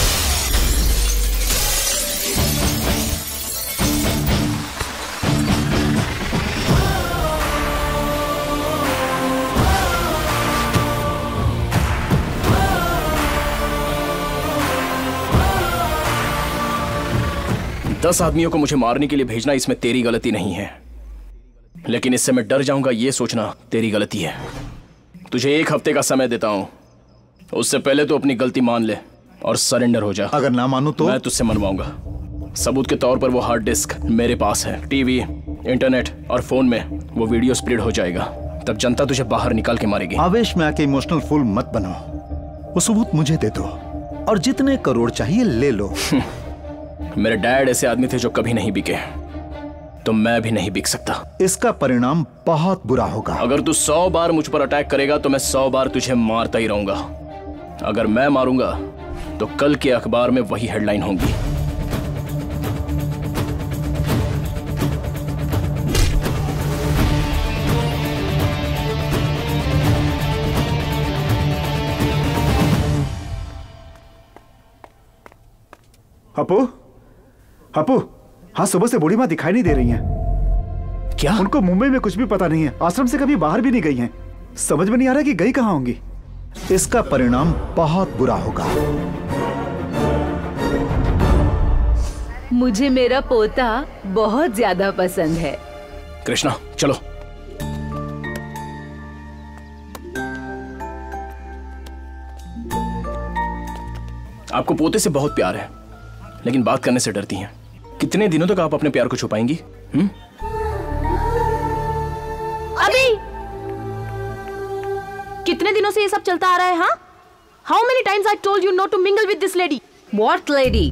दस आदमियों को मुझे मारने के लिए भेजना इसमें तेरी गलती नहीं है, लेकिन इससे मैं डर जाऊंगा ये सोचना तेरी गलती है। तुझे 1 हफ्ते का समय देता हूं, उससे पहले तो अपनी गलती मान ले और सरेंडर हो जा। अगर ना मानू तो? मैं तुझसे मनवाऊंगा। सबूत के तौर पर वो हार्ड डिस्क मेरे पास है। टीवी, इंटरनेट और फोन में वो वीडियो स्प्रेड हो जाएगा, तब जनता तुझे बाहर निकाल के मारेगी। आवेश में आके इमोशनल फूल मत बनो। वो सबूत मुझे दे दो और जितने करोड़ चाहिए ले लो। मेरे डैड ऐसे आदमी थे जो कभी नहीं बिके, तो मैं भी नहीं बिक सकता। इसका परिणाम बहुत बुरा होगा। अगर तू 100 बार मुझ पर अटैक करेगा तो मैं 100 बार तुझे मारता ही रहूंगा। अगर मैं मारूंगा तो कल के अखबार में वही हेडलाइन होगी। अपू, अपू, हाँ सुबह से बूढ़ी माँ दिखाई नहीं दे रही हैं। क्या? उनको मुंबई में कुछ भी पता नहीं है, आश्रम से कभी बाहर भी नहीं गई हैं। समझ में नहीं आ रहा कि गई कहाँ होंगी। इसका परिणाम बहुत बुरा होगा। मुझे मेरा पोता बहुत ज्यादा पसंद है। कृष्णा चलो। आपको पोते से बहुत प्यार है, लेकिन बात करने से डरती हैं। कितने दिनों तक आप अपने प्यार को छुपाएंगी? अभी कितने दिनों से ये सब चलता आ रहा है? हाँ, how many times I told you not to mingle with this lady? What lady?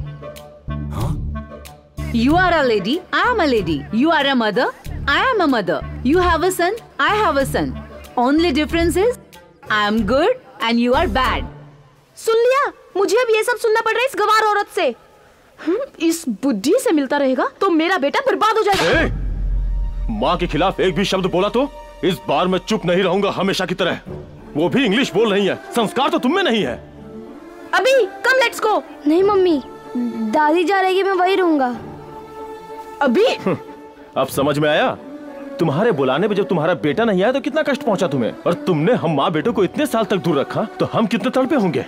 You are a lady. I am a lady. You are a mother. I am a mother. You have a son. I have a son. Only difference is I am good and you are bad. सुन लिया? मुझे अब ये सब सुनना पड़ रहा है इस गवार औरत से। इस बुद्धि से मिलता रहेगा तो मेरा बेटा बर्बाद हो जाएगा। माँ के खिलाफ एक भी शब्द बोला तो इस बार मैं चुप नहीं रहूंगा हमेशा की तरह। वो भी इंग्लिश बोल रही है, संस्कार तो तुम में नहीं है। अभी कम, लेट्स गो। नहीं मम्मी, दादी जा रही है, मैं वही रहूंगा। अभी अब समझ में आया? तुम्हारे बुलाने पे जब तुम्हारा बेटा नहीं आया तो कितना कष्ट पहुंचा तुम्हें, और तुमने हम माँ बेटों को इतने साल तक दूर रखा तो हम कितने तड़पे होंगे।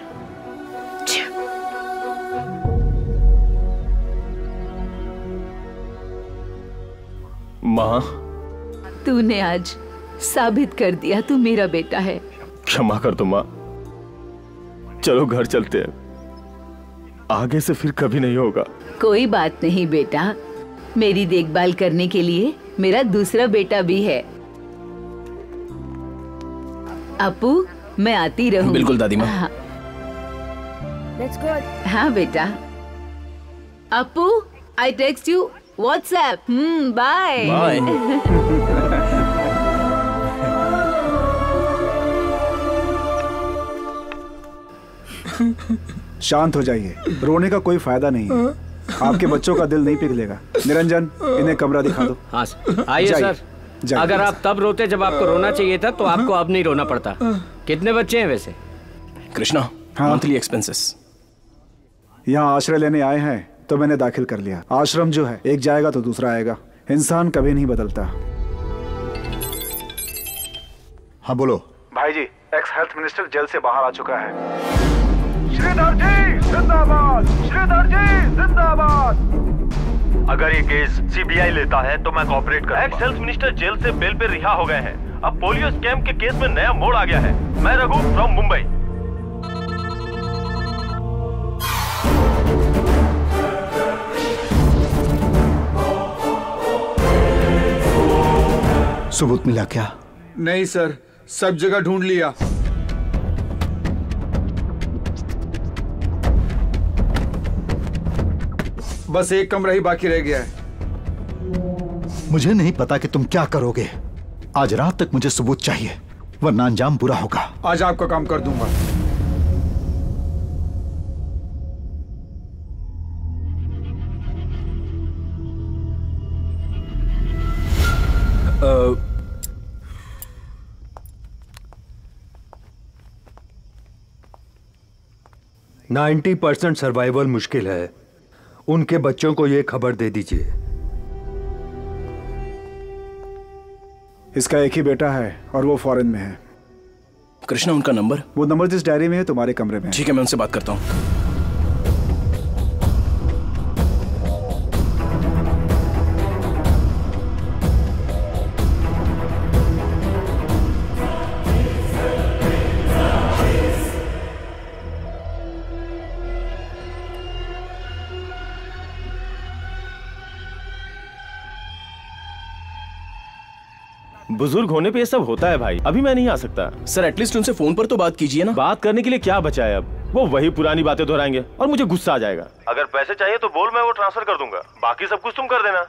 माँ, तूने आज साबित कर दिया तू मेरा बेटा है। क्षमा कर दो माँ, चलो घर चलते हैं, आगे से फिर कभी नहीं होगा। कोई बात नहीं बेटा, मेरी देखभाल करने के लिए मेरा दूसरा बेटा भी है। अपू, मैं आती रहूं। बिल्कुल दादी माँ। हाँ, Let's go. हाँ बेटा। Apu, I text you WhatsApp. Bye bye. शांत हो जाइए, रोने का कोई फायदा नहीं है। आपके बच्चों का दिल नहीं पिघलेगा। निरंजन, इन्हें कमरा दिखा दो। हाँ आइए सर। अगर आप तब रोते जब आपको रोना चाहिए था तो आपको अब नहीं रोना पड़ता। कितने बच्चे हैं वैसे? Krishna, monthly expenses. यहाँ आश्रय लेने आए हैं तो मैंने दाखिल कर लिया। आश्रम जो है एक जाएगा तो दूसरा आएगा, इंसान कभी नहीं बदलता। हाँ बोलो। भाई जी, एक्स हेल्थ मिनिस्टर जेल से बाहर आ चुका है। श्रीधर जी जिंदाबाद, श्रीधर जी जिंदाबाद। अगर ये केस सीबीआई लेता है तो मैं कोऑपरेट करूंगा। एक्स हेल्थ मिनिस्टर जेल से बेल पे रिहा हो गए हैं। अब पोलियो स्कैम के केस में नया मोड़ आ गया है। मैं रघु फ्रॉम मुंबई। सबूत मिला क्या? नहीं सर, सब जगह ढूंढ लिया। बस एक कमरा ही बाकी रह गया है। मुझे नहीं पता कि तुम क्या करोगे। आज रात तक मुझे सबूत चाहिए, वरना अंजाम बुरा होगा। आज आपका काम कर दूंगा। Uh, 90% सर्वाइवल मुश्किल है। उनके बच्चों को ये खबर दे दीजिए। इसका एक ही बेटा है और वो फॉरेन में है। कृष्णा, उनका नंबर? वो नंबर जिस डायरी में है तुम्हारे कमरे में। ठीक है, मैं उनसे बात करता हूँ। बुजुर्ग होने पे ये सब होता है भाई। अभी मैं नहीं आ सकता। सर, एटलीस्ट उनसे फोन पर तो बात कीजिए ना। बात करने के लिए क्या बचा है अब? वो वही पुरानी बातें दोहराएंगे और मुझे गुस्सा आ जाएगा। अगर पैसे चाहिए तो बोल, मैं वो ट्रांसफर कर दूंगा। बाकी सब कुछ तुम कर देना।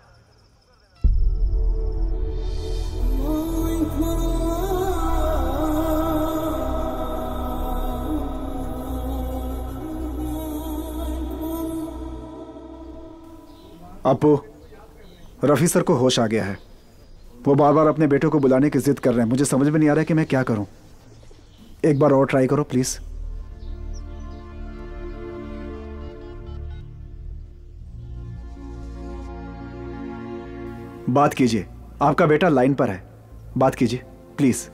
अपू, रफी सर को होश आ गया है। वो बार बार अपने बेटे को बुलाने की जिद कर रहे हैं। मुझे समझ में नहीं आ रहा है कि मैं क्या करूं। एक बार और ट्राई करो प्लीज। बात कीजिए, आपका बेटा लाइन पर है, बात कीजिए प्लीज।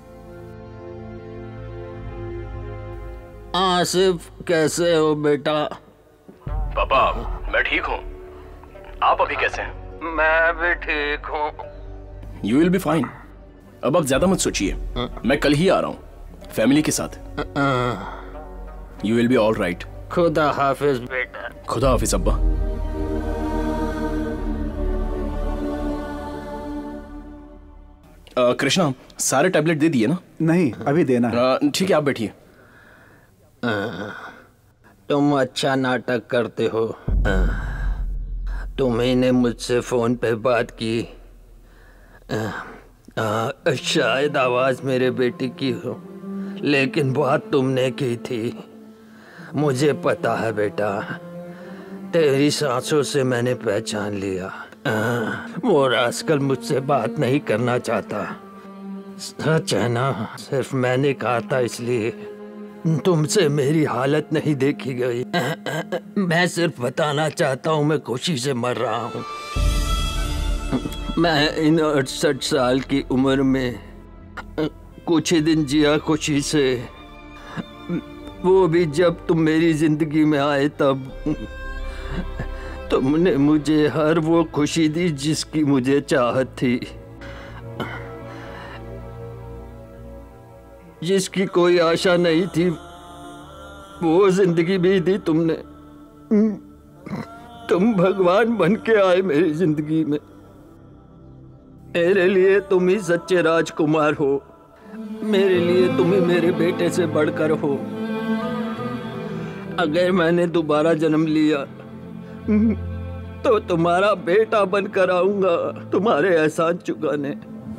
आसिफ कैसे हो बेटा? पापा मैं ठीक हूँ, आप अभी कैसे हैं? मैं भी ठीक हूँ। You will be fine. अब आप ज्यादा मत सोचिए, मैं कल ही आ रहा हूँ फैमिली के साथ। You will be all right. खुदा हाफिज बेटा। खुदा हाफिज अब्बा। कृष्णा सारे टैबलेट दे दिए ना? नहीं अभी देना है। ठीक है आप बैठिए। तुम अच्छा नाटक करते हो। तुम्ही ने मुझसे फोन पे बात की। शायद आवाज मेरे बेटे की हो, लेकिन बात तुमने की थी। मुझे पता है बेटा, तेरी सांसों से मैंने पहचान लिया। वो रास्कल मुझसे बात नहीं करना चाहता। सच है ना? सिर्फ मैंने कहा था इसलिए तुमसे मेरी हालत नहीं देखी गई। मैं सिर्फ बताना चाहता हूँ मैं खुशी से मर रहा हूँ। मैं इन 68 साल की उम्र में कुछ ही दिन जिया खुशी से, वो भी जब तुम मेरी जिंदगी में आए तब। तुमने मुझे हर वो खुशी दी जिसकी मुझे चाहत थी, जिसकी कोई आशा नहीं थी। वो जिंदगी भी दी तुमने। तुम भगवान बन के आए मेरी जिंदगी में। मेरे लिए तुम ही सच्चे राजकुमार हो। मेरे लिए तुम ही मेरे बेटे से बढ़कर हो। अगर मैंने दोबारा जन्म लिया तो तुम्हारा बेटा बनकर आऊंगा तुम्हारे एहसान चुकाने।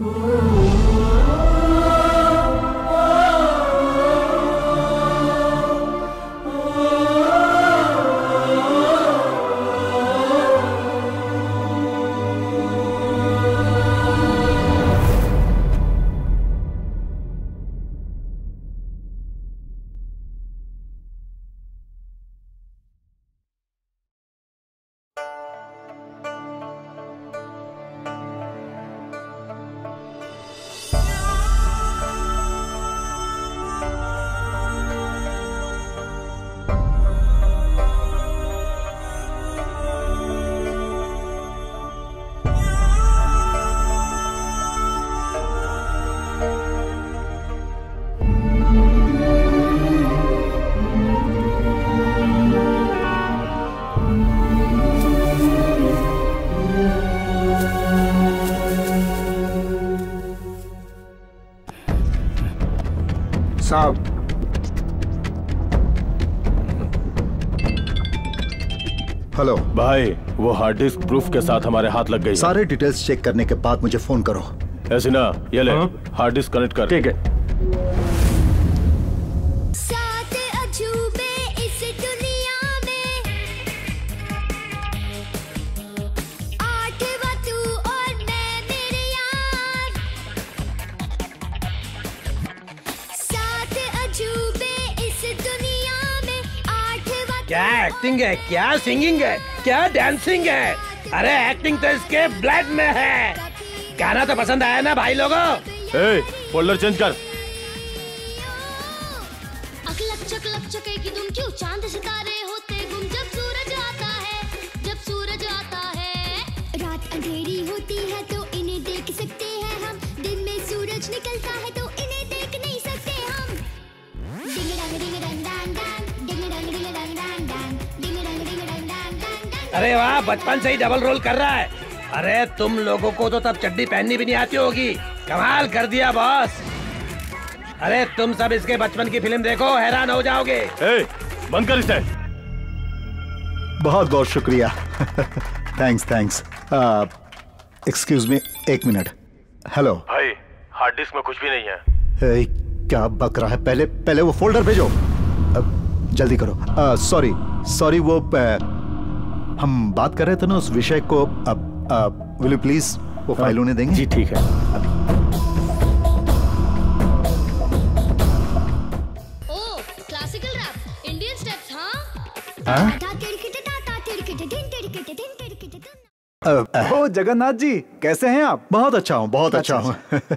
साहब हेलो भाई, वो हार्ड डिस्क प्रूफ के साथ हमारे हाथ लग गई। सारे डिटेल्स चेक करने के बाद मुझे फोन करो। ऐसे ना, ये ले हार्ड डिस्क कनेक्ट कर। ठीक है। क्या एक्टिंग है, क्या सिंगिंग है, क्या डांसिंग है। अरे एक्टिंग तो इसके ब्लड में है। गाना तो पसंद आया ना भाई लोगों? फोल्डर चेंज कर। अकलक चकलक चके की धुन क्यों चांद सितारे होते गुम जब सूरज आता है, जब सूरज आता है। रात अंधेरी होती है तो इन्हें देख सकते हैं हम, दिन में सूरज निकलता है तो इन्हें देख नहीं सकते हम। डिंग डंग डिंग डंग डंग डंग, डिंग डंग डिंग डंग डंग डंग, डिंग डंग डिंग डंग डंग डंग। अरे वाह, बचपन से ही डबल रोल कर रहा है। अरे तुम लोगों को तो तब चड्डी पहननी भी नहीं आती होगी। कमाल कर दिया बॉस। अरे तुम सब इसके बचपन की फिल्म देखो, हैरान हो जाओगे। बंद कर इसे। बहुत बहुत शुक्रिया। थैंक्स। एक्सक्यूज मी, एक मिनट। हेलो भाई, हार्ड डिस्क में कुछ भी नहीं है। क्या बक रहा है? पहले वो फोल्डर भेजो। जल्दी करो। सॉरी वो हम बात कर रहे थे ना उस विषय को। विल यू प्लीज वो फाइल उन्हें देंगे? जी ठीक है। Oh classical rap, Indian steps. हाँ ओ जगन्नाथ जी, कैसे हैं आप? बहुत अच्छा हूँ, बहुत अच्छा हूँ।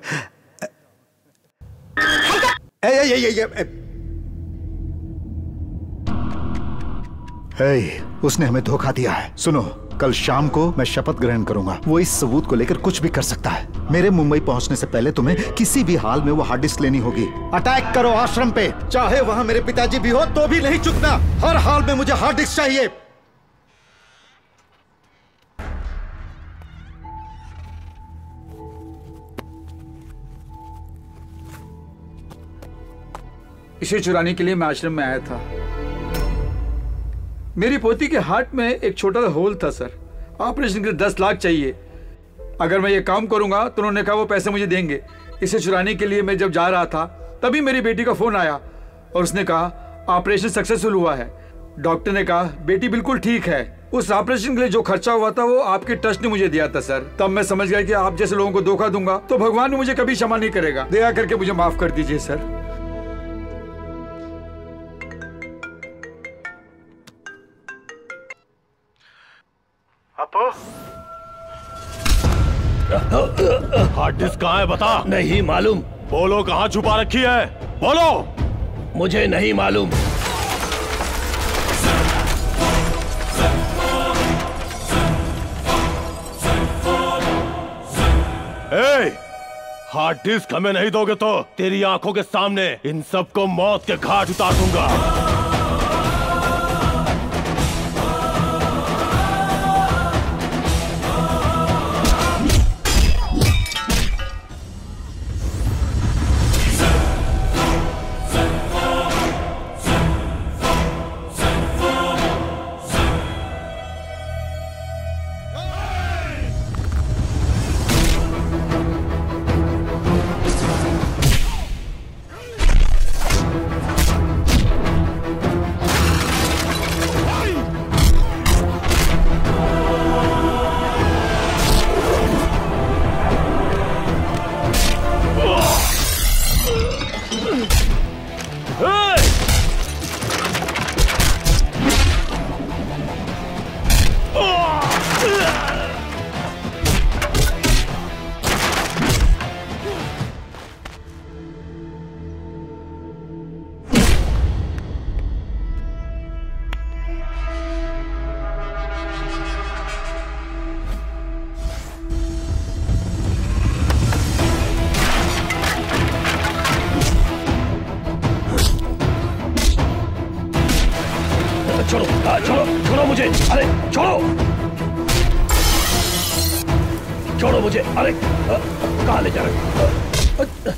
उसने हमें धोखा दिया है। सुनो, कल शाम को मैं शपथ ग्रहण करूंगा। वो इस सबूत को लेकर कुछ भी कर सकता है। मेरे मुंबई पहुंचने से पहले तुम्हें किसी भी हाल में वो हार्ड डिस्क लेनी होगी। अटैक करो आश्रम पे, चाहे वहां मेरे पिताजी भी हो तो भी नहीं चुकना। हर हाल में मुझे हार्ड डिस्क चाहिए। इसे चुराने के लिए मैं आश्रम में आया था। मेरी पोती के हार्ट में एक छोटा सा होल था सर। ऑपरेशन के लिए 10 लाख चाहिए। अगर मैं ये काम करूंगा तो उन्होंने कहा वो पैसे मुझे देंगे। इसे चुराने के लिए मैं जब जा रहा था तभी मेरी बेटी का फोन आया और उसने कहा ऑपरेशन सक्सेसफुल हुआ है। डॉक्टर ने कहा बेटी बिल्कुल ठीक है। उस ऑपरेशन के लिए जो खर्चा हुआ था वो आपके ट्रस्ट ने मुझे दिया था सर। तब मैं समझ गया कि आप जैसे लोगों को धोखा दूंगा तो भगवान भी मुझे कभी क्षमा नहीं करेगा। दया करके मुझे माफ कर दीजिए सर। हार्ड डिस्क कहाँ है बता। नहीं मालूम। बोलो कहाँ छुपा रखी है, बोलो। मुझे नहीं मालूम। हार्ड डिस्क हमें नहीं दोगे तो तेरी आंखों के सामने इन सबको मौत के घाट उतार दूंगा। छोड़ो मुझे, अरे छोड़ो, छोड़ो मुझे, अरे कहाँ ले जा रहे हो?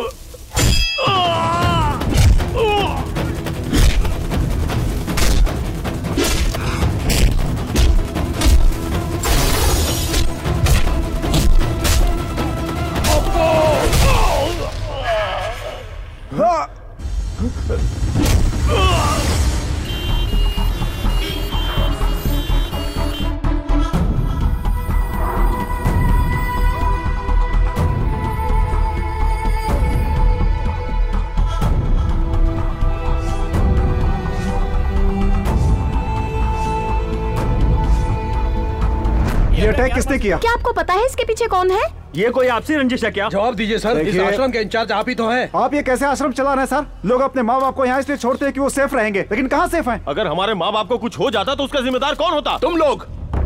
अटैक किसने किया? क्या आपको पता है इसके पीछे कौन है? ये कोई आपसी रंजिश है क्या? जवाब दीजिए सर, इस आश्रम के इंचार्ज आप ही तो हैं। आप ये कैसे आश्रम चला रहे हैं सर? लोग अपने माँ बाप को यहाँ इसलिए छोड़ते हैं कि वो सेफ रहेंगे, लेकिन कहाँ सेफ हैं? अगर हमारे माँ बाप को कुछ हो जाता तो उसका जिम्मेदार कौन होता? तुम लोग।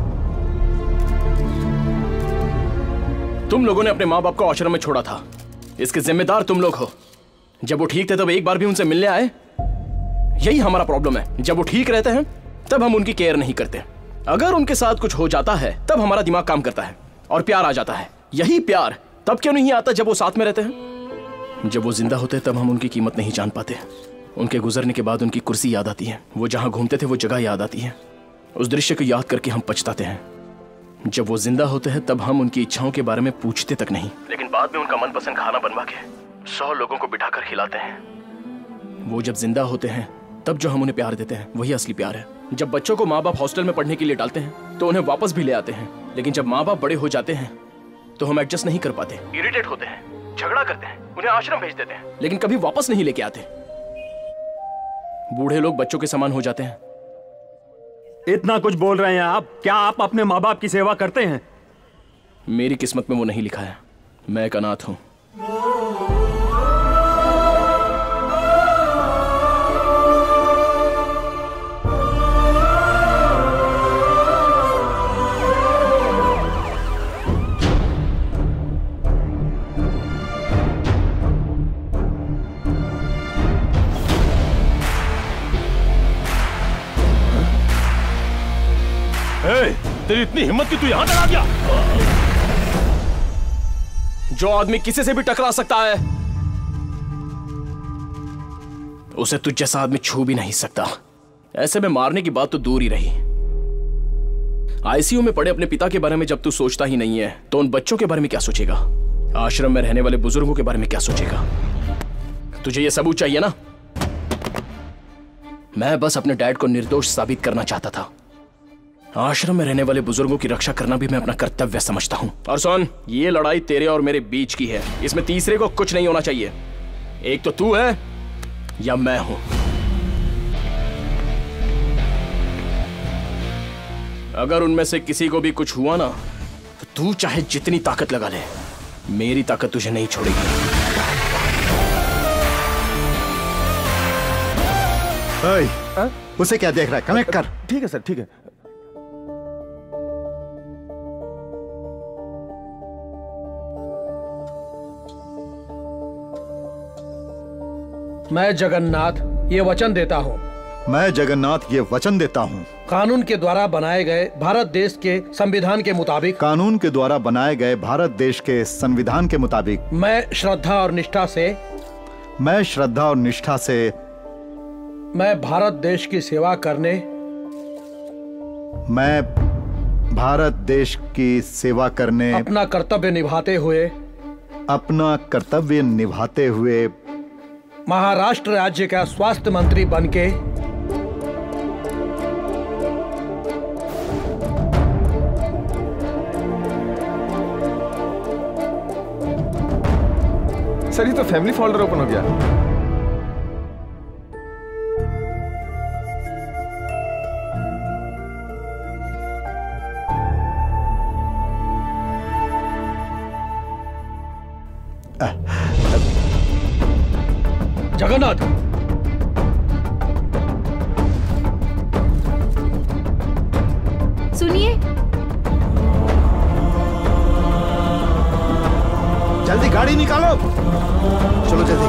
तुम लोगों ने अपने माँ बाप को आश्रम में छोड़ा था, इसके जिम्मेदार तुम लोग हो। जब वो ठीक थे तब एक बार भी उनसे मिलने आए? यही हमारा प्रॉब्लम है, जब वो ठीक रहते हैं तब हम उनकी केयर नहीं करते। अगर उनके साथ कुछ हो जाता है तब हमारा दिमाग काम करता है और प्यार आ जाता है। यही प्यार तब क्यों नहीं आता जब वो साथ में रहते हैं? जब वो जिंदा होते हैं तब हम उनकी कीमत नहीं जान पाते। उनके गुजरने के बाद उनकी कुर्सी याद आती है, वो जहां घूमते थे वो जगह याद आती है। उस दृश्य को याद करके हम पछताते हैं। जब वो जिंदा होते हैं तब हम उनकी इच्छाओं के बारे में पूछते तक नहीं, लेकिन बाद में उनका मनपसंद खाना बनवा के 100 लोगों को बिठाकर खिलाते हैं। वो जब जिंदा होते हैं तब जो हम उन्हें प्यार देते हैं वही असली प्यार है। जब बच्चों को माँ बाप हॉस्टल में पढ़ने के लिए डालते हैं तो उन्हें वापस भी ले आते हैं, लेकिन जब माँ बाप बड़े हो जाते हैं तो हम एडजस्ट नहीं कर पाते, इरिटेट होते हैं, झगड़ा करते हैं, उन्हें आश्रम भेज देते हैं, लेकिन कभी वापस नहीं लेके आते। बूढ़े लोग बच्चों के समान हो जाते हैं, इतना कुछ बोल रहे हैं आप? क्या आप अपने माँ बाप की सेवा करते हैं? मेरी किस्मत में वो नहीं लिखा है। मैं एक अनाथ हूं। तेरी इतनी हिम्मत कि तू यहां तक आ गया? जो आदमी किसी से भी टकरा सकता है उसे तुझ जैसा आदमी छू भी नहीं सकता। ऐसे में मारने की बात तो दूर ही रही। आईसीयू में पड़े अपने पिता के बारे में जब तू सोचता ही नहीं है तो उन बच्चों के बारे में क्या सोचेगा? आश्रम में रहने वाले बुजुर्गों के बारे में क्या सोचेगा? तुझे ये सबूत चाहिए ना? मैं बस अपने डैड को निर्दोष साबित करना चाहता था। आश्रम में रहने वाले बुजुर्गों की रक्षा करना भी मैं अपना कर्तव्य समझता हूं। और सुन, ये लड़ाई तेरे और मेरे बीच की है। इसमें तीसरे को कुछ नहीं होना चाहिए। एक तो तू है या मैं हूं। अगर उनमें से किसी को भी कुछ हुआ ना तो तू चाहे जितनी ताकत लगा ले, मेरी ताकत तुझे नहीं छोड़ेगी। उसे क्या देख रहा है? कनेक्ट कर। ठीक है सर, ठीक है। मैं जगन्नाथ ये वचन देता हूँ। मैं जगन्नाथ ये वचन देता हूँ। कानून के द्वारा बनाए गए भारत देश के संविधान के मुताबिक। कानून के द्वारा बनाए गए भारत देश के संविधान के मुताबिक। मैं श्रद्धा और निष्ठा से। मैं श्रद्धा और निष्ठा से। मैं भारत देश की सेवा करने। मैं भारत देश की सेवा करने। अपना कर्तव्य निभाते हुए। अपना कर्तव्य निभाते हुए। महाराष्ट्र राज्य का स्वास्थ्य मंत्री बनके। सर ये तो फैमिली फोल्डर ओपन हो गया। जगन्नाथ, सुनिए। जल्दी गाड़ी निकालो। चलो जल्दी।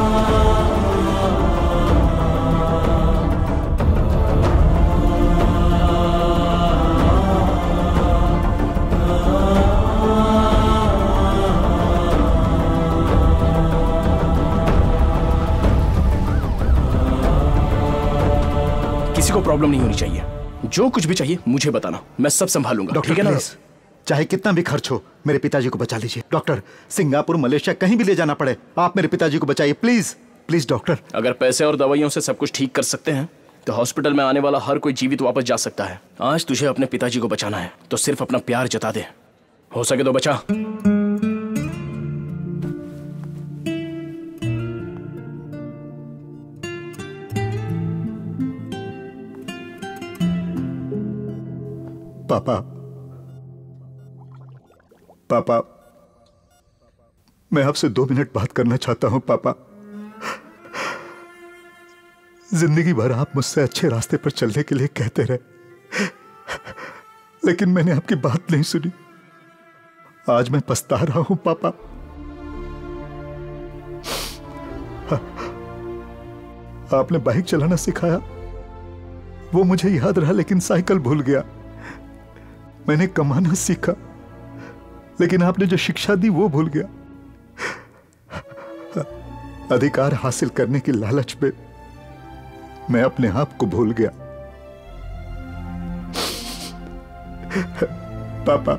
किसी को प्रॉब्लम नहीं होनी चाहिए। जो कुछ भी चाहिए मुझे बताना, मैं सब संभालूंगा। डॉक्टर ठीक है ना? प्लीज, चाहे कितना भी खर्च हो मेरे पिताजी को बचा लीजिए। डॉक्टर, सिंगापुर मलेशिया कहीं भी ले जाना पड़े, आप मेरे पिताजी को बचाइए प्लीज प्लीज। डॉक्टर, अगर पैसे और दवाइयों से सब कुछ ठीक कर सकते हैं तो हॉस्पिटल में आने वाला हर कोई जीवित वापस जा सकता है। आज तुझे अपने पिताजी को बचाना है तो सिर्फ अपना प्यार जता दे। हो सके तो बचा। पापा, पापा, मैं आपसे 2 मिनट बात करना चाहता हूं। पापा, जिंदगी भर आप मुझसे अच्छे रास्ते पर चलने के लिए कहते रहे, लेकिन मैंने आपकी बात नहीं सुनी। आज मैं पछता रहा हूं पापा। आपने बाइक चलाना सिखाया, वो मुझे याद रहा, लेकिन साइकिल भूल गया। मैंने कमाना सीखा, लेकिन आपने जो शिक्षा दी वो भूल गया। अधिकार हासिल करने की लालच में मैं अपने आप को भूल गया। पापा,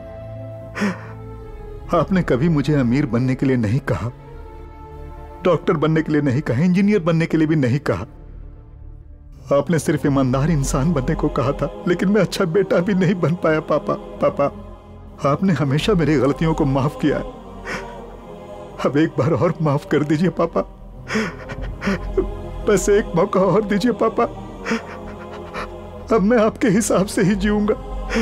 आपने कभी मुझे अमीर बनने के लिए नहीं कहा, डॉक्टर बनने के लिए नहीं कहा, इंजीनियर बनने के लिए भी नहीं कहा। आपने सिर्फ ईमानदार इंसान बनने को कहा था, लेकिन मैं अच्छा बेटा भी नहीं बन पाया। पापा, पापा, आपने हमेशा मेरी गलतियों को माफ किया है। अब एक बार और माफ कर दीजिए पापा, बस एक मौका और दीजिए पापा। अब मैं आपके हिसाब से ही जीऊंगा,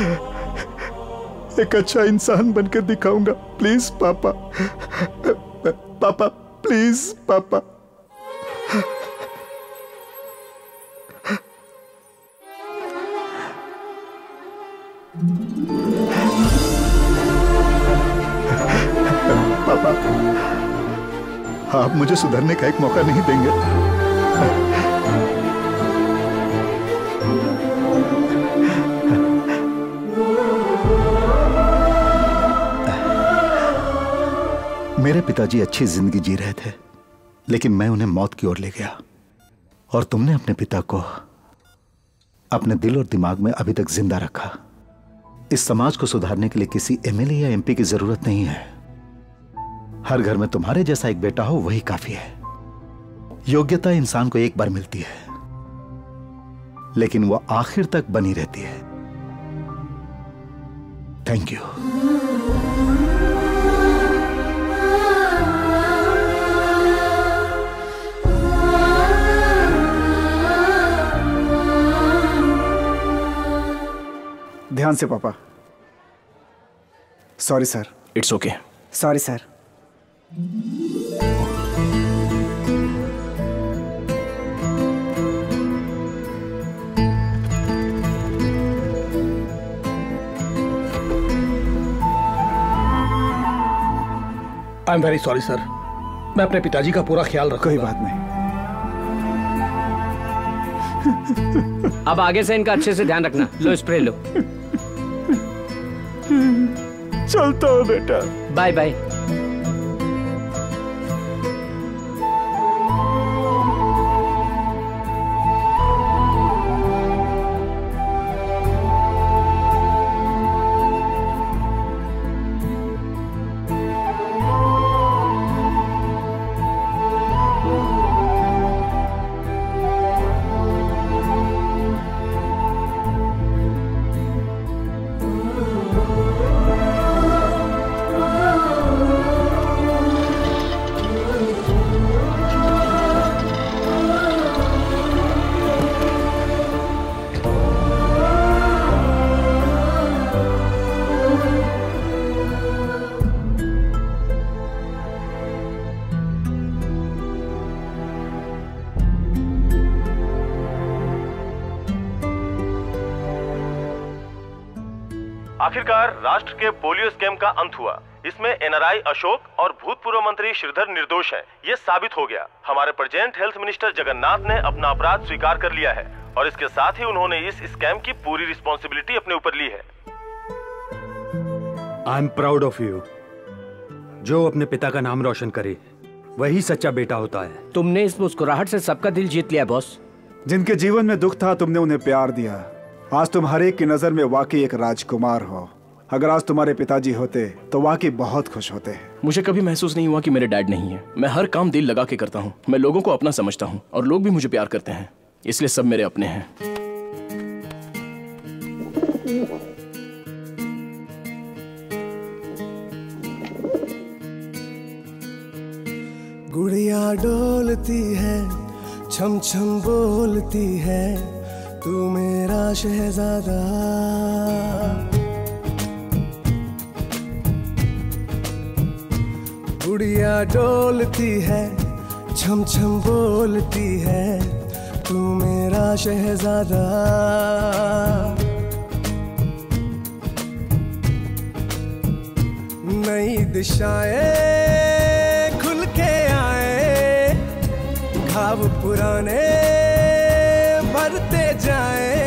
एक अच्छा इंसान बनकर दिखाऊंगा। प्लीज पापा, पापा प्लीज पापा। पापा, आप मुझे सुधरने का एक मौका नहीं देंगे? मेरे पिताजी अच्छी जिंदगी जी रहे थे, लेकिन मैं उन्हें मौत की ओर ले गया, और तुमने अपने पिता को अपने दिल और दिमाग में अभी तक जिंदा रखा। इस समाज को सुधारने के लिए किसी एमएलए या एमपी की जरूरत नहीं है। हर घर में तुम्हारे जैसा एक बेटा हो वही काफी है। योग्यता इंसान को एक बार मिलती है, लेकिन वो आखिर तक बनी रहती है। Thank you. ध्यान से पापा। Sorry sir. It's okay. Sorry sir. I am very sorry sir. मैं अपने पिताजी का पूरा ख्याल रखूंगा। कोई बात नहीं। अब आगे से इनका अच्छे से ध्यान रखना। लो स्प्रे लो। चलता हूँ बेटा। Bye bye. आखिरकार राष्ट्र के पोलियो स्कैम का अंत हुआ। इसमें एनआरआई अशोक और भूतपूर्व मंत्री श्रीधर निर्दोष हैं। ये साबित हो गया। हमारे प्रेजेंट हेल्थ मिनिस्टर जगन्नाथ ने अपना अपराध स्वीकार कर लिया है, और इसके साथ ही उन्होंने इस स्कैम की पूरी रिस्पॉन्सिबिलिटी अपने ऊपर ली है। I am proud of you. जो अपने पिता का नाम रोशन करे वही सच्चा बेटा होता है। तुमने इस मुस्कुराहट से सबका दिल जीत लिया बॉस। जिनके जीवन में दुख था तुमने उन्हें प्यार दिया। आज तुम हर एक की नजर में वाकई एक राजकुमार हो। अगर आज तुम्हारे पिताजी होते तो वाकई बहुत खुश होते। मुझे कभी महसूस नहीं हुआ कि मेरे डैड नहीं है। मैं हर काम दिल लगा के करता हूँ। मैं लोगों को अपना समझता हूँ, और लोग भी मुझे प्यार करते हैं, इसलिए सब मेरे अपने हैं। गुड़िया डोलती है, छम छम बोलती है, तू मेरा शहजादा। गुड़िया डोलती है, छम छम बोलती है, तू मेरा शहजादा। नई दिशाएं खुल के आए, खाब पुराने भरते जाए।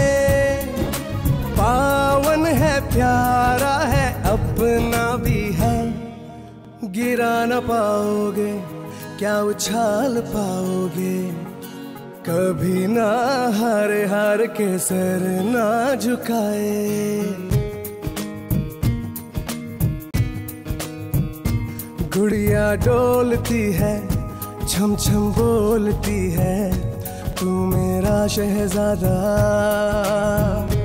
पावन है, प्यारा है, अपना भी है। गिरा न पाओगे, क्या उछाल पाओगे। कभी ना हार हार के सर ना झुकाए। गुड़िया डोलती है, छम छम बोलती है, तू मेरा शहजादा।